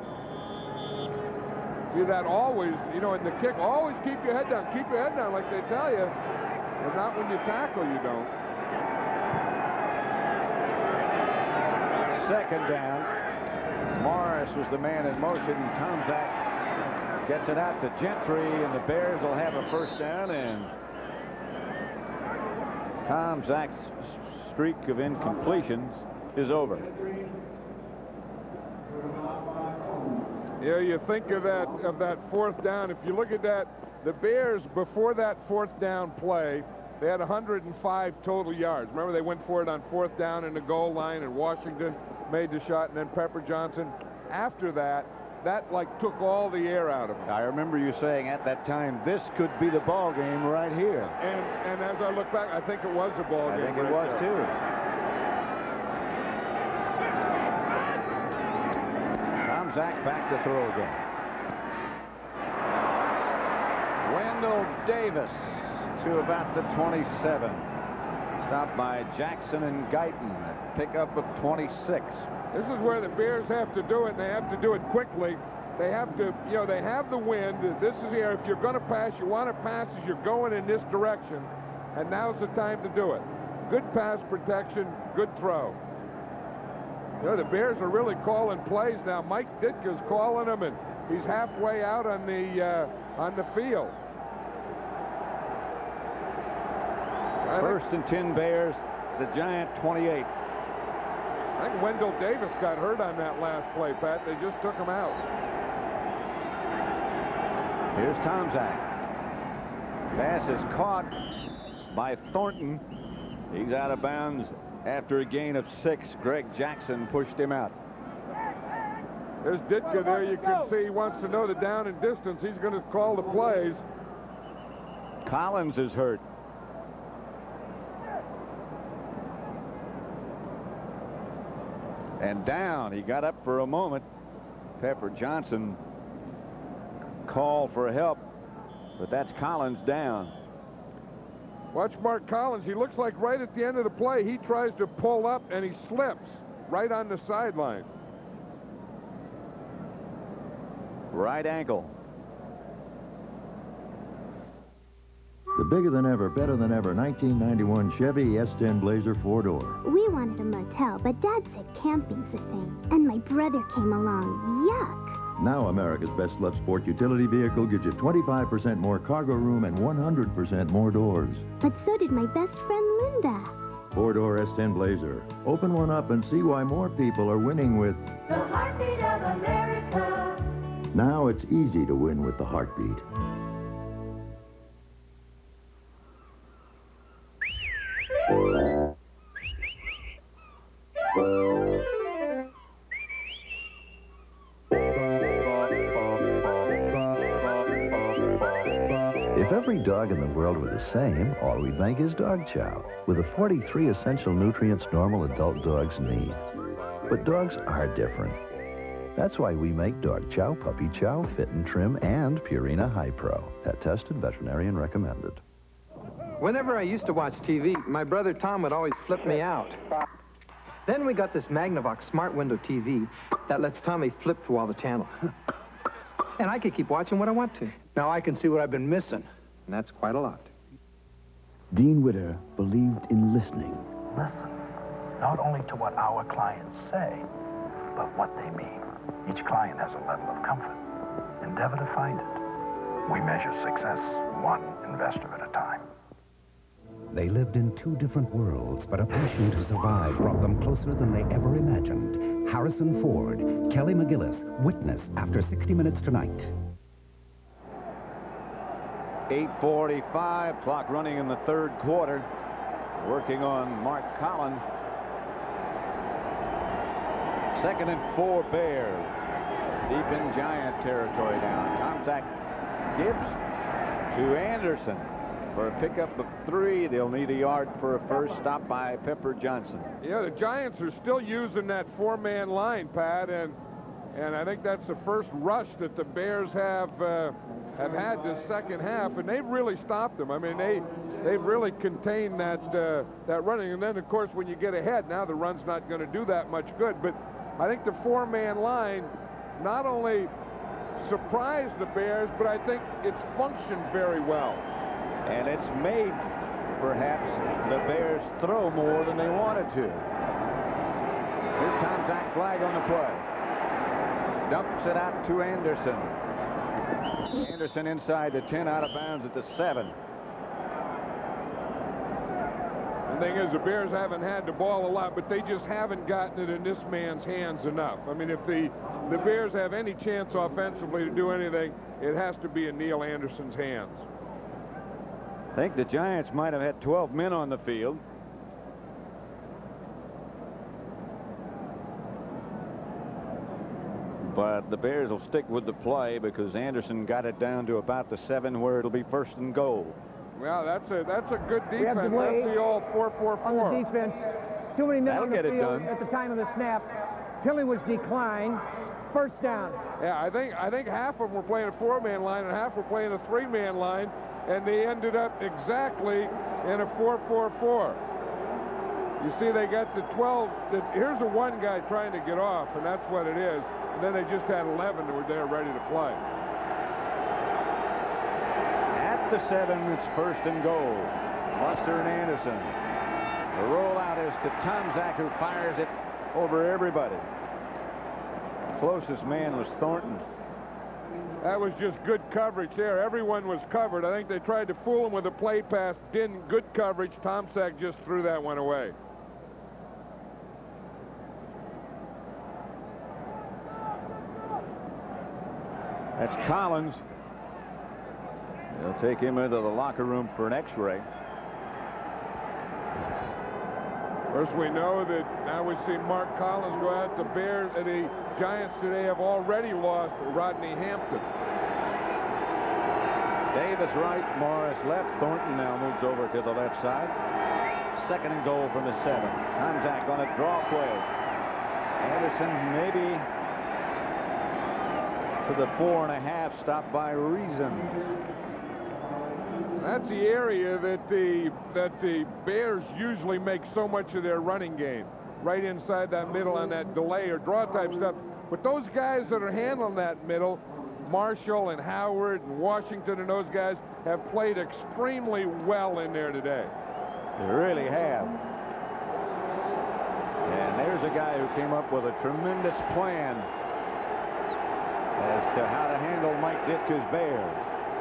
See that always, you know, in the kick, always keep your head down. Keep your head down like they tell you. But not when you tackle, you don't. Second down. Morris was the man in motion. Tomczak gets it out to Gentry, and the Bears will have a first down, and Tomczak's streak of incompletions is over. Yeah, you think of that of that fourth down. If you look at that, the Bears before that fourth down play, they had one hundred five total yards. Remember, they went for it on fourth down in the goal line, and Washington made the shot, and then Pepper Johnson. After that, that like took all the air out of him. I remember you saying at that time, this could be the ball game right here. And and as I look back, I think it was a ball I game. I think it right was there. too. Tomczak back to throw again. Wendell Davis to about the twenty-seven. Stopped by Jackson and Guyton. Pickup of twenty-six. This is where the Bears have to do it, and they have to do it quickly. They have to, you know, they have the wind. This is here. If you're going to pass, you want to pass as you're going in this direction, and now's the time to do it. Good pass protection, good throw. You know, the Bears are really calling plays now. Mike Ditka's calling them, and he's halfway out on the uh, on the field. First and ten Bears, the Giant twenty-eight. I think Wendell Davis got hurt on that last play, Pat. They just took him out. Here's Tomczak. Pass is caught by Thornton. He's out of bounds after a gain of six. Greg Jackson pushed him out. There's Ditka there. You can see he wants to know the down and distance. He's going to call the plays. Collins is hurt. And down. He got up for a moment. Pepper Johnson called for help, but that's Collins down. Watch Mark Collins. He looks like right at the end of the play, he tries to pull up and he slips right on the sideline. Right ankle. The bigger than ever, better than ever nineteen ninety-one Chevy S ten Blazer four-door. We wanted a motel, but Dad said camping's the thing. And my brother came along. Yuck. Now America's best loved sport utility vehicle gives you twenty-five percent more cargo room and one hundred percent more doors. But so did my best friend Linda. Four-door S ten Blazer. Open one up and see why more people are winning with The heartbeat of America. Now it's easy to win with the heartbeat. every dog in the world were the same, all we'd make is dog chow, with the forty-three essential nutrients normal adult dogs need. But dogs are different. That's why we make Dog Chow, Puppy Chow, Fit and Trim, and Purina High Pro. Pet tested, veterinarian recommended. Whenever I used to watch T V, my brother Tom would always flip me out. Then we got this Magnavox Smart Window T V that lets Tommy flip through all the channels. And I could keep watching what I want to. Now I can see what I've been missing. And that's quite a lot. Dean Witter believed in listening. Listen, not only to what our clients say, but what they mean. Each client has a level of comfort. Endeavor to find it. We measure success one investor at a time. They lived in two different worlds, but a passion to survive brought them closer than they ever imagined. Harrison Ford, Kelly McGillis, Witness, after sixty minutes tonight. eight forty-five, clock running in the third quarter. Working on Mark Collins. Second and four Bears. Deep in Giant territory now. Tomczak Gibbs to Anderson for a pickup of three. They'll need a yard for a first. Stop by Pepper Johnson. Yeah, the Giants are still using that four-man line, Pat, and and I think that's the first rush that the Bears have uh, have had this second half, and they've really stopped them. I mean, they they've really contained that uh, that running, and then of course when you get ahead, now the run's not going to do that much good. But I think the four-man line not only surprised the Bears, but I think it's functioned very well. And it's made, perhaps, the Bears throw more than they wanted to. Here's Tomczak, flag on the play. Dumps it out to Anderson. Anderson inside the ten, out of bounds at the seven. The thing is, the Bears haven't had the ball a lot, but they just haven't gotten it in this man's hands enough. I mean, if the, the Bears have any chance offensively to do anything, it has to be in Neil Anderson's hands. I think the Giants might have had twelve men on the field. But the Bears will stick with the play because Anderson got it down to about the seven where it'll be first and goal. Well, that's a that's a good We have defense. delay That's the all four four four. On the defense, too many men That'll on the get it field done. at the time of the snap. Penalty was declined. First down. Yeah, I think I think half of them were playing a four-man line and half were playing a three-man line, and they ended up exactly in a four four four. You see, they got the twelve. The, here's the one guy trying to get off, and that's what it is. And then they just had eleven that were there ready to play. At the seven, it's first and goal. Muster and Anderson. The rollout is to Tomczak, who fires it over everybody. Closest man was Thornton. That was just good coverage there. Everyone was covered. I think they tried to fool him with a play pass. Didn't. Good coverage. Tomczak just threw that one away. That's Collins. They'll take him into the locker room for an x-ray. First, we know that now we see Mark Collins go out. The Bears, uh, the Giants today have already lost Rodney Hampton. Davis right, Morris left. Thornton now moves over to the left side. Second and goal from the seven. Tomczak on a draw play. Anderson maybe to the four and a half, stopped by Reason. That's the area that the that the Bears usually make so much of their running game, right inside that middle on that delay or draw type stuff. But those guys that are handling that middle, Marshall and Howard and Washington and those guys, have played extremely well in there today. They really have. And there's a guy who came up with a tremendous plan as to how to handle Mike Ditka's Bears.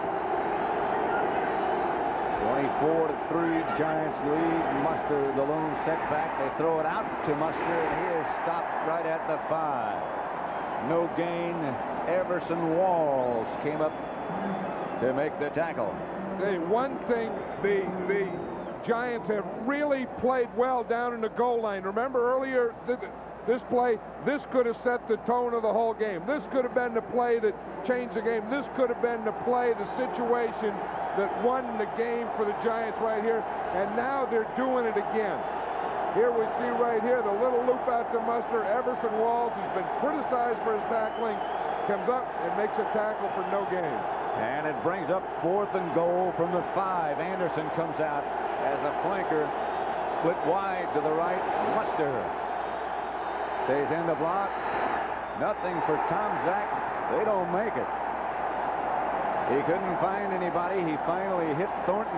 twenty-four to three, Giants lead. Muster, the lone setback. They throw it out to Muster, and he is stopped right at the five. No gain. Everson Walls came up to make the tackle. Hey, one thing, the the Giants have really played well down in the goal line. Remember earlier, th this play, this could have set the tone of the whole game. This could have been the play that changed the game. This could have been the play, the situation that won the game for the Giants right here, and now they're doing it again. Here we see right here the little loop out to Muster. Everson Walls has been criticized for his tackling, comes up and makes a tackle for no gain. And it brings up fourth and goal from the five. Anderson comes out as a flanker, split wide to the right. Muster stays in the block. Nothing for Tom Zach. They don't make it. He couldn't find anybody. He finally hit Thornton.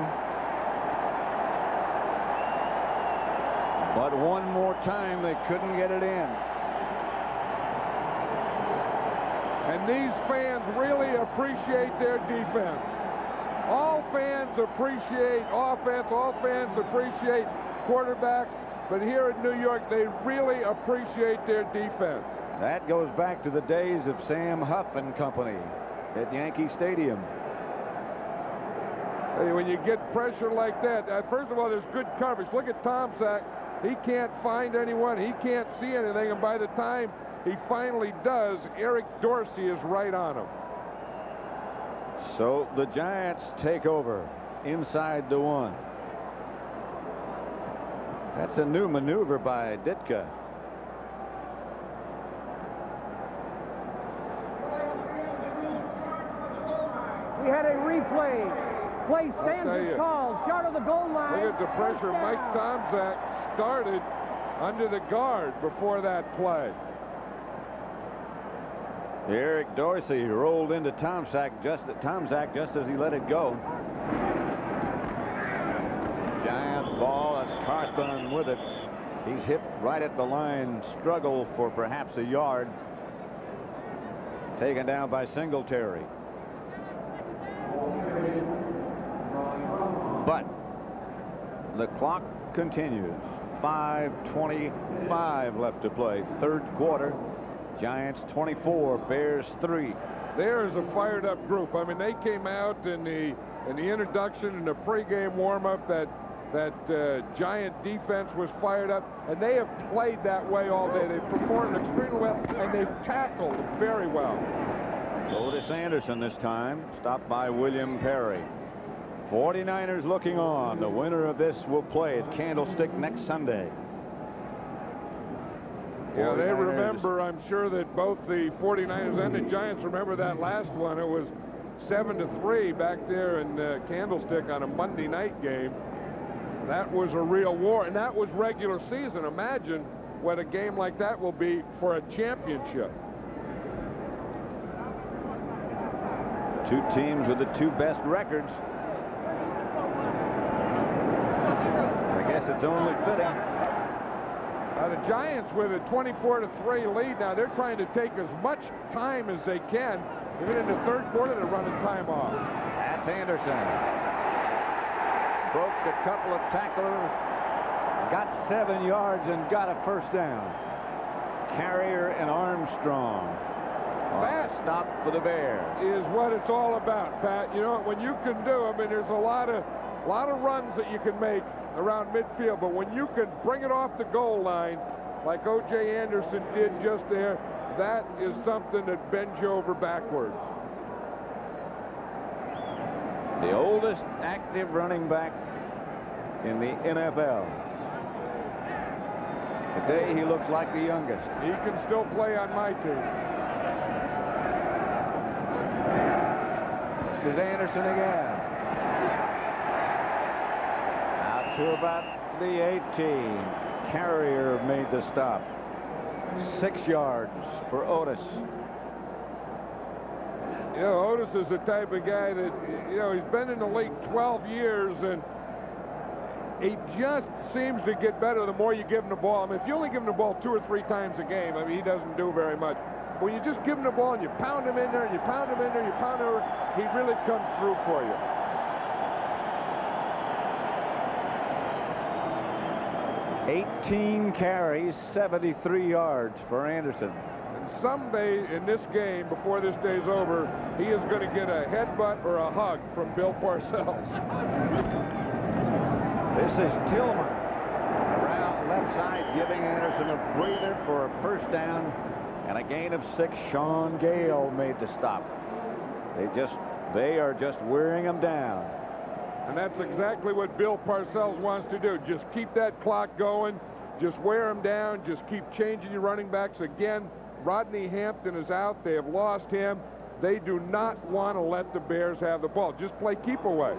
But one more time, they couldn't get it in. And these fans really appreciate their defense. All fans appreciate offense. All fans appreciate quarterbacks. But here in New York, they really appreciate their defense. That goes back to the days of Sam Huff and company at Yankee Stadium. Hey, when you get pressure like that, uh, first of all, there's good coverage. Look at Tom Zach. He can't find anyone. He can't see anything. And by the time he finally does, Eric Dorsey is right on him. So the Giants take over inside the one. That's a new maneuver by Ditka. We had a replay. Play stands is called. Short of the goal line. Look at the pressure. Mike Tomczak started under the guard before that play. Eric Dorsey rolled into Tomczak just Tomczak just as he let it go. Giant ball. That's Carthon with it. He's hit right at the line. Struggle for perhaps a yard. Taken down by Singletary. But the clock continues. five twenty-five left to play. Third quarter. Giants twenty-four, Bears three. There's a fired up group. I mean, they came out in the in the introduction and the pregame warm-up that that uh, Giant defense was fired up, and they have played that way all day. They've performed extremely well, and they've tackled very well. Otis Anderson this time, stopped by William Perry. forty-niners looking on. The winner of this will play at Candlestick next Sunday. Yeah, they remember, I'm sure that both the forty-niners and the Giants remember that last one. It was seven to three back there in uh, Candlestick on a Monday night game. That was a real war, and that was regular season. Imagine what a game like that will be for a championship. Two teams with the two best records. I guess it's only fitting. Now the Giants with a twenty-four to three lead. Now they're trying to take as much time as they can. Even in the third quarter, they're running time off. That's Anderson. Broke a couple of tacklers. Got seven yards and got a first down. Carrier and Armstrong. That stop for the Bears is what it's all about, Pat. You know, when you can do, I mean, there's a lot of lot of runs that you can make around midfield, but when you can bring it off the goal line like O J Anderson did just there, that is something that bends you over backwards. The oldest active running back in the N F L. Today he looks like the youngest. He can still play on my team. This is Anderson again. Out to about the eighteen. Carrier made the stop. Six yards for Otis. You know, Otis is the type of guy that, you know, he's been in the league twelve years, and he just seems to get better the more you give him the ball. I mean, if you only give him the ball two or three times a game, I mean, he doesn't do very much. When you just give him the ball and you pound him in there and you pound him in there and you pound him over, he really comes through for you. eighteen carries, seventy-three yards for Anderson. And someday in this game, before this day's over, he is going to get a headbutt or a hug from Bill Parcells. This is Tillman around left side, giving Anderson a breather for a first down and a gain of six. Sean Gale made the stop. They just they are just wearing him down. And that's exactly what Bill Parcells wants to do. Just keep that clock going. Just wear them down. Just keep changing your running backs. Again, Rodney Hampton is out. They have lost him. They do not want to let the Bears have the ball. Just play keep away.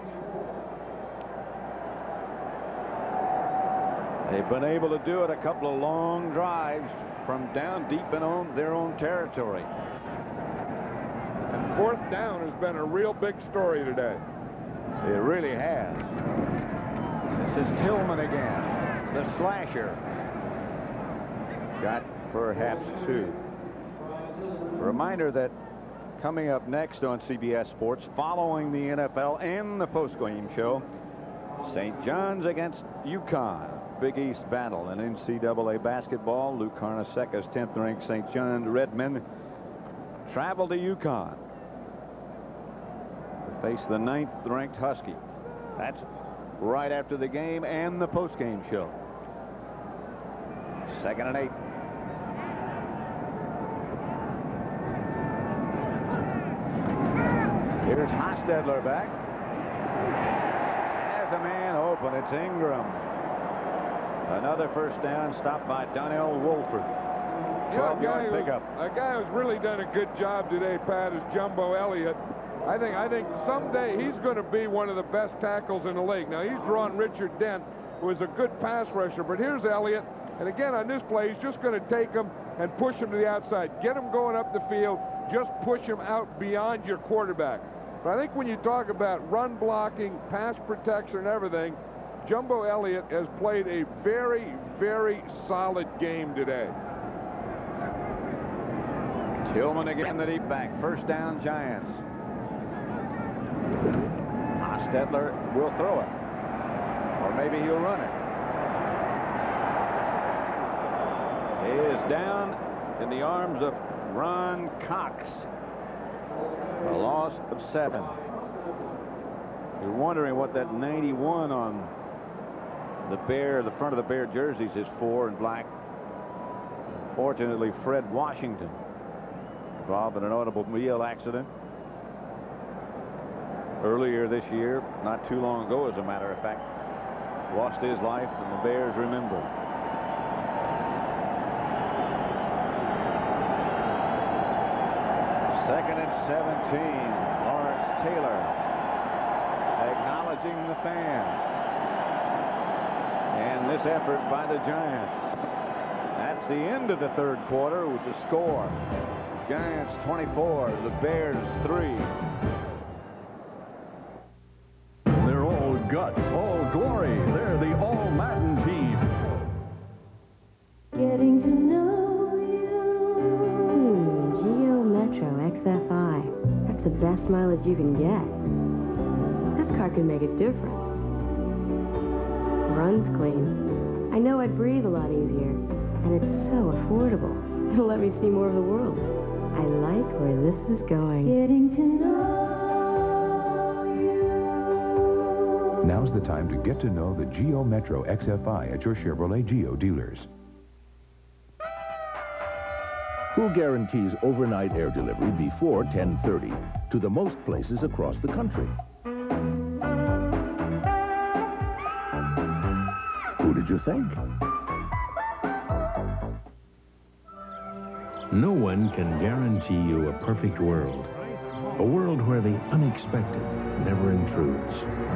They've been able to do it a couple of long drives from down deep in own, their own territory. And fourth down has been a real big story today. It really has. This is Tillman again, the slasher. Got perhaps two. A reminder that coming up next on C B S Sports, following the N F L and the postgame show, Saint John's against UConn. Big East battle in N C double A basketball. Lou Carnesecca's tenth ranked Saint John Redmen travel to UConn to face the ninth ranked Huskies. That's right after the game and the postgame show. Second and eight. Here's Hostetler back. There's a man open. It's Ingram. Another first down, stopped by Donnell Wolford. Yeah, a guy, who, pickup. a guy who's really done a good job today, Pat, is Jumbo Elliott. I think I think someday he's going to be one of the best tackles in the league. Now, he's drawn Richard Dent, who is a good pass rusher, but here's Elliott. And again, on this play, he's just going to take him and push him to the outside. Get him going up the field. Just push him out beyond your quarterback. But I think when you talk about run blocking, pass protection, and everything, Jumbo Elliott has played a very, very solid game today. Tillman again, the deep back. First down, Giants. Hostetler will throw it. Or maybe he'll run it. He is down in the arms of Ron Cox. A loss of seven. You're wondering what that ninety-one on the Bear, the front of the Bear jerseys is for in black. Fortunately, Fred Washington, involved in an automobile accident earlier this year, not too long ago, as a matter of fact, lost his life, and the Bears remember. Second and seventeen. Lawrence Taylor acknowledging the fans. And this effort by the Giants. That's the end of the third quarter with the score. Giants twenty-four, the Bears three. They're all guts, all glory. They're the all Madden team. Getting to know you. Hmm, Geo Metro X F I. That's the best mileage you can get. This car can make a difference. Runs clean. I know I'd breathe a lot easier. And it's so affordable. It'll let me see more of the world. I like where this is going. Getting to know you. Now's the time to get to know the Geo Metro X F I at your Chevrolet Geo dealers. Who guarantees overnight air delivery before ten thirty to the most places across the country? Who did you think? No one can guarantee you a perfect world. A world where the unexpected never intrudes.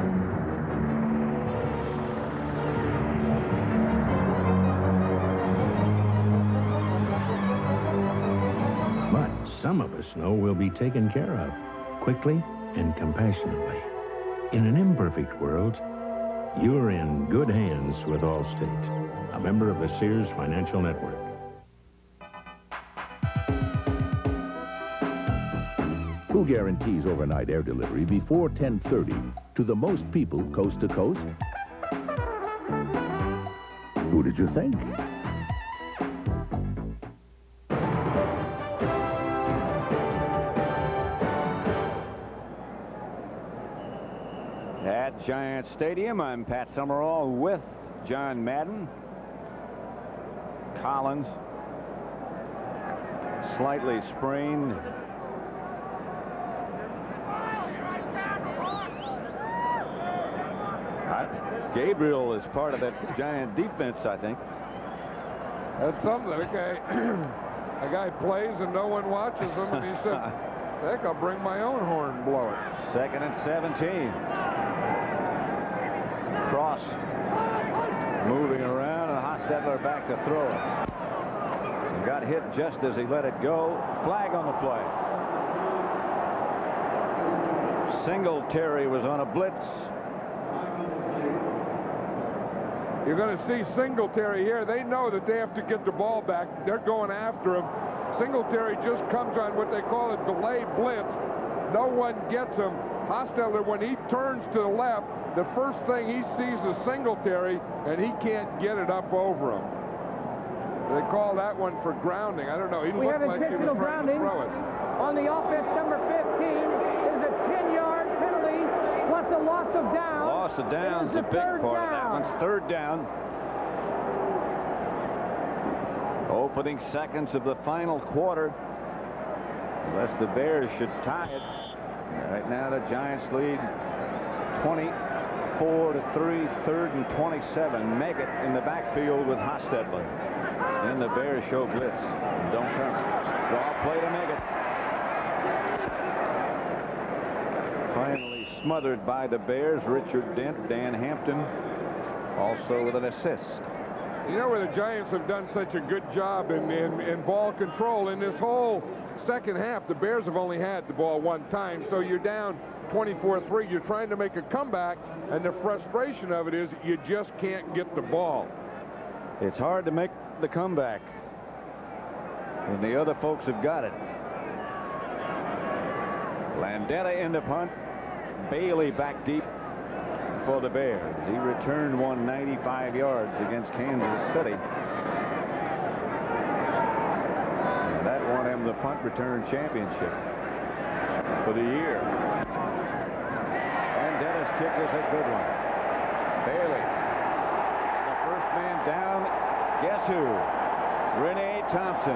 But some of us know we'll be taken care of, quickly and compassionately. In an imperfect world, you're in good hands with Allstate, a member of the Sears Financial Network. Who guarantees overnight air delivery before ten thirty to the most people coast to coast? Who did you think? At Giant Stadium, I'm Pat Summerall with John Madden. Collins slightly sprained. Gabriel is part of that Giant defense, I think. That's something. A guy, a guy plays and no one watches him, and he said, heck, I'll bring my own horn and blow it. Second and seventeen. Cross moving around, and Hostetler back to throw it. And got hit just as he let it go. Flag on the play. Singletary was on a blitz. You're going to see Singletary here. They know that they have to get the ball back. They're going after him. Singletary just comes on what they call a delayed blitz. No one gets him. Hostetler, when he turns to the left, the first thing he sees is Singletary, and he can't get it up over him. They call that one for grounding. I don't know. He we looked have like he was trying to grounding throw it. On the offense, number fifteen is a ten-yard penalty plus a loss of down. Loss of down is a big part of that one's third down. Opening seconds of the final quarter. Unless the Bears should tie it. Right now the Giants lead twenty-four to three, third and twenty-seven. Meggett in the backfield with Hostetler. Then the Bears show blitz. Don't come. Draw play to Meggett. Finally smothered by the Bears. Richard Dent, Dan Hampton also with an assist. You know where the Giants have done such a good job in, in, in ball control in this whole second half. The Bears have only had the ball one time, so you're down twenty-four three. You're trying to make a comeback, and the frustration of it is you just can't get the ball. It's hard to make the comeback when the other folks have got it. Landeta in the punt. Bailey back deep for the Bears. He returned one ninety-five yards against Kansas City. And that won him the punt return championship for the year. And Dennis' kick is a good one. Bailey. The first man down. Guess who? Renee Thompson.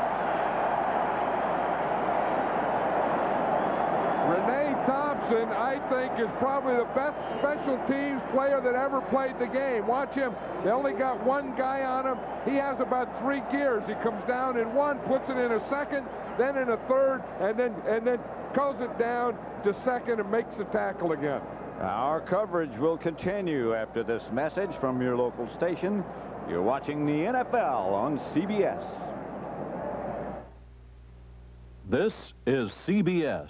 Renee Thompson, I think, is probably the best special teams player that ever played the game. Watch him. They only got one guy on him. He has about three gears. He comes down in one, puts it in a second, then in a third, and then and then goes it down to second and makes the tackle again. Our coverage will continue after this message from your local station. You're watching the N F L on C B S. This is C B S.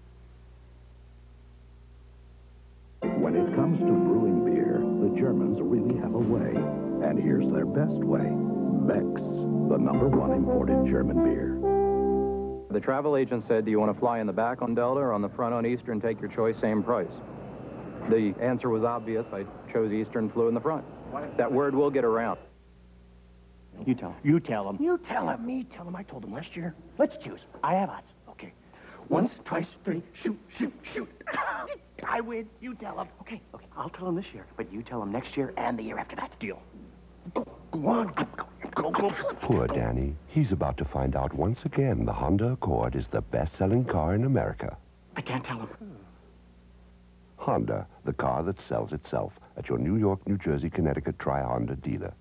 When it comes to brewing beer, the Germans really have a way. And here's their best way. Beck's, the number one imported German beer. The travel agent said, do you want to fly in the back on Delta or on the front on Eastern? Take your choice, same price. The answer was obvious. I chose Eastern, flew in the front. That word will get around. You tell him. You tell him. You tell him. Me tell him. I told him last year. Let's choose. I have odds. Okay. Once, twice, three. Shoot, shoot, shoot. I win. You tell him. Okay. Okay. I'll tell him this year, but you tell him next year and the year after that. Deal. Go, go on. Go, go, go. Poor Danny. He's about to find out once again the Honda Accord is the best-selling car in America. I can't tell him. Honda, the car that sells itself at your New York, New Jersey, Connecticut Tri-Honda dealer.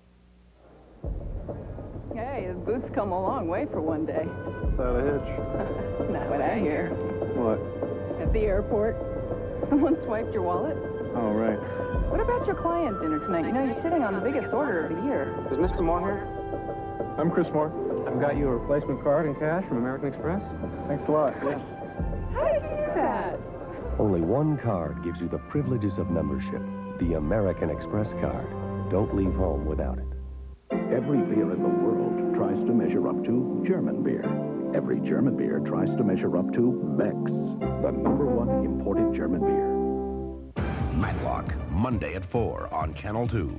Hey, the booth's come a long way for one day. Without a hitch. Not what I hear. What? At the airport, someone swiped your wallet. Oh, right. What about your client dinner tonight? You know, you're sitting on the biggest order of the year. Is Mister Moore here? I'm Chris Moore. I've got you a replacement card in cash from American Express. Thanks a lot. Yeah. How did you do that? Only one card gives you the privileges of membership. The American Express card. Don't leave home without it. Every beer in the world tries to measure up to German beer. Every German beer tries to measure up to Beck's, the number one imported German beer. Matlock, Monday at four on Channel two.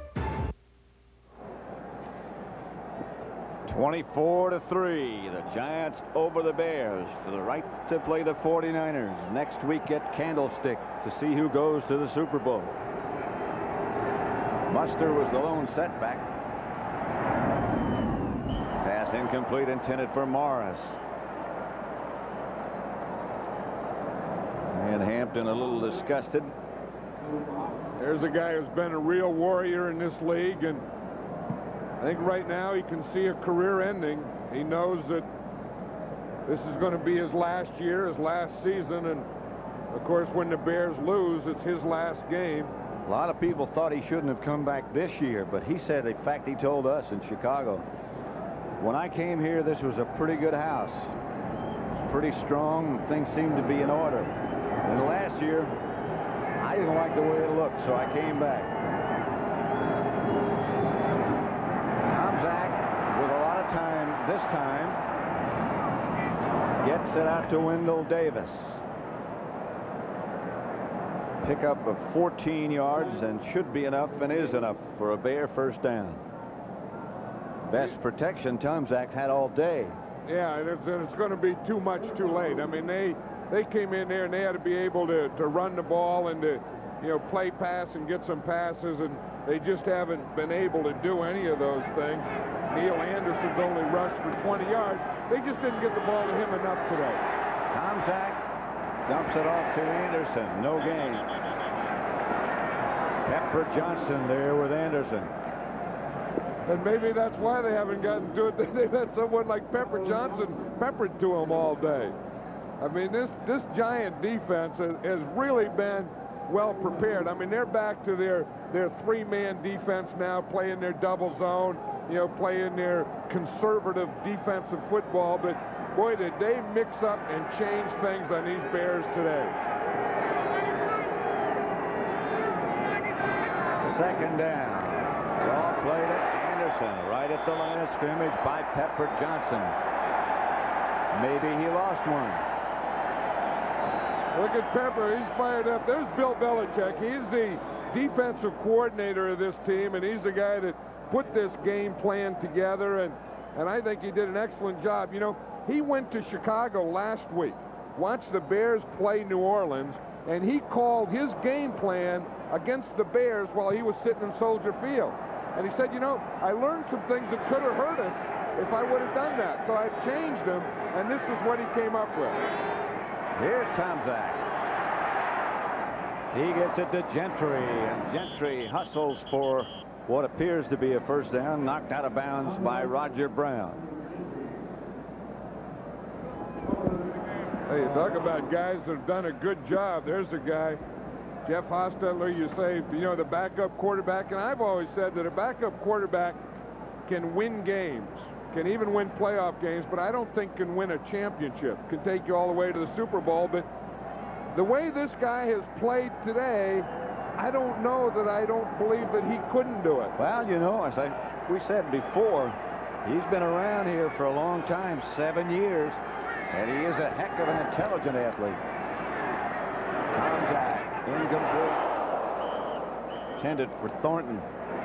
twenty-four to three. The Giants over the Bears for the right to play the forty-niners next week at Candlestick to see who goes to the Super Bowl. Buster was the lone setback. Pass incomplete, intended for Morris. And Hampton a little disgusted. There's a guy who's been a real warrior in this league, and I think right now he can see a career ending. He knows that this is going to be his last year, his last season, and of course when the Bears lose, it's his last game. A lot of people thought he shouldn't have come back this year, but he said, in fact, he told us in Chicago, when I came here, this was a pretty good house. It was pretty strong. Things seemed to be in order. And last year, I didn't like the way it looked, so I came back. Tomczak, with a lot of time this time, gets it out to Wendell Davis. Pickup of fourteen yards, and should be enough, and is enough for a Bear first down. Best protection Tomczak's had all day. Yeah, and it's, and it's going to be too much too late. I mean, they they came in there and they had to be able to, to run the ball and to, you know, play pass and get some passes, and they just haven't been able to do any of those things. Neil Anderson's only rushed for twenty yards. They just didn't get the ball to him enough today. Tomczak dumps it off to Anderson. No gain. Pepper Johnson there with Anderson. And maybe that's why they haven't gotten to it. They've had someone like Pepper Johnson peppered to them all day. I mean, this this Giant defense has, has really been well prepared. I mean, they're back to their their three-man defense now, playing their double zone, you know, playing their conservative defensive football. But boy, did they mix up and change things on these Bears today. Second down. Ball played at Anderson, right at the line of scrimmage by Pepper Johnson. Maybe he lost one. Look at Pepper. He's fired up. There's Bill Belichick. He's the defensive coordinator of this team, and he's the guy that put this game plan together, and, and I think he did an excellent job. You know, he went to Chicago last week, watched the Bears play New Orleans, and he called his game plan against the Bears while he was sitting in Soldier Field. And he said, you know, I learned some things that could have hurt us if I would have done that. So I've changed them, and this is what he came up with. Here's Tomczak. He gets it to Gentry, and Gentry hustles for what appears to be a first down, knocked out of bounds by Roger Brown. Hey, you talk about guys that have done a good job. There's a guy, Jeff Hostetler, you say, you know, the backup quarterback, and I've always said that a backup quarterback can win games, can even win playoff games, but I don't think can win a championship, can take you all the way to the Super Bowl. But the way this guy has played today, I don't know that I don't believe that he couldn't do it. Well, you know, as I, we said before, he's been around here for a long time, seven years, and he is a heck of an intelligent athlete. Tomczak, incomplete. Intended for Thornton.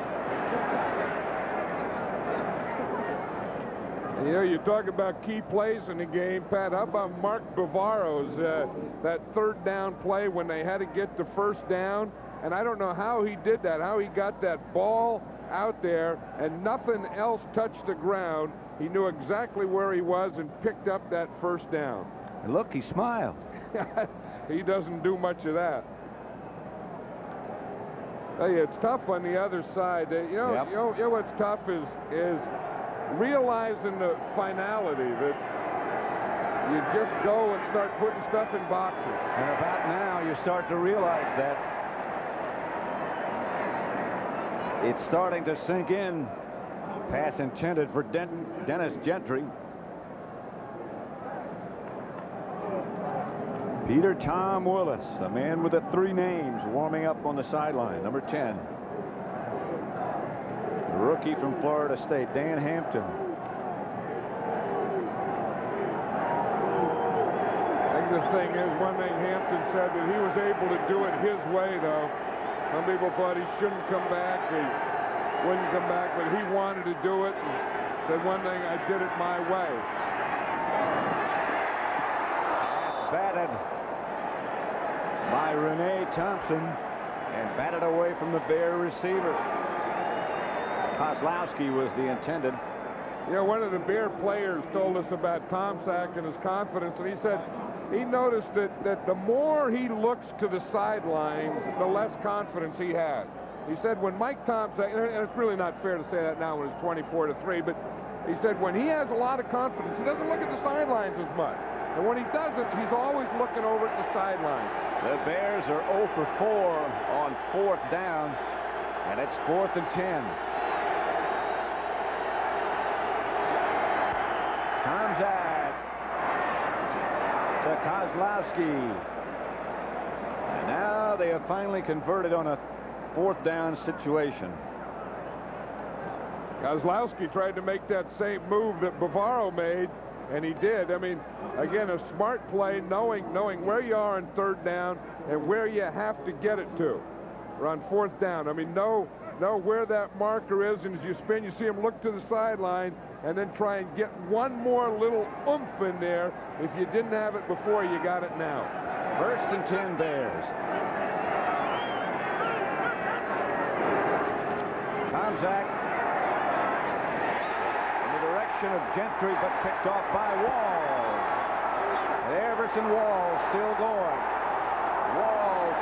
You know, you talk about key plays in the game, Pat. How about Mark Bavaro's uh, that third down play when they had to get the first down? And I don't know how he did that, how he got that ball out there and nothing else touched the ground. He knew exactly where he was and picked up that first down. And look, he smiled. He doesn't do much of that. Hey, it's tough on the other side. Uh, you know, Yep. you know, you know what's tough is is realizing the finality that you just go and start putting stuff in boxes. And about now, you start to realize that it's starting to sink in. Pass intended for Den Dennis Gentry. Peter Tom Willis, a man with the three names, warming up on the sideline, number ten. The rookie from Florida State, Dan Hampton. I think the thing is, one thing Hampton said, that he was able to do it his way, though. Some people thought he shouldn't come back, he wouldn't come back, but he wanted to do it, and said one thing, I did it my way. Pass batted by Renee Thompson and batted away from the Bear receiver. Kozlowski was the intended. Yeah, one of the Bear players told us about Tomczak and his confidence, and he said he noticed that, that the more he looks to the sidelines, the less confidence he has. He said when Mike Thompson, and it's really not fair to say that now when it's twenty-four to three, but he said when he has a lot of confidence, he doesn't look at the sidelines as much. And when he doesn't, he's always looking over at the sidelines. The Bears are oh for four on fourth down, and it's fourth and ten. Tomczak to Kozlowski. And now they have finally converted on a fourth down situation. Kozlowski tried to make that same move that Bavaro made, and he did. I mean, again, a smart play, knowing knowing where you are on third down and where you have to get it to. Or on fourth down. I mean, know, know where that marker is, and as you spin, you see him look to the sideline and then try and get one more little oomph in there. If you didn't have it before, you got it now. First and ten Bears. Tomczak in the direction of Gentry, but picked off by Walls. And Everson Walls still going. Walls.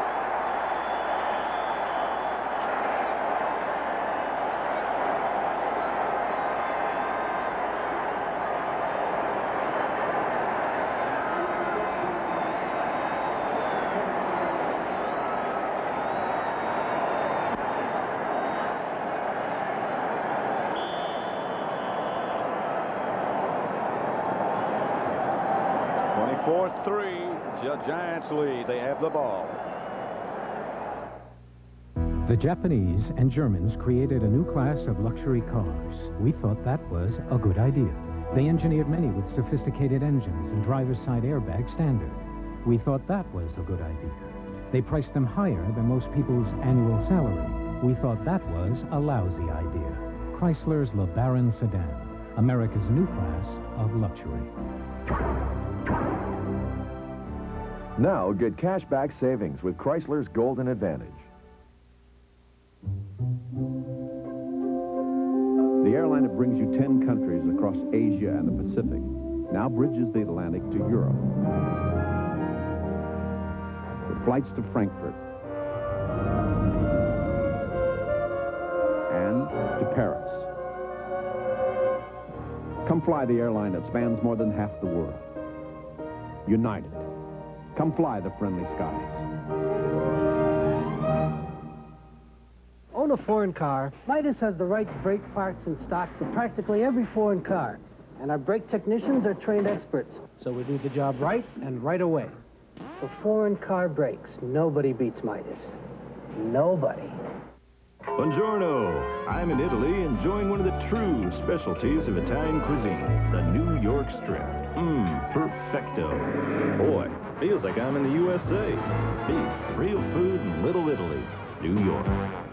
four three, the Giants lead. They have the ball. The Japanese and Germans created a new class of luxury cars. We thought that was a good idea. They engineered many with sophisticated engines and driver's side airbag standard. We thought that was a good idea. They priced them higher than most people's annual salary. We thought that was a lousy idea. Chrysler's LeBaron sedan, America's new class of luxury. Now get cashback savings with Chrysler's Golden Advantage. The airline that brings you ten countries across Asia and the Pacific now bridges the Atlantic to Europe. With flights to Frankfurt and to Paris. Come fly the airline that spans more than half the world. United. Come fly the friendly skies. Own a foreign car, Midas has the right brake parts in stock for practically every foreign car. And our brake technicians are trained experts, so we do the job right and right away. For foreign car brakes, nobody beats Midas. Nobody. Buongiorno. I'm in Italy enjoying one of the true specialties of Italian cuisine, the New York strip. Mmm, perfecto. Boy, feels like I'm in the U S A. Beef, real food in Little Italy, New York.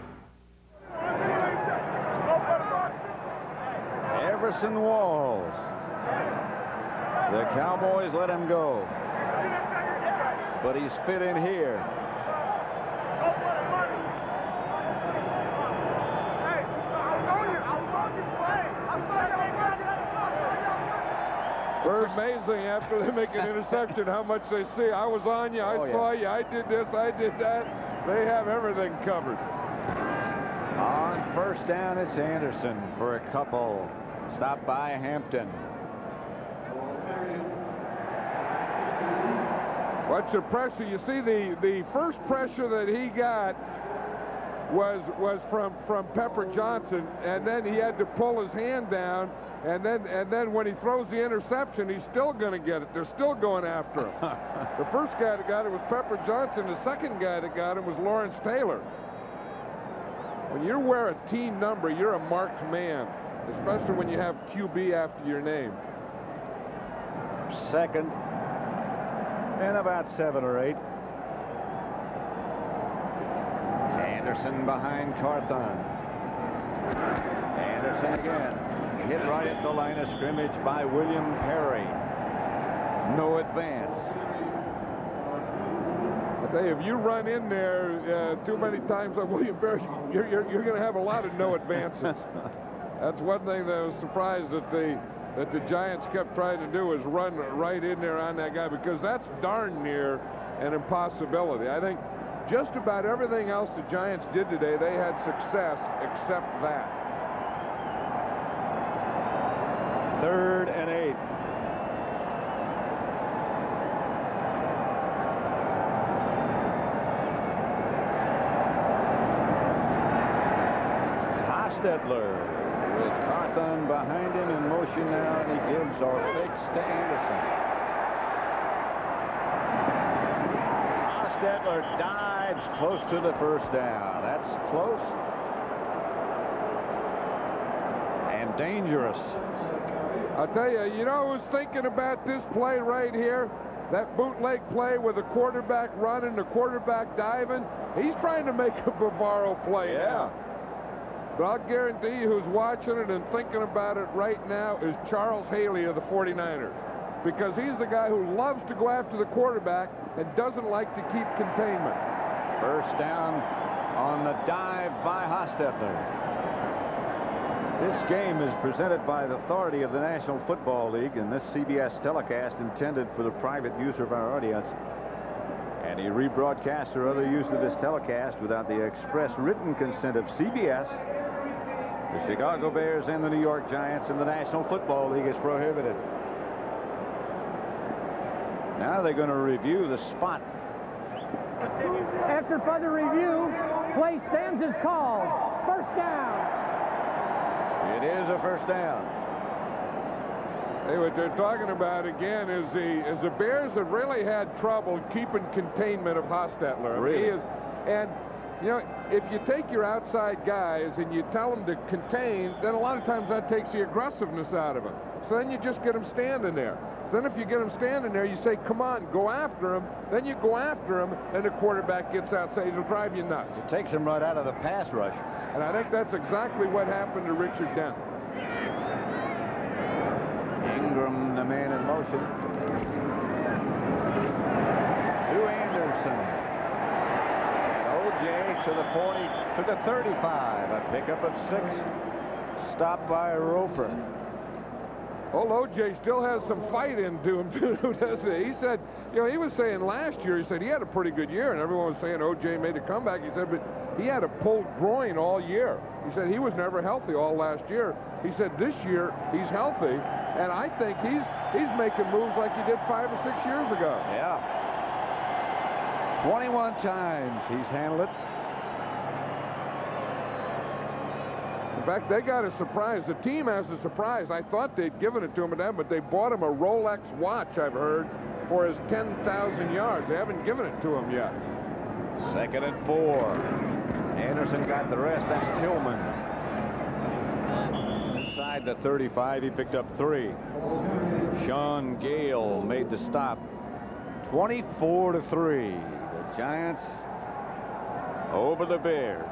Everson Walls. The Cowboys let him go. But he's fit in here. It's amazing after they make an interception how much they see. I was on you, I oh, saw yeah. you, I did this, I did that. They have everything covered. On first down, it's Anderson for a couple. Stopped by Hampton. Watch the pressure. You see the, the first pressure that he got was was from, from Pepper Johnson, and then he had to pull his hand down. And then, and then when he throws the interception, he's still going to get it. They're still going after him. The first guy that got it was Pepper Johnson. The second guy that got him was Lawrence Taylor. When you wear a team number, you're a marked man, especially when you have Q B after your name. Second and about seven or eight. Anderson behind Carthon. Anderson again. Hit right at the line of scrimmage by William Perry. No advance. I tell you, if you run in there uh, too many times on William Perry, you're, you're, you're going to have a lot of no advances. That's one thing that I was surprised that the that the Giants kept trying to do is run right in there on that guy, because that's darn near an impossibility. I think just about everything else the Giants did today, they had success except that. Third and eight. Hostetler with Carthon behind him in motion now, and he gives our fix to Anderson. Hostetler dives close to the first down. That's close and dangerous. I'll tell you, you know who's thinking about this play right here? That bootleg play with the quarterback running, the quarterback diving. He's trying to make a Bavaro play. Yeah. Now. But I'll guarantee you who's watching it and thinking about it right now is Charles Haley of the forty-niners. Because he's the guy who loves to go after the quarterback and doesn't like to keep containment. First down on the dive by Hostetler. This game is presented by the authority of the National Football League, and this C B S telecast intended for the private use of our audience. Any rebroadcast or other use of this telecast without the express written consent of C B S, the Chicago Bears, and the New York Giants in the National Football League is prohibited. Now they're going to review the spot. After further review, play stands as called. First down. It is a first down. Hey, what they're talking about again is the is the Bears have really had trouble keeping containment of Hostetler. I mean, Really? he is, and you know, if you take your outside guys and you tell them to contain, then a lot of times that takes the aggressiveness out of them. So then you just get them standing there. So then if you get them standing there, you say, come on, go after him. Then you go after him, and the quarterback gets outside. It'll drive you nuts. It takes him right out of the pass rush. And I think that's exactly what happened to Richard Dent. Ingram, the man in motion. To Anderson. And O J to the forty, to the thirty-five. A pickup of six. Stopped by Roper. Old O J still has some fight into him, too, doesn't he? He said, you know, he was saying last year, he said he had a pretty good year, and everyone was saying O J made a comeback. He said, but he had a pulled groin all year. He said he was never healthy all last year. He said this year he's healthy, and I think he's he's making moves like he did five or six years ago. Yeah. twenty-one times he's handled it. In fact, they got a surprise. The team has a surprise. I thought they'd given it to him, but they bought him a Rolex watch, I've heard, for his ten thousand yards. They haven't given it to him yet. Second and four. Anderson got the rest. That's Tillman. Inside the thirty-five, he picked up three. Sean Gale made the stop. twenty-four to three. The Giants over the Bears.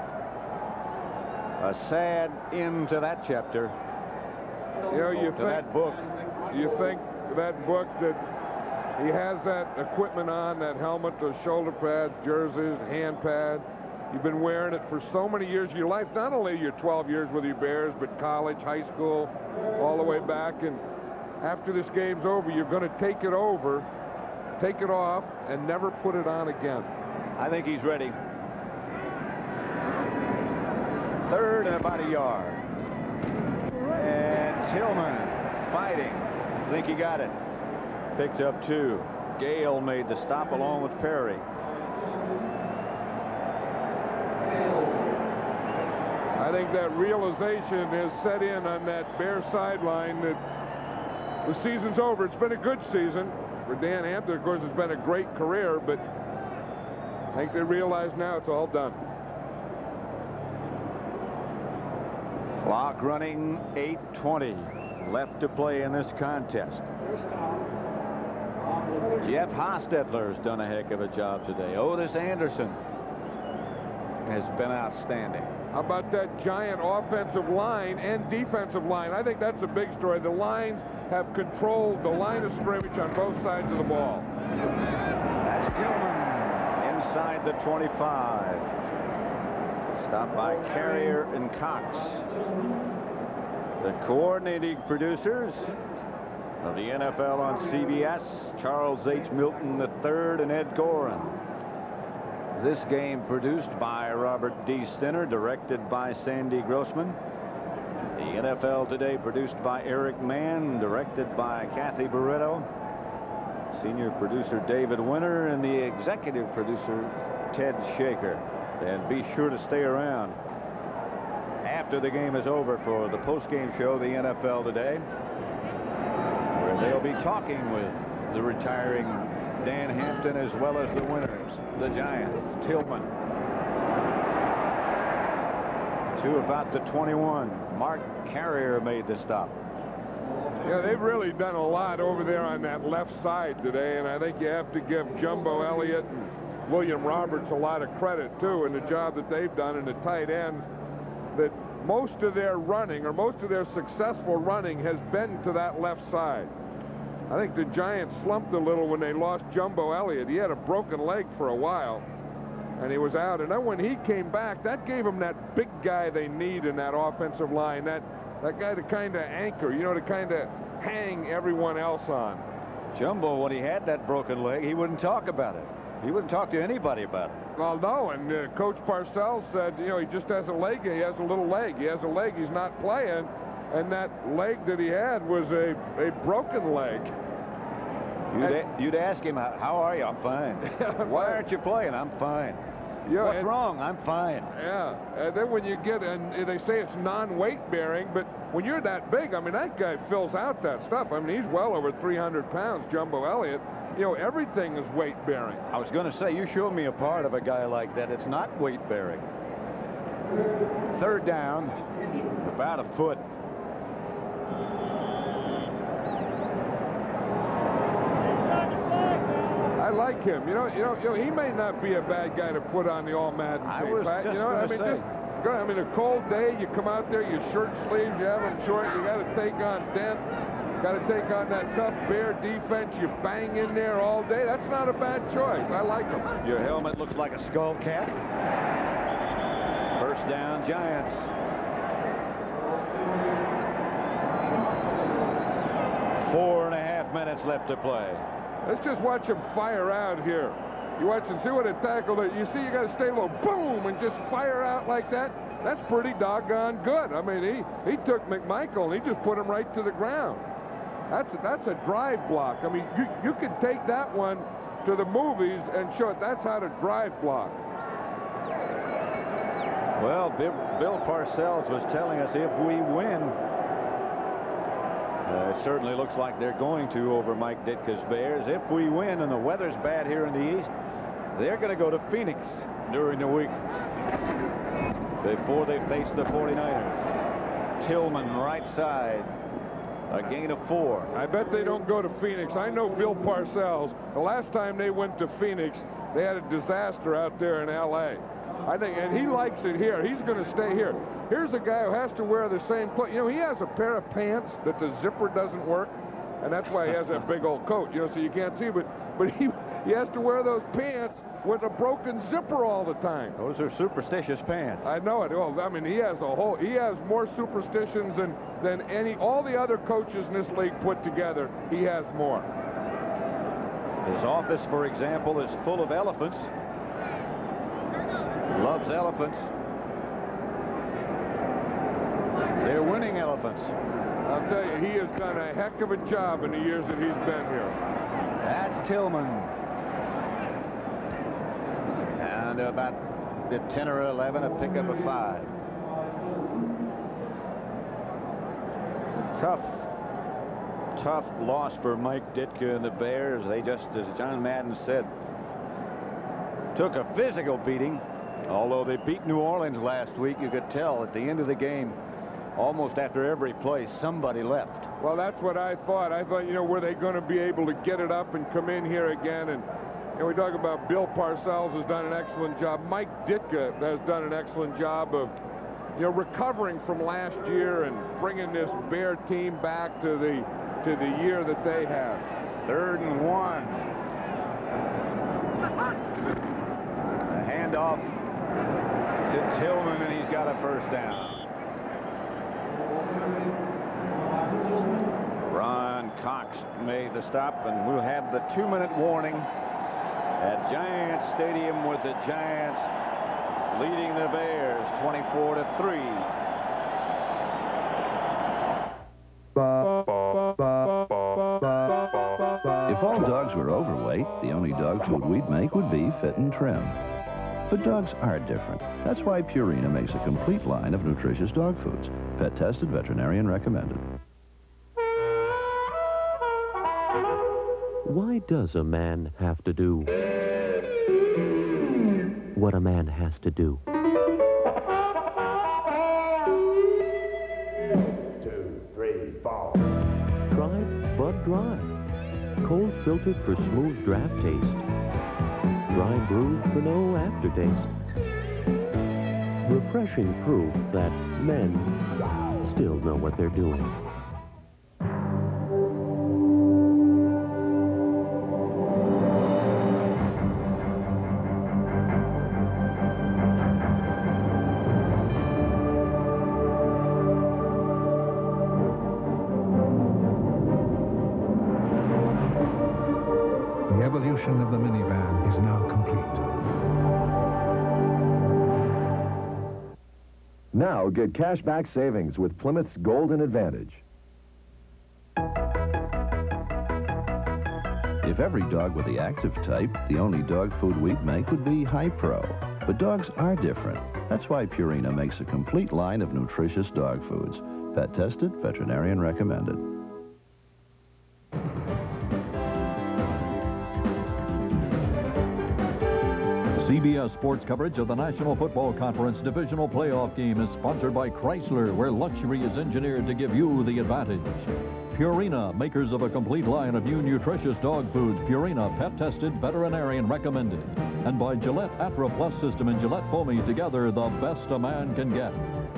A sad end to that chapter. You know, you to think that book. You think that book that he has that equipment on, that helmet, those shoulder pads, jerseys, hand pad. You've been wearing it for so many years of your life. Not only your twelve years with your Bears, but college, high school, all the way back. And after this game's over, you're going to take it over, take it off, and never put it on again. I think he's ready. Third and about a yard. And Tillman fighting. I think he got it. Picked up two. Gale made the stop along with Perry. I think that realization has set in on that Bear sideline that the season's over. It's been a good season for Dan Hampton. Of course, it's been a great career, but I think they realize now it's all done. Clock running, eight twenty left to play in this contest. Jeff Hostetler's done a heck of a job today. Otis Anderson has been outstanding. How about that giant offensive line and defensive line? I think that's a big story. The lines have controlled the line of scrimmage on both sides of the ball. That's Tillman inside the twenty-five. Stopped by Carrier and Cox. The coordinating producers of the N F L on C B S, Charles H. Milton the third and Ed Gorin. This game produced by Robert D. Stinner, directed by Sandy Grossman. The N F L Today produced by Eric Mann, directed by Kathy Barretto. Senior producer David Winter and the executive producer Ted Shaker. And be sure to stay around after the game is over for the post-game show, the N F L Today, where they'll be talking with the retiring Dan Hampton as well as the winners, the Giants. Tillman to about the twenty-one. Mark Carrier made the stop. Yeah, they've really done a lot over there on that left side today, and I think you have to give Jumbo Elliott and William Roberts a lot of credit, too, in the job that they've done in the tight ends, that most of their running, or most of their successful running, has been to that left side. I think the Giants slumped a little when they lost Jumbo Elliott. He had a broken leg for a while, and he was out. And then when he came back, that gave him that big guy they need in that offensive line, that, that guy to kind of anchor, you know, to kind of hang everyone else on. Jumbo, when he had that broken leg, he wouldn't talk about it. He wouldn't talk to anybody about it. Well, no, and uh, Coach Parcells said, you know, he just has a leg. He has a little leg. He has a leg. He's not playing. And that leg that he had was a, a broken leg. You'd, a, you'd ask him, how are you? I'm fine. Why aren't you playing? I'm fine. Yeah, What's and, wrong? I'm fine. Yeah, and then when you get, and they say it's non-weight bearing, but when you're that big, I mean, that guy fills out that stuff. I mean, he's well over three hundred pounds, Jumbo Elliott. You know, everything is weight bearing. I was going to say, you showed me a part of a guy like that. It's not weight bearing. Third down, about a foot. I like him. You know, you know, you know, he may not be a bad guy to put on the All-Madden I team. was Pat. just You know, I mean, say. just go. I mean, a cold day, you come out there, your shirt sleeves, you have them short. You got to take on Dent. Got to take on that tough Bear defense. You bang in there all day. That's not a bad choice. I like him. Your helmet looks like a skull cap. First down, Giants. Four and a half minutes left to play. Let's just watch him fire out here. You watch and see what a tackle that you see. You got to stay low, boom, and just fire out like that. That's pretty doggone good. I mean, he he took McMichael and he just put him right to the ground. That's a, that's a drive block. I mean, you you could take that one to the movies and show it. That's how to drive block. Well, Bill, Bill Parcells was telling us if we win, uh, it certainly looks like they're going to over Mike Ditka's Bears. If we win and the weather's bad here in the East, they're going to go to Phoenix during the week before they face the forty-niners. Tillman, right side. A gain of four. I bet they don't go to Phoenix. I know Bill Parcells. The last time they went to Phoenix, they had a disaster out there in L A. I think, and he likes it here. He's going to stay here. Here's a guy who has to wear the same clothes. You know, he has a pair of pants that the zipper doesn't work, and that's why he has that big old coat, you know, so you can't see. But, but he, he has to wear those pants with a broken zipper all the time. Those are superstitious pants. I know it. Well, I mean, he has a whole, he has more superstitions than, than any, all the other coaches in this league put together. He has more. His office, for example, is full of elephants. Loves elephants. They're winning elephants. I'll tell you, he has done a heck of a job in the years that he's been here. That's Tillman. And about the ten or eleven, a pickup of five. Tough, tough loss for Mike Ditka and the Bears. They just, as John Madden said, took a physical beating. Although they beat New Orleans last week, you could tell at the end of the game, almost after every play, somebody left. Well, that's what I thought. I thought, you know, were they going to be able to get it up and come in here again? And, and we talk about Bill Parcells has done an excellent job. Mike Ditka has done an excellent job of, you know, recovering from last year and bringing this Bear team back to the to the year that they have. Third and one. A handoff to Tillman, and he's got a first down. Bucks made the stop, and we'll have the two-minute warning at Giants Stadium with the Giants leading the Bears twenty-four to three. If all dogs were overweight, the only dog food we'd make would be fit and trim. But dogs are different. That's why Purina makes a complete line of nutritious dog foods. Pet tested, veterinarian recommended. Why does a man have to do what a man has to do? Two, three, four. Try Bud Dry. Cold filtered for smooth draft taste. Dry brewed for no aftertaste. Refreshing proof that men still know what they're doing. The evolution of the minivan is now complete. Now get cashback savings with Plymouth's Golden Advantage. If every dog were the active type, the only dog food we'd make would be High Pro. But dogs are different. That's why Purina makes a complete line of nutritious dog foods. Pet tested, veterinarian recommended. C B S sports coverage of the National Football Conference Divisional Playoff game is sponsored by Chrysler, where luxury is engineered to give you the advantage. Purina, makers of a complete line of new nutritious dog foods. Purina, pet-tested, veterinarian recommended. And by Gillette Atra Plus System and Gillette Foamy, together the best a man can get.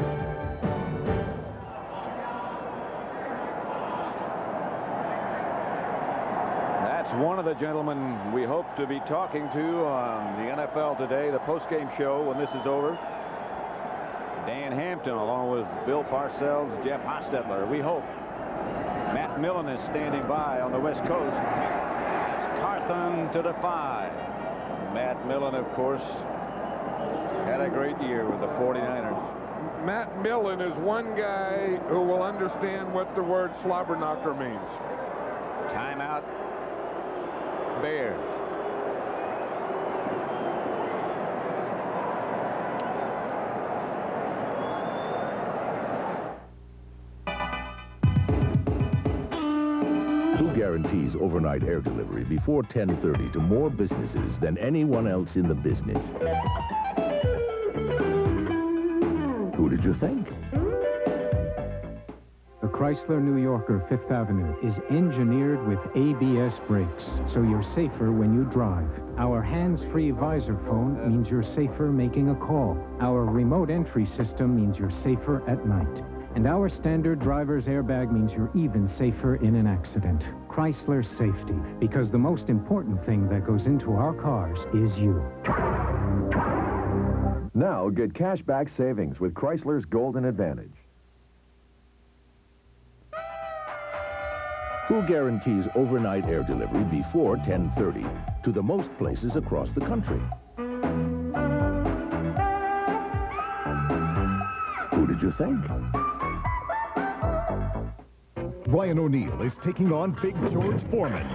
One of the gentlemen we hope to be talking to on the N F L today, the postgame show when this is over. Dan Hampton, along with Bill Parcells, Jeff Hostetler. We hope. Matt Millen is standing by on the West Coast. It's Carthon to the five. Matt Millen, of course, had a great year with the forty-niners. Matt Millen is one guy who will understand what the word slobber knocker means. Timeout. Bears. Who guarantees overnight air delivery before ten thirty to more businesses than anyone else in the business? Who did you think? The Chrysler New Yorker Fifth Avenue is engineered with A B S brakes, so you're safer when you drive. Our hands-free visor phone means you're safer making a call. Our remote entry system means you're safer at night. And our standard driver's airbag means you're even safer in an accident. Chrysler safety, because the most important thing that goes into our cars is you. Now get cashback savings with Chrysler's Golden Advantage. Who guarantees overnight air delivery before ten thirty to the most places across the country? Who did you think? Brian O'Neill is taking on Big George Foreman.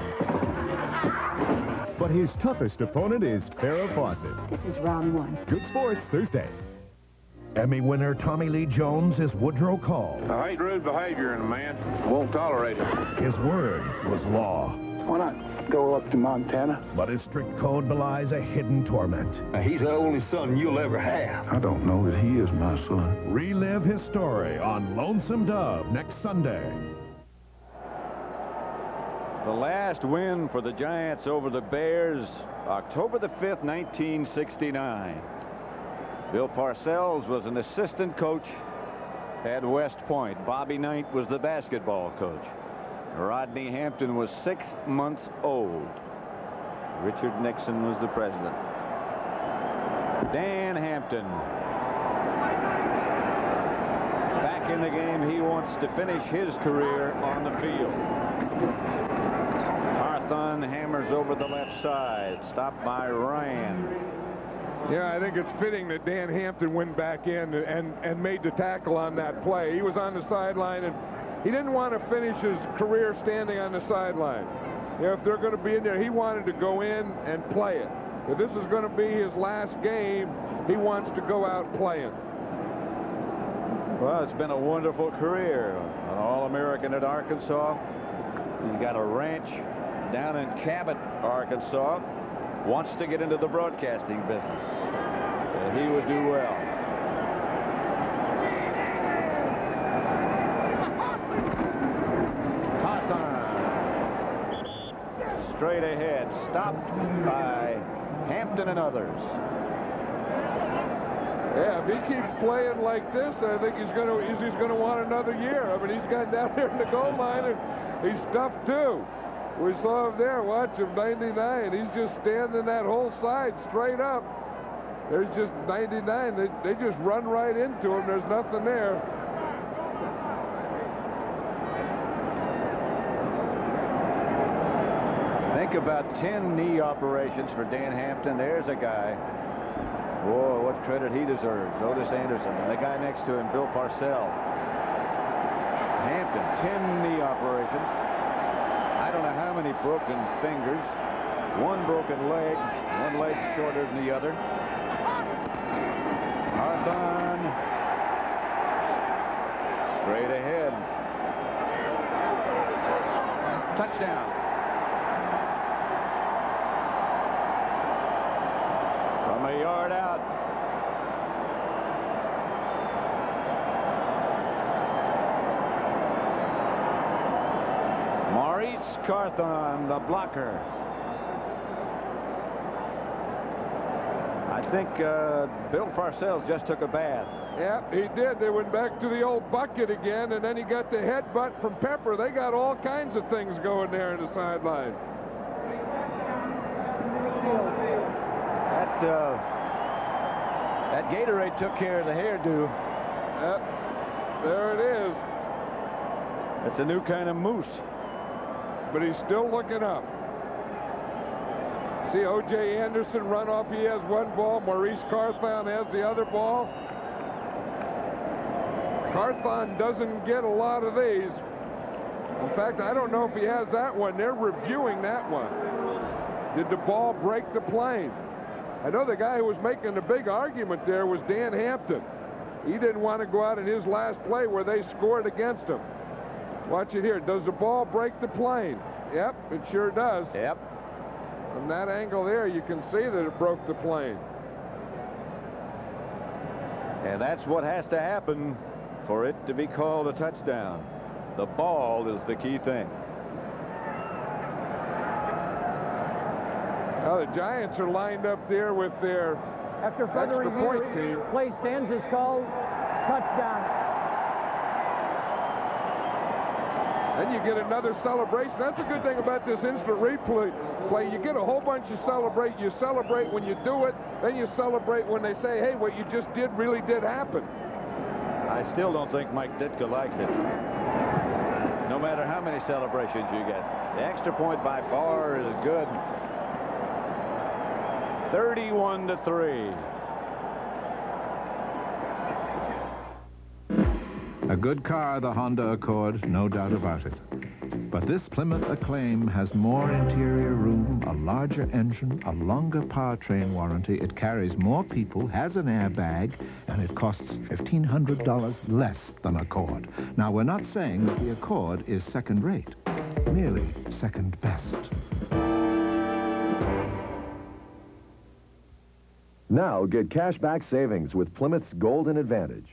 But his toughest opponent is Farrah Fawcett. This is round one. Good Sports, Thursday. Emmy winner Tommy Lee Jones is Woodrow Call. I hate rude behavior in a man. Won't tolerate it. His word was law. Why not go up to Montana? But his strict code belies a hidden torment. Now, he's the only son you'll ever have. I don't know that he is my son. Relive his story on Lonesome Dove next Sunday. The last win for the Giants over the Bears, October the fifth, nineteen sixty-nine. Bill Parcells was an assistant coach at West Point. Bobby Knight was the basketball coach. Rodney Hampton was six months old. Richard Nixon was the president. Dan Hampton. Back in the game, he wants to finish his career on the field. Carthon hammers over the left side. Stopped by Ryan. Yeah, I think it's fitting that Dan Hampton went back in and, and made the tackle on that play. He was on the sideline, and he didn't want to finish his career standing on the sideline. You know, if they're going to be in there, he wanted to go in and play it. If this is going to be his last game, he wants to go out playing. Well, it's been a wonderful career. An All-American at Arkansas. He's got a ranch down in Cabot, Arkansas. Wants to get into the broadcasting business. Uh, he would do well. Carthon. Straight ahead. Stopped by Hampton and others. Yeah, if he keeps playing like this, I think he's going to he's, he's going to want another year. I mean, he's got down there in the goal line, and he's stuffed too. We saw him there. Watch him, ninety-nine. He's just standing that whole side straight up. There's just ninety-nine. They, they just run right into him. There's nothing there. Think about ten knee operations for Dan Hampton. There's a guy. Whoa, what credit he deserves. Otis Anderson. And the guy next to him, Bill Parcells. Hampton, ten knee operations. I don't know how many broken fingers. One broken leg. One leg shorter than the other. Carthon. Straight ahead. Touchdown. From a yard out. Maurice Carthon, the blocker. I think uh, Bill Parcells just took a bath. Yeah, he did. They went back to the old bucket again, and then he got the headbutt from Pepper. They got all kinds of things going there in the sideline. That, uh, that Gatorade took care of the hairdo. Yep, there it is. It's a new kind of moose. But he's still looking up. See O J Anderson run off. He has one ball. Maurice Carthon has the other ball. Carthon doesn't get a lot of these. In fact, I don't know if he has that one. They're reviewing that one. Did the ball break the plane? I know the guy who was making the big argument there was Dan Hampton. He didn't want to go out in his last play where they scored against him. Watch it here. Does the ball break the plane? Yep, it sure does. Yep. From that angle there, you can see that it broke the plane. And that's what has to happen for it to be called a touchdown. The ball is the key thing. Now the Giants are lined up there with their After further extra review, point team. play stands is called touchdown. Then you get another celebration. That's a good thing about this instant replay. Play. You get a whole bunch of celebrate. You celebrate when you do it. Then you celebrate when they say, hey, what you just did really did happen. I still don't think Mike Ditka likes it. No matter how many celebrations you get. The extra point by far is good. thirty-one to three. A good car, the Honda Accord, no doubt about it. But this Plymouth Acclaim has more interior room, a larger engine, a longer powertrain warranty. It carries more people, has an airbag, and it costs fifteen hundred dollars less than Accord. Now, we're not saying that the Accord is second rate, merely second best. Now get cashback savings with Plymouth's Golden Advantage.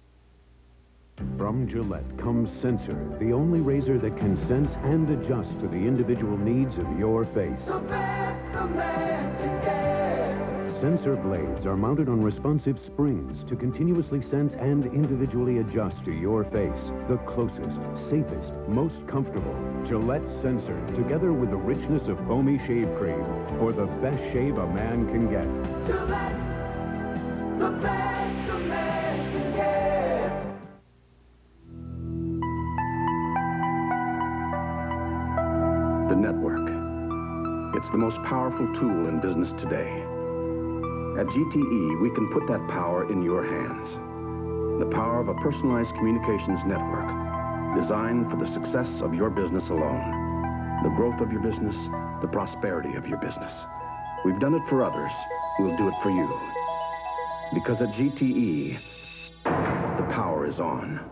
From Gillette comes Sensor, the only razor that can sense and adjust to the individual needs of your face. The best a man can get. Sensor blades are mounted on responsive springs to continuously sense and individually adjust to your face. The closest, safest, most comfortable. Gillette Sensor, together with the richness of foamy shave cream, for the best shave a man can get. Gillette, the best a man can get. network. It's the most powerful tool in business today. At G T E, we can put that power in your hands. The power of a personalized communications network designed for the success of your business alone. The growth of your business, the prosperity of your business. We've done it for others. We'll do it for you. Because at G T E, the power is on.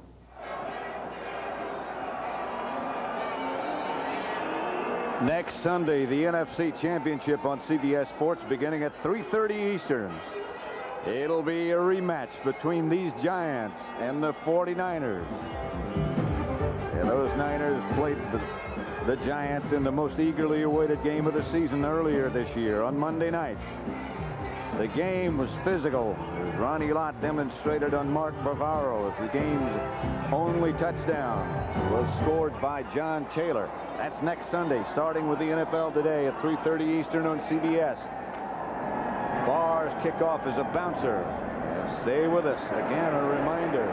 Next Sunday, the N F C Championship on C B S Sports beginning at three thirty Eastern. It'll be a rematch between these Giants and the forty-niners. Yeah, those Niners played the, the Giants in the most eagerly awaited game of the season earlier this year on Monday night. The game was physical, as Ronnie Lott demonstrated on Mark Bavaro, as the game's only touchdown was scored by John Taylor. That's next Sunday, starting with the N F L Today at three thirty Eastern on C B S. Barr's kickoff is a bouncer. And stay with us. Again, a reminder.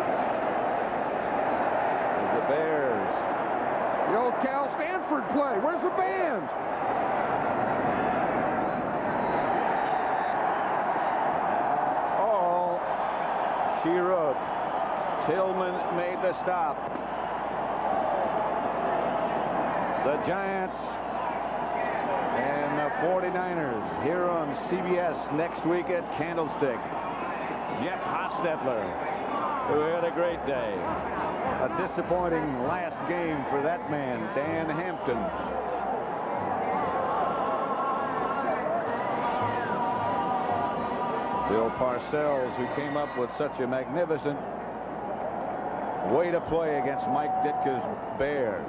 The Bears. The old Cal Stanford play. Where's the band? She wrote. Tillman made the stop. The Giants and the forty-niners here on C B S next week at Candlestick. Jeff Hostetler, who had a great day. A disappointing last game for that man, Dan Hampton. Bill Parcells, who came up with such a magnificent way to play against Mike Ditka's Bears.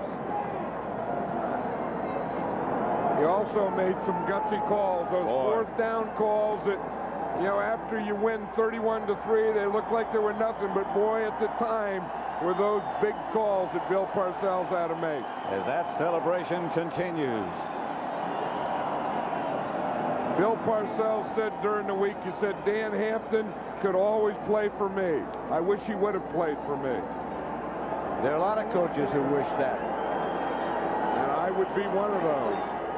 He also made some gutsy calls, those Boy. fourth down calls that, you know, after you win thirty-one to three, they look like they were nothing, but boy, at the time, were those big calls that Bill Parcells had to make. As that celebration continues. Bill Parcells said during the week, he said, Dan Hampton could always play for me. I wish he would have played for me. There are a lot of coaches who wish that. And I would be one of those.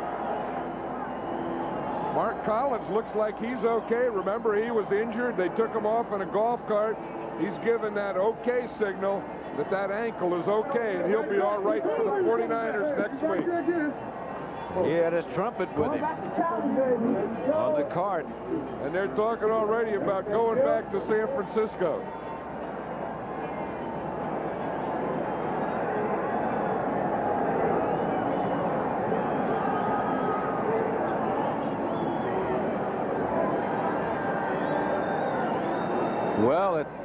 Mark Collins looks like he's okay. Remember, he was injured. They took him off in a golf cart. He's given that okay signal that that ankle is okay, and he'll be all right for the forty-niners next week. He had his trumpet with him on the cart. And they're talking already about going back to San Francisco. Well, it,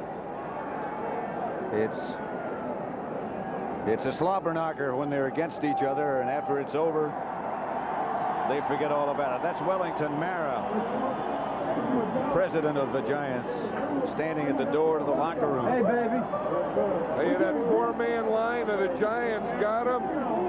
it's it's a slobber knocker when they're against each other, and after it's over, they forget all about it. That's Wellington Mara, president of the Giants, standing at the door to the locker room. Hey, baby. Hey, that four-man line of the Giants got him.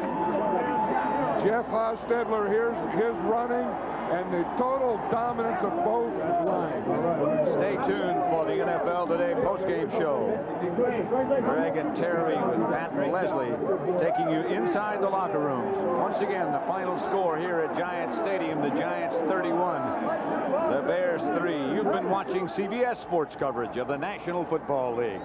Jeff Hostetler, here's his running, and the total dominance of both lines. Stay tuned for the N F L Today postgame show. Greg and Terry with Pat and Leslie taking you inside the locker rooms. Once again, the final score here at Giants Stadium, the Giants thirty-one, the Bears three. You've been watching C B S Sports coverage of the National Football League.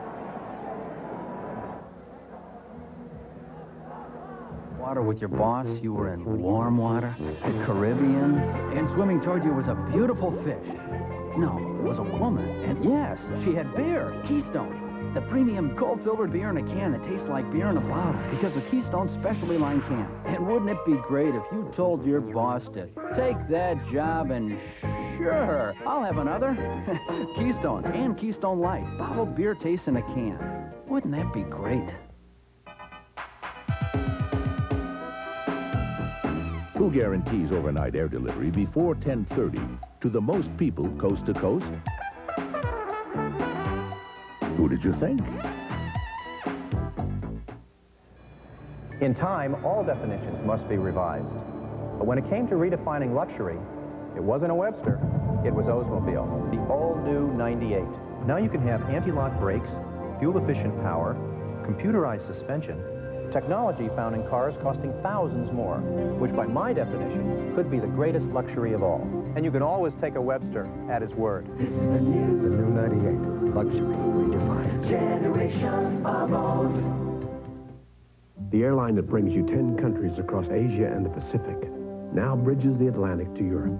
Water with your boss, you were in warm water, the Caribbean, and swimming toward you was a beautiful fish. No, it was a woman, and yes, she had beer, Keystone, the premium gold-filtered beer in a can that tastes like beer in a bottle because of Keystone's specialty line can. And wouldn't it be great if you told your boss to take that job and sure, I'll have another. Keystone and Keystone Light, bottled beer tastes in a can. Wouldn't that be great? Who guarantees overnight air delivery before ten thirty to the most people coast to coast? Who did you think? In time, all definitions must be revised. But when it came to redefining luxury, it wasn't a Webster, it was Oldsmobile, the all-new ninety-eight. Now you can have anti-lock brakes, fuel-efficient power, computerized suspension, Technology found in cars costing thousands more, which by my definition could be the greatest luxury of all. And you can always take a Webster at his word. This is the new, the new ninety-eight. Luxury redefined. Generation of O's. The airline that brings you ten countries across Asia and the Pacific now bridges the Atlantic to Europe.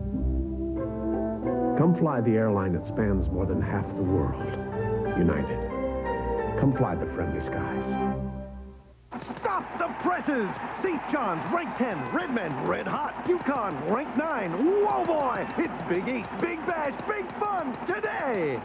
Come fly the airline that spans more than half the world. United. Come fly the friendly skies. Stop the presses! Saint John's, rank ten. Redmen, red hot. Yukon, rank nine. Whoa, boy! It's Big East, Big Bash, Big Fun today!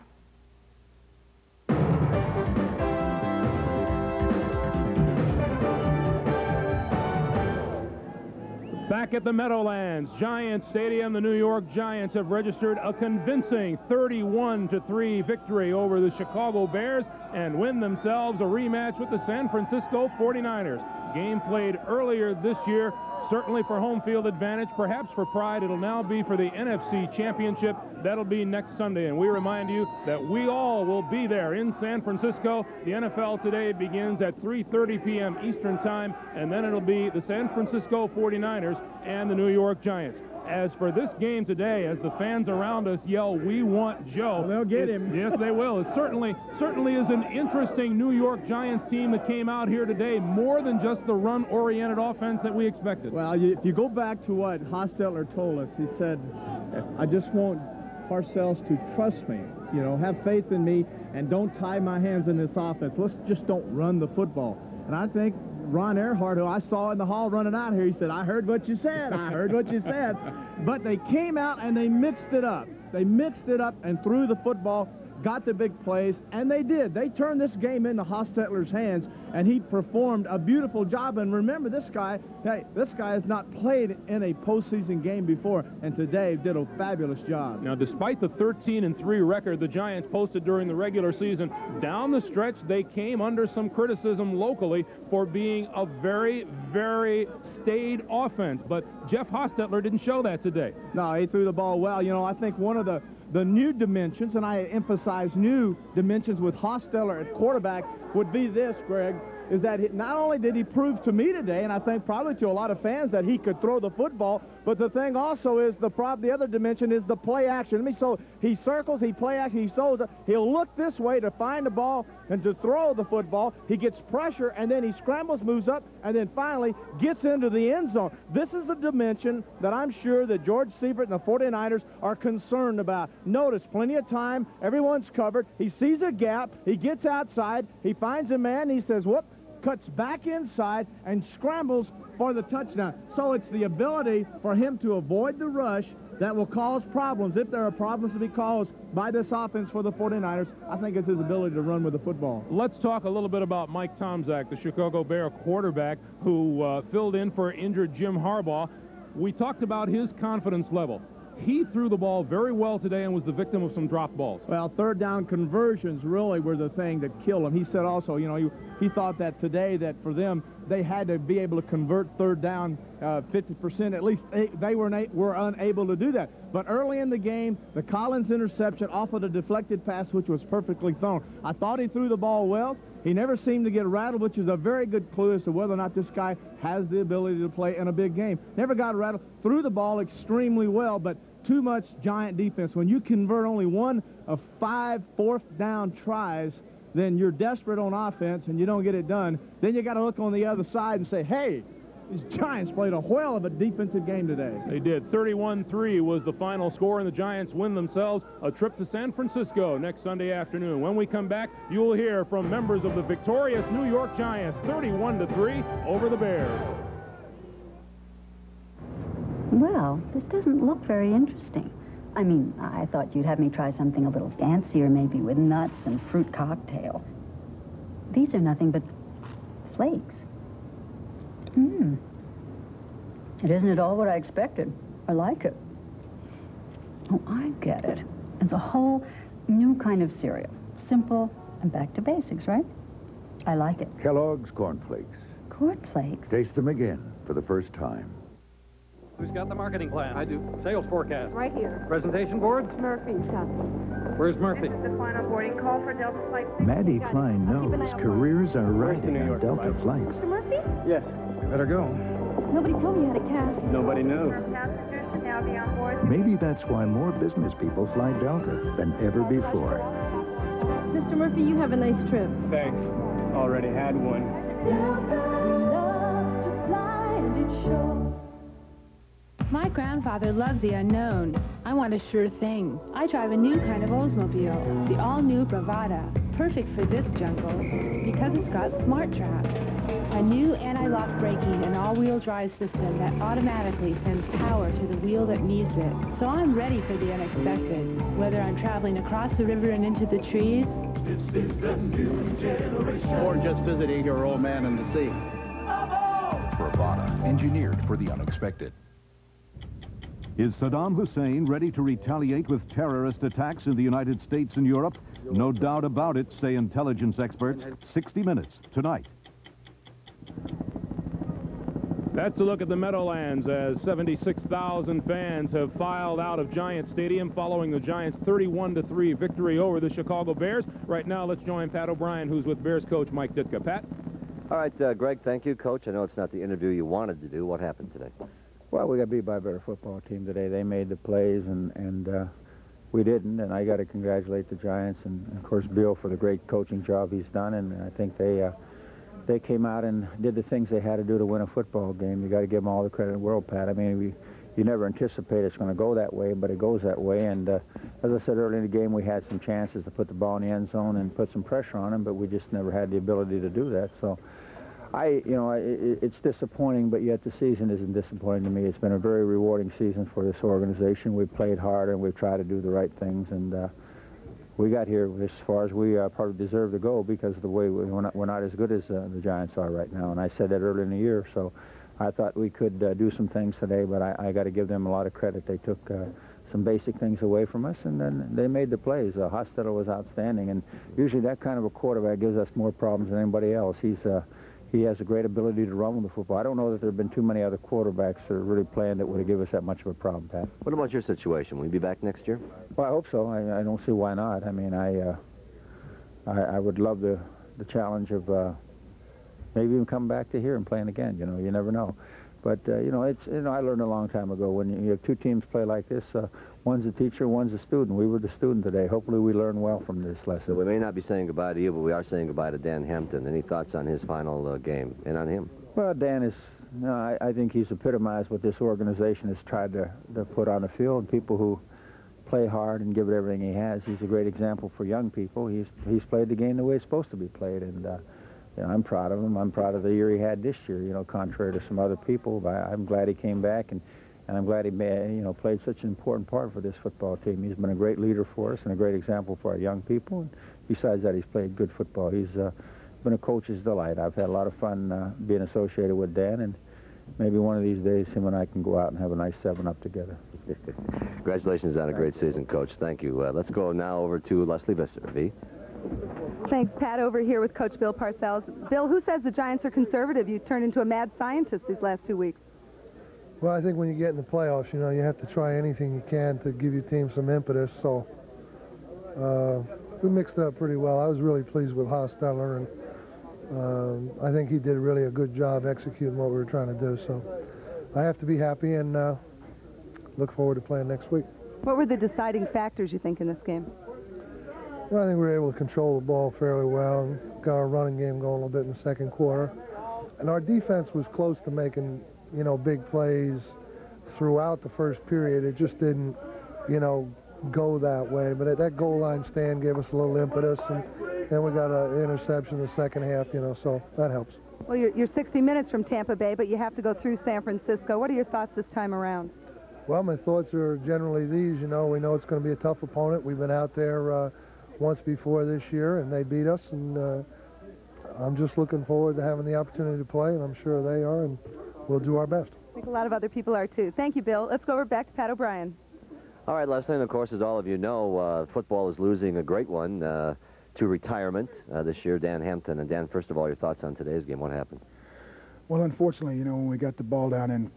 Back at the Meadowlands, Giants Stadium, the New York Giants have registered a convincing thirty-one to three victory over the Chicago Bears and win themselves a rematch with the San Francisco forty-niners. Game played earlier this year, certainly for home field advantage, perhaps for pride. It'll now be for the N F C Championship. That'll be next Sunday, and we remind you that we all will be there in San Francisco. The N F L today begins at three thirty p m Eastern Time, and then it'll be the San Francisco forty-niners and the New York Giants. As for this game today, as the fans around us yell, "We want Joe," well, they'll get him. Yes, they will. It certainly, certainly is an interesting New York Giants team that came out here today, more than just the run-oriented offense that we expected. Well, you, if you go back to what Hostetler told us, he said, "I just want Parcells to trust me, you know, have faith in me, and don't tie my hands in this offense. Let's just don't run the football." And I think Ron Earhart, who I saw in the hall running out here, he said, "I heard what you said. I heard what you said." But they came out and they mixed it up. They mixed it up and threw the football, got the big plays, and they did. They turned this game into Hostetler's hands, and he performed a beautiful job. And remember, this guy, hey, this guy has not played in a postseason game before, and today did a fabulous job. Now, despite the thirteen and three record the Giants posted during the regular season, down the stretch they came under some criticism locally for being a very, very staid offense. But Jeff Hostetler didn't show that today. No, he threw the ball well. You know, I think one of the The new dimensions, and I emphasize new dimensions with Hostetler at quarterback, would be this, Greg, is that he, not only did he prove to me today, and I think probably to a lot of fans, that he could throw the football, but the thing also is the prob the other dimension is the play action. I mean, so he circles, he play action, he throws it, he'll look this way to find the ball and to throw the football. He gets pressure, and then he scrambles, moves up, and then finally gets into the end zone. This is the dimension that I'm sure that George Siebert and the forty-niners are concerned about. Notice, plenty of time, everyone's covered. He sees a gap, he gets outside, he finds a man, he says, whoop, cuts back inside and scrambles for the touchdown. So it's the ability for him to avoid the rush that will cause problems. If there are problems to be caused by this offense for the forty-niners, I think it's his ability to run with the football. Let's talk a little bit about Mike Tomczak, the Chicago Bear quarterback who uh, filled in for injured Jim Harbaugh. We talked about his confidence level. He threw the ball very well today and was the victim of some drop balls. Well, third down conversions really were the thing that killed him. He said also, you know, he, he thought that today that for them, they had to be able to convert third down uh, fifty percent. At least they, they were, were unable to do that. But early in the game, the Collins interception off of the deflected pass, which was perfectly thrown. I thought he threw the ball well. He never seemed to get rattled, which is a very good clue as to whether or not this guy has the ability to play in a big game. Never got rattled. Threw the ball extremely well, but too much Giant defense. When you convert only one of five fourth down tries, then you're desperate on offense and you don't get it done. Then you got to look on the other side and say, hey, these Giants played a whale of a defensive game today. They did. thirty-one three was the final score, and the Giants win themselves a trip to San Francisco next Sunday afternoon. When we come back, you will hear from members of the victorious New York Giants, thirty-one to three over the Bears. Well, this doesn't look very interesting. I mean, I thought you'd have me try something a little fancier, maybe with nuts and fruit cocktail. These are nothing but flakes. Hmm. It isn't at all what I expected. I like it. Oh, I get it. It's a whole new kind of cereal. Simple and back to basics, right? I like it. Kellogg's Corn Flakes. Corn Flakes? Taste them again for the first time. Who's got the marketing plan? I do. Sales forecast? Right here. Presentation boards? Murphy's got them. Where's Murphy? This is the final boarding call for Delta Flight six. Maddie Klein knows careers are riding on Delta flights. Mister Murphy? Yes. Better go. Nobody told me you had a cast. Nobody knew. Passengers should now be on board. Maybe that's why more business people fly Delta than ever before. Mister Murphy, you have a nice trip. Thanks. Already had one. My grandfather loved the unknown. I want a sure thing. I drive a new kind of Oldsmobile, the all-new Bravada, perfect for this jungle because it's got Smart Trap, a new anti-lock braking and all-wheel drive system that automatically sends power to the wheel that needs it. So I'm ready for the unexpected, whether I'm traveling across the river and into the trees, This is the new generation. Or just visiting your old man in the sea. Bravada, engineered for the unexpected. Is Saddam Hussein ready to retaliate with terrorist attacks in the United States and Europe? No doubt about it, say intelligence experts. sixty minutes tonight. That's a look at the Meadowlands as seventy-six thousand fans have filed out of Giant Stadium following the Giants' thirty-one to three victory over the Chicago Bears. Right now, let's join Pat O'Brien, who's with Bears coach Mike Ditka. Pat? All right, uh, Greg, thank you, Coach. I know it's not the interview you wanted to do. What happened today? Well, we got beat by a better football team today. They made the plays, and, and uh, we didn't. And I got to congratulate the Giants and, of course, Bill for the great coaching job he's done. And I think they uh, they came out and did the things they had to do to win a football game. You got to give them all the credit in the world, Pat. I mean, we, you never anticipate it's going to go that way, but it goes that way. And uh, as I said earlier in the game, we had some chances to put the ball in the end zone and put some pressure on them, but we just never had the ability to do that. So. I, you know, it, it's disappointing, but yet the season isn't disappointing to me. It's been a very rewarding season for this organization. We've played hard and we've tried to do the right things, and uh, we got here as far as we uh, probably deserve to go because of the way we, we're, not, we're not as good as uh, the Giants are right now. And I said that earlier in the year, so I thought we could uh, do some things today, but I, I got to give them a lot of credit. They took uh, some basic things away from us, and then they made the plays. Uh, Hostetler was outstanding, and usually that kind of a quarterback gives us more problems than anybody else. He's uh, He has a great ability to run with the football. I don't know that there have been too many other quarterbacks that are really playing that would have given us that much of a problem, Pat. What about your situation? Will you be back next year? Well, I hope so. I, I don't see why not. I mean, I uh, I, I would love the, the challenge of uh, maybe even coming back to here and playing again. You know, you never know. But, uh, you know, it's, you know, I learned a long time ago when you have two teams play like this, uh, one's a teacher, one's a student. We were the student today. Hopefully we learn well from this lesson. So we may not be saying goodbye to you, but we are saying goodbye to Dan Hampton. Any thoughts on his final uh, game and on him? Well, Dan is, you know, I, I think he's epitomized what this organization has tried to, to put on the field. People who play hard and give it everything he has. He's a great example for young people. He's, he's played the game the way it's supposed to be played, and uh, you know, I'm proud of him. I'm proud of the year he had this year, you know, contrary to some other people. I, I'm glad he came back, and, and I'm glad he made, you know, played such an important part for this football team. He's been a great leader for us and a great example for our young people. And besides that, he's played good football. He's uh, been a coach's delight. I've had a lot of fun uh, being associated with Dan, and maybe one of these days him and I can go out and have a nice seven-up together. Congratulations on a great season, Coach. Thank you. Uh, let's go now over to Leslie Visser. V. Thanks, Pat. Over here with Coach Bill Parcells. Bill, who says the Giants are conservative? You turned into a mad scientist these last two weeks. Well, I think when you get in the playoffs, you know, you have to try anything you can to give your team some impetus. So uh, we mixed it up pretty well. I was really pleased with Hostetler, and um, I think he did really a good job executing what we were trying to do. So I have to be happy and uh, look forward to playing next week. What were the deciding factors, you think, in this game? Well, I think we were able to control the ball fairly well and got our running game going a little bit in the second quarter. And our defense was close to making, you know, big plays throughout the first period. It just didn't, you know, go that way. But at that goal line stand gave us a little impetus, and then we got an interception in the second half, you know, so that helps. Well, you're, you're sixty minutes from Tampa Bay, but you have to go through San Francisco. What are your thoughts this time around? Well, my thoughts are generally these. You know, we know it's going to be a tough opponent. We've been out there uh, once before this year, and they beat us, and uh, I'm just looking forward to having the opportunity to play, and I'm sure they are, and we'll do our best. I think a lot of other people are, too. Thank you, Bill. Let's go over back to Pat O'Brien. All right, Leslie, and of course, as all of you know, uh, football is losing a great one uh, to retirement uh, this year, Dan Hampton. And Dan, first of all, your thoughts on today's game. What happened? Well, unfortunately, you know, when we got the ball down in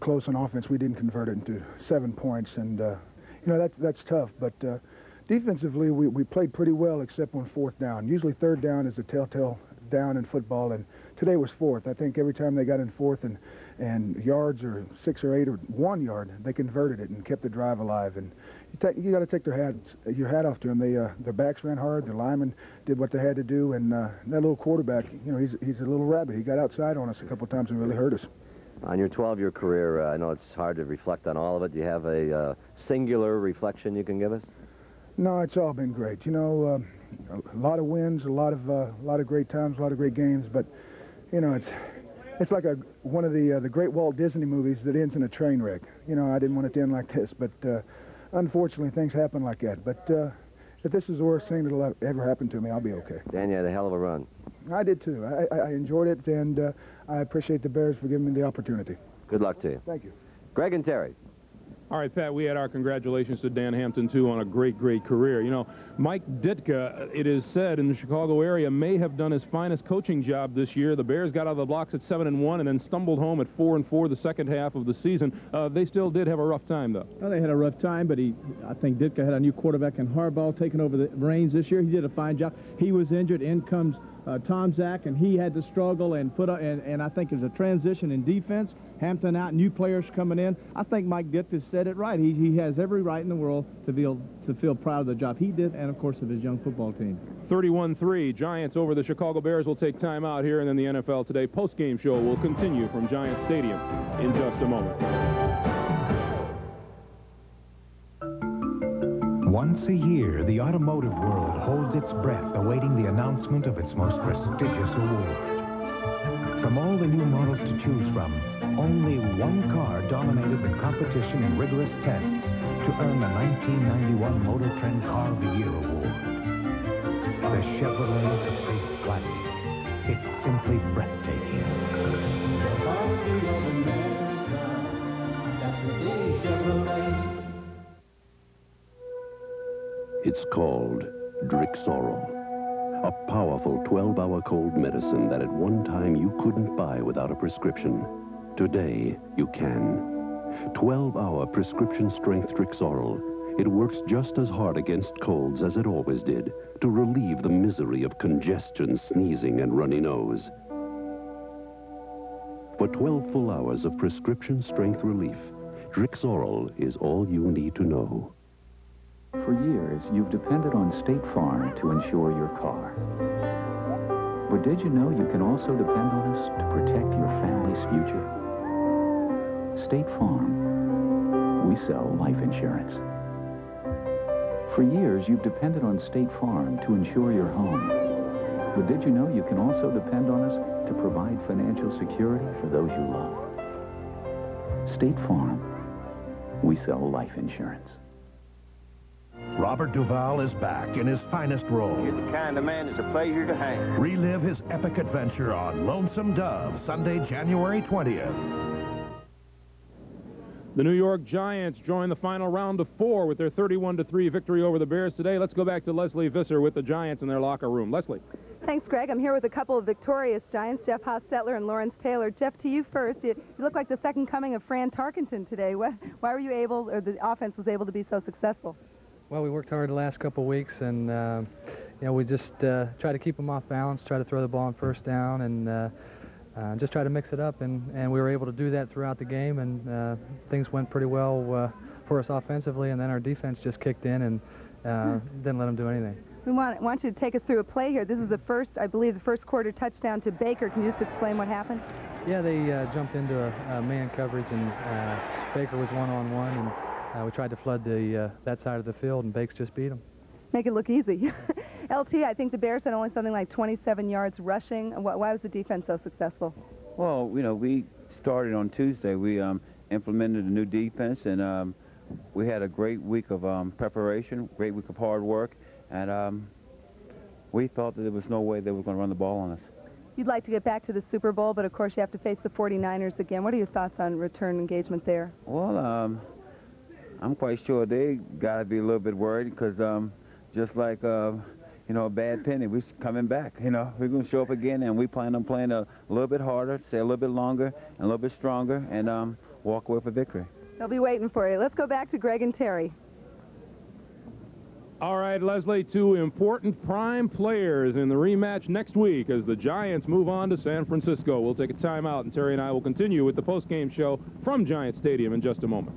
close on offense, we didn't convert it into seven points, and uh, you know that's that's tough. But uh, defensively, we we played pretty well, except on fourth down. Usually, third down is a telltale down in football, and today was fourth. I think every time they got in fourth and and yards or six or eight or one yard, they converted it and kept the drive alive. And you, take, you got to take their hat your hat off to them. They uh, their backs ran hard. Their linemen did what they had to do, and uh, that little quarterback, you know, he's he's a little rabbit. He got outside on us a couple times and really hurt us. On your twelve-year career, uh, I know it's hard to reflect on all of it. Do you have a uh, singular reflection you can give us? No, it's all been great. You know, uh, a lot of wins, a lot of uh, a lot of great times, a lot of great games. But you know, it's it's like a one of the uh, the great Walt Disney movies that ends in a train wreck. You know, I didn't want it to end like this, but uh, unfortunately, things happen like that. But uh, if this is the worst thing that'll ever happen to me, I'll be okay. Dan, you had a hell of a run. I did too. I, I, I enjoyed it, and uh, I appreciate the Bears for giving me the opportunity. Good luck to you. Thank you. Greg and Terry. All right, Pat, we had our congratulations to Dan Hampton, too, on a great, great career. You know, Mike Ditka, it is said, in the Chicago area, may have done his finest coaching job this year. The Bears got out of the blocks at seven and one and then stumbled home at four and four the second half of the season. Uh, they still did have a rough time, though. Well, they had a rough time, but he, I think Ditka had a new quarterback in Harbaugh taking over the reins this year. He did a fine job. He was injured. In comes uh, Tom Zach, and he had to struggle and put up, and, and I think there's a transition in defense. Hampton out, new players coming in. I think Mike Ditka said it right. He, he has every right in the world to feel, to feel proud of the job he did and, of course, of his young football team. thirty-one three, Giants over the Chicago Bears. Will take time out here, and then the N F L Today post-game show will continue from Giant Stadium in just a moment. Once a year, the automotive world holds its breath awaiting the announcement of its most prestigious award. From all the new models to choose from, only one car dominated the competition in rigorous tests to earn the nineteen ninety-one Motor Trend Car of the Year award. The Chevrolet Caprice Classic. It's simply breathtaking. It's called Drixoral. A powerful twelve-hour cold medicine that at one time you couldn't buy without a prescription. Today, you can. twelve-hour prescription-strength Drixoral. It works just as hard against colds as it always did to relieve the misery of congestion, sneezing, and runny nose. For twelve full hours of prescription-strength relief, Drixoral is all you need to know. For years, you've depended on State Farm to insure your car. But did you know you can also depend on us to protect your family's future? State Farm. We sell life insurance. For years, you've depended on State Farm to insure your home. But did you know you can also depend on us to provide financial security for those you love? State Farm. We sell life insurance. Robert Duvall is back in his finest role. You're the kind of man that's a pleasure to hang. Relive his epic adventure on Lonesome Dove, Sunday, January twentieth. The New York Giants join the final round of four with their thirty-one to three victory over the Bears today. Let's go back to Leslie Visser with the Giants in their locker room. Leslie. Thanks, Greg. I'm here with a couple of victorious Giants, Jeff Hostetler and Lawrence Taylor. Jeff, to you first. You, you look like the second coming of Fran Tarkenton today. Why, why were you able, or the offense was able to be so successful? Well, we worked hard the last couple of weeks, and uh, you know, we just uh, try to keep them off balance, try to throw the ball on first down, and uh, uh, just try to mix it up. And, and we were able to do that throughout the game, and uh, things went pretty well uh, for us offensively. And then our defense just kicked in and uh, didn't let them do anything. We want, want you to take us through a play here. This is the first, I believe, the first quarter touchdown to Baker. Can you just explain what happened? Yeah, they uh, jumped into a, a man coverage, and uh, Baker was one-on-one, and Uh, we tried to flood the uh, that side of the field, and Bakes just beat him. Make it look easy. L T, I think the Bears had only something like twenty-seven yards rushing. Why was the defense so successful? Well, you know, we started on Tuesday. We um, implemented a new defense, and um, we had a great week of um, preparation, great week of hard work, and um, we thought that there was no way they were going to run the ball on us. You'd like to get back to the Super Bowl, but of course you have to face the forty-niners again. What are your thoughts on return engagement there? Well, um, I'm quite sure they got to be a little bit worried because um, just like, uh, you know, a bad penny, we're coming back. You know, we're going to show up again, and we plan on playing a little bit harder, stay a little bit longer, and a little bit stronger, and um, walk away with victory. They'll be waiting for you. Let's go back to Greg and Terry. All right, Leslie, two important prime players in the rematch next week as the Giants move on to San Francisco. We'll take a timeout, and Terry and I will continue with the postgame show from Giant Stadium in just a moment.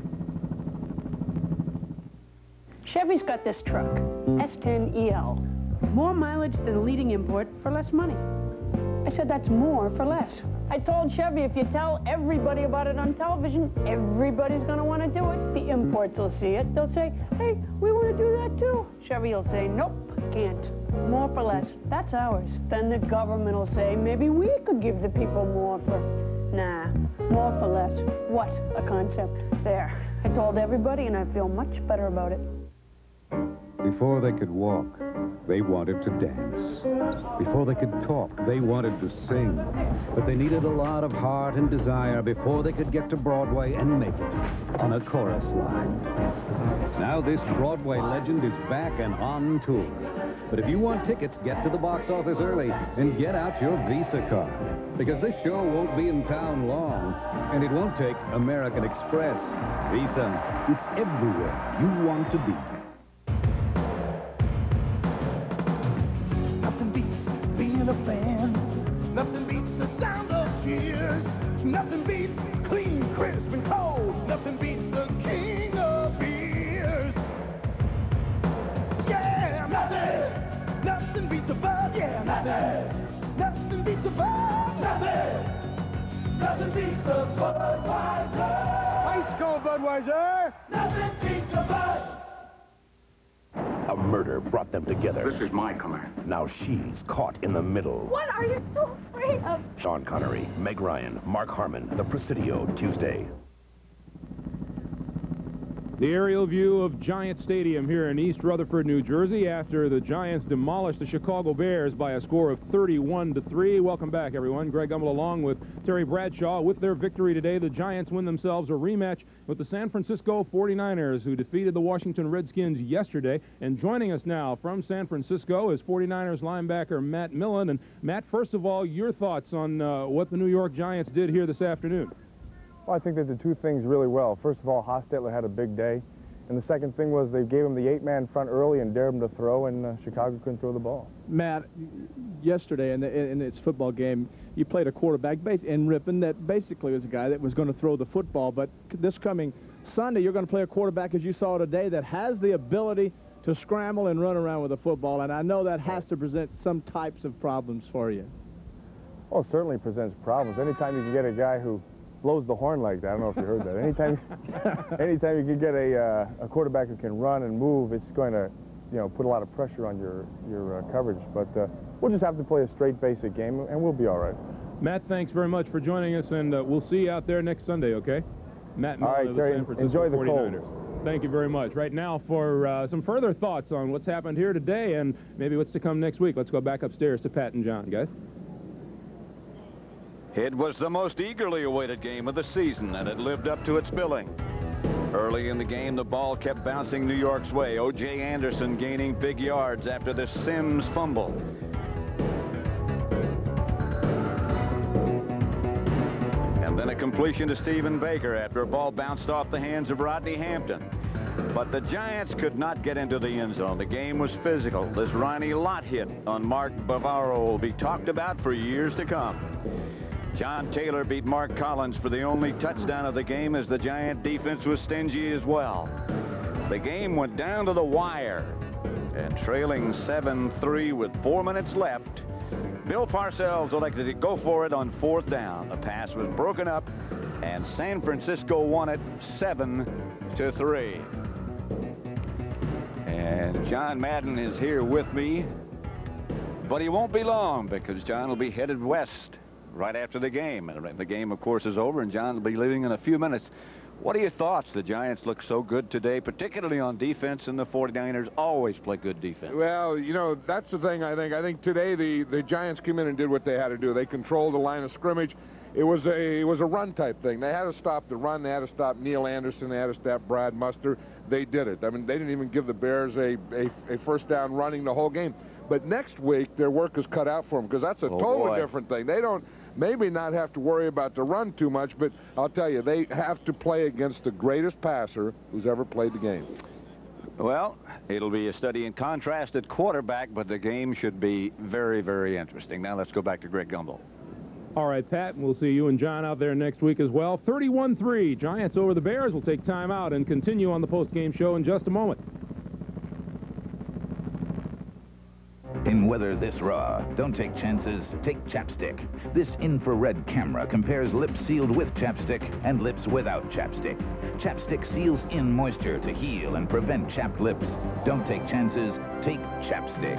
Chevy's got this truck, S ten E L. More mileage than the leading import for less money. I said that's more for less. I told Chevy if you tell everybody about it on television, everybody's going to want to do it. The imports will see it. They'll say, hey, we want to do that too. Chevy will say, nope, can't. More for less. That's ours. Then the government will say, maybe we could give the people more for... Nah, more for less. What a concept. There. I told everybody and I feel much better about it. Before they could walk, they wanted to dance. Before they could talk, they wanted to sing. But they needed a lot of heart and desire before they could get to Broadway and make it on a chorus line. Now this Broadway legend is back and on tour. But if you want tickets, get to the box office early and get out your Visa card. Because this show won't be in town long, and it won't take American Express. Visa, it's everywhere you want to be. A fan. Nothing beats the sound of cheers. Nothing beats clean, crisp, and cold. Nothing beats the king of beers. Yeah, nothing. Nothing beats a bud. Yeah, nothing. Nothing beats a bud. Nothing. Nothing beats a Budweiser. Ice cold Budweiser. Nothing beats a bud. A murder brought them together. This is my car. Now she's caught in the middle. What are you so afraid of? Sean Connery, Meg Ryan, Mark Harmon, The Presidio, Tuesday. The aerial view of Giant Stadium here in East Rutherford, New Jersey, after the Giants demolished the Chicago Bears by a score of thirty-one to three. Welcome back, everyone. Greg Gumbel along with Terry Bradshaw. With their victory today, the Giants win themselves a rematch with the San Francisco forty-niners, who defeated the Washington Redskins yesterday. And joining us now from San Francisco is forty-niners linebacker Matt Millen. And Matt, first of all, your thoughts on uh, what the New York Giants did here this afternoon. Well, I think they did two things really well. First of all, Hostetler had a big day. And the second thing was they gave him the eight-man front early and dared him to throw, and uh, Chicago couldn't throw the ball. Matt, yesterday in, the, in its football game, you played a quarterback base in Ripon that basically was a guy that was going to throw the football. But this coming Sunday, you're going to play a quarterback, as you saw today, that has the ability to scramble and run around with the football. And I know that has to present some types of problems for you. Well, it certainly presents problems. Anytime you can get a guy who blows the horn like that. I don't know if you heard that. Anytime, anytime you can get a, uh, a quarterback who can run and move, it's going to, you know, put a lot of pressure on your your uh, coverage. But uh, we'll just have to play a straight, basic game, and we'll be all right. Matt, thanks very much for joining us, and uh, we'll see you out there next Sunday, okay? Matt Millen all right, of the Terry, San Francisco enjoy the forty-niners. cold. Thank you very much. Right now, for uh, some further thoughts on what's happened here today and maybe what's to come next week, let's go back upstairs to Pat and John, guys. It was the most eagerly awaited game of the season, and it lived up to its billing. Early in the game, the ball kept bouncing New York's way. O J Anderson gaining big yards after the Sims fumble. And then a completion to Stephen Baker after a ball bounced off the hands of Rodney Hampton. But the Giants could not get into the end zone. The game was physical. This Ronnie Lott hit on Mark Bavaro will be talked about for years to come. John Taylor beat Mark Collins for the only touchdown of the game as the Giant defense was stingy as well. The game went down to the wire, and trailing seven three with four minutes left, Bill Parcells elected to go for it on fourth down. The pass was broken up, and San Francisco won it seven to three. And John Madden is here with me, but he won't be long because John will be headed west right after the game. And the game, of course, is over, and John will be leaving in a few minutes. What are your thoughts? The Giants look so good today, particularly on defense, and the forty-niners always play good defense. Well, you know, that's the thing, I think. I think today the, the Giants came in and did what they had to do. They controlled the line of scrimmage. It was a it was a run-type thing. They had to stop the run. They had to stop Neil Anderson. They had to stop Brad Muster. They did it. I mean, they didn't even give the Bears a, a, a first down running the whole game. But next week, their work is cut out for them because that's a oh, totally boy. different thing. They don't... maybe not have to worry about the run too much, but I'll tell you, they have to play against the greatest passer who's ever played the game. Well, it'll be a study in contrast at quarterback, but the game should be very, very interesting. Now let's go back to Greg Gumbel. All right, Pat, and we'll see you and John out there next week as well. thirty-one three, Giants over the Bears. We'll take time out and continue on the post-game show in just a moment. In weather this raw, don't take chances, take chapstick. This infrared camera compares lips sealed with chapstick and lips without chapstick. Chapstick seals in moisture to heal and prevent chapped lips. Don't take chances, take chapstick.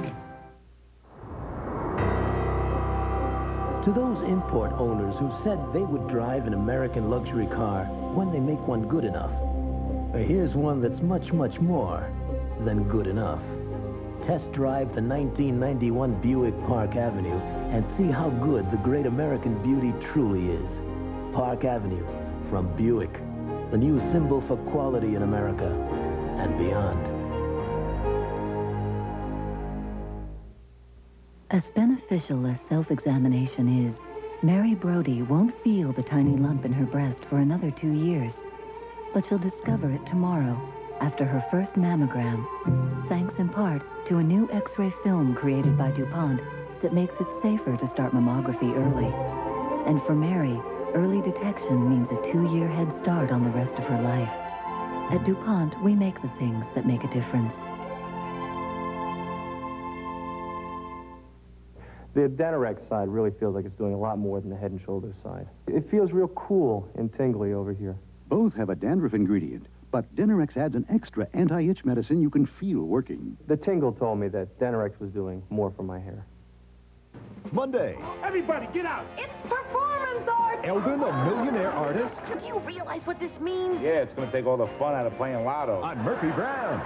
To those import owners who said they would drive an American luxury car when they make one good enough, here's one that's much, much more than good enough. Test drive the nineteen ninety-one Buick Park Avenue and see how good the great American beauty truly is. Park Avenue from Buick, the new symbol for quality in America and beyond. As beneficial as self-examination is, Mary Brody won't feel the tiny lump in her breast for another two years. But she'll discover it tomorrow after her first mammogram, thanks in part to a new X-ray film created by DuPont that makes it safer to start mammography early. And for Mary, early detection means a two-year head start on the rest of her life. At DuPont, we make the things that make a difference. The Denorex side really feels like it's doing a lot more than the Head and Shoulders side. It feels real cool and tingly over here. Both have a dandruff ingredient, but Denorex adds an extra anti-itch medicine you can feel working. The tingle told me that Denorex was doing more for my hair. Monday, Everybody, get out! It's performance art! Eldon, a millionaire artist. Do you realize what this means? Yeah, it's going to take all the fun out of playing lotto. On Murphy Brown.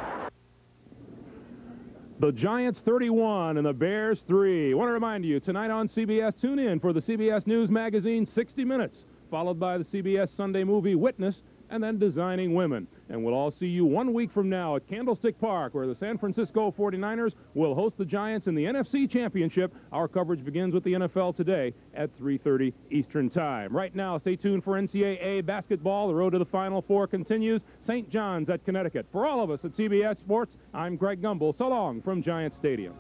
The Giants thirty-one and the Bears three. I want to remind you, tonight on C B S, tune in for the C B S News Magazine sixty minutes, followed by the C B S Sunday movie Witness, and then Designing Women. And we'll all see you one week from now at Candlestick Park, where the San Francisco forty-niners will host the Giants in the N F C Championship. Our coverage begins with the N F L today at three thirty Eastern Time. Right now, stay tuned for N C double A basketball. The road to the Final Four continues. Saint John's at Connecticut. For all of us at C B S Sports, I'm Greg Gumbel. So long from Giant Stadium.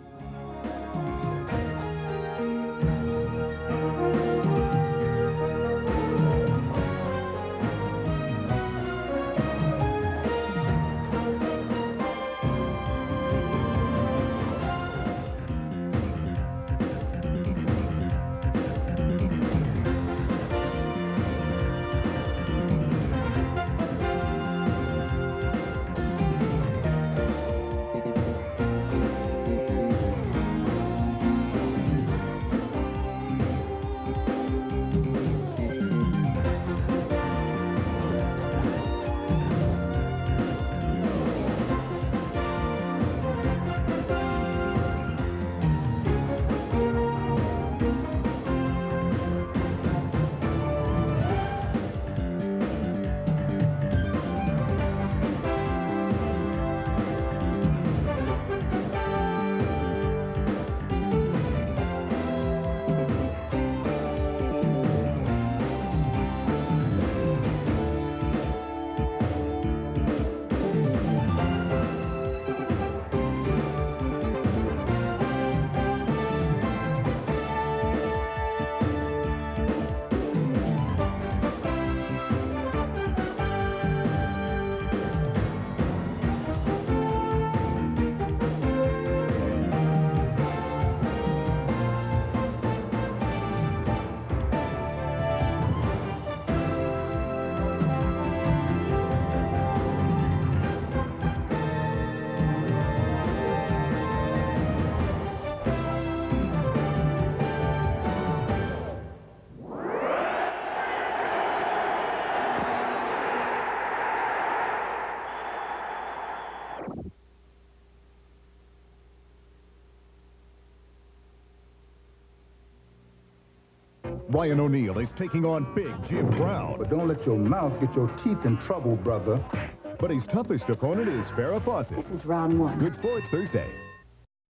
Ryan O'Neal is taking on Big Jim Brown. But don't let your mouth get your teeth in trouble, brother. But his toughest opponent is Farrah Fawcett. This is round one. Good Sports Thursday.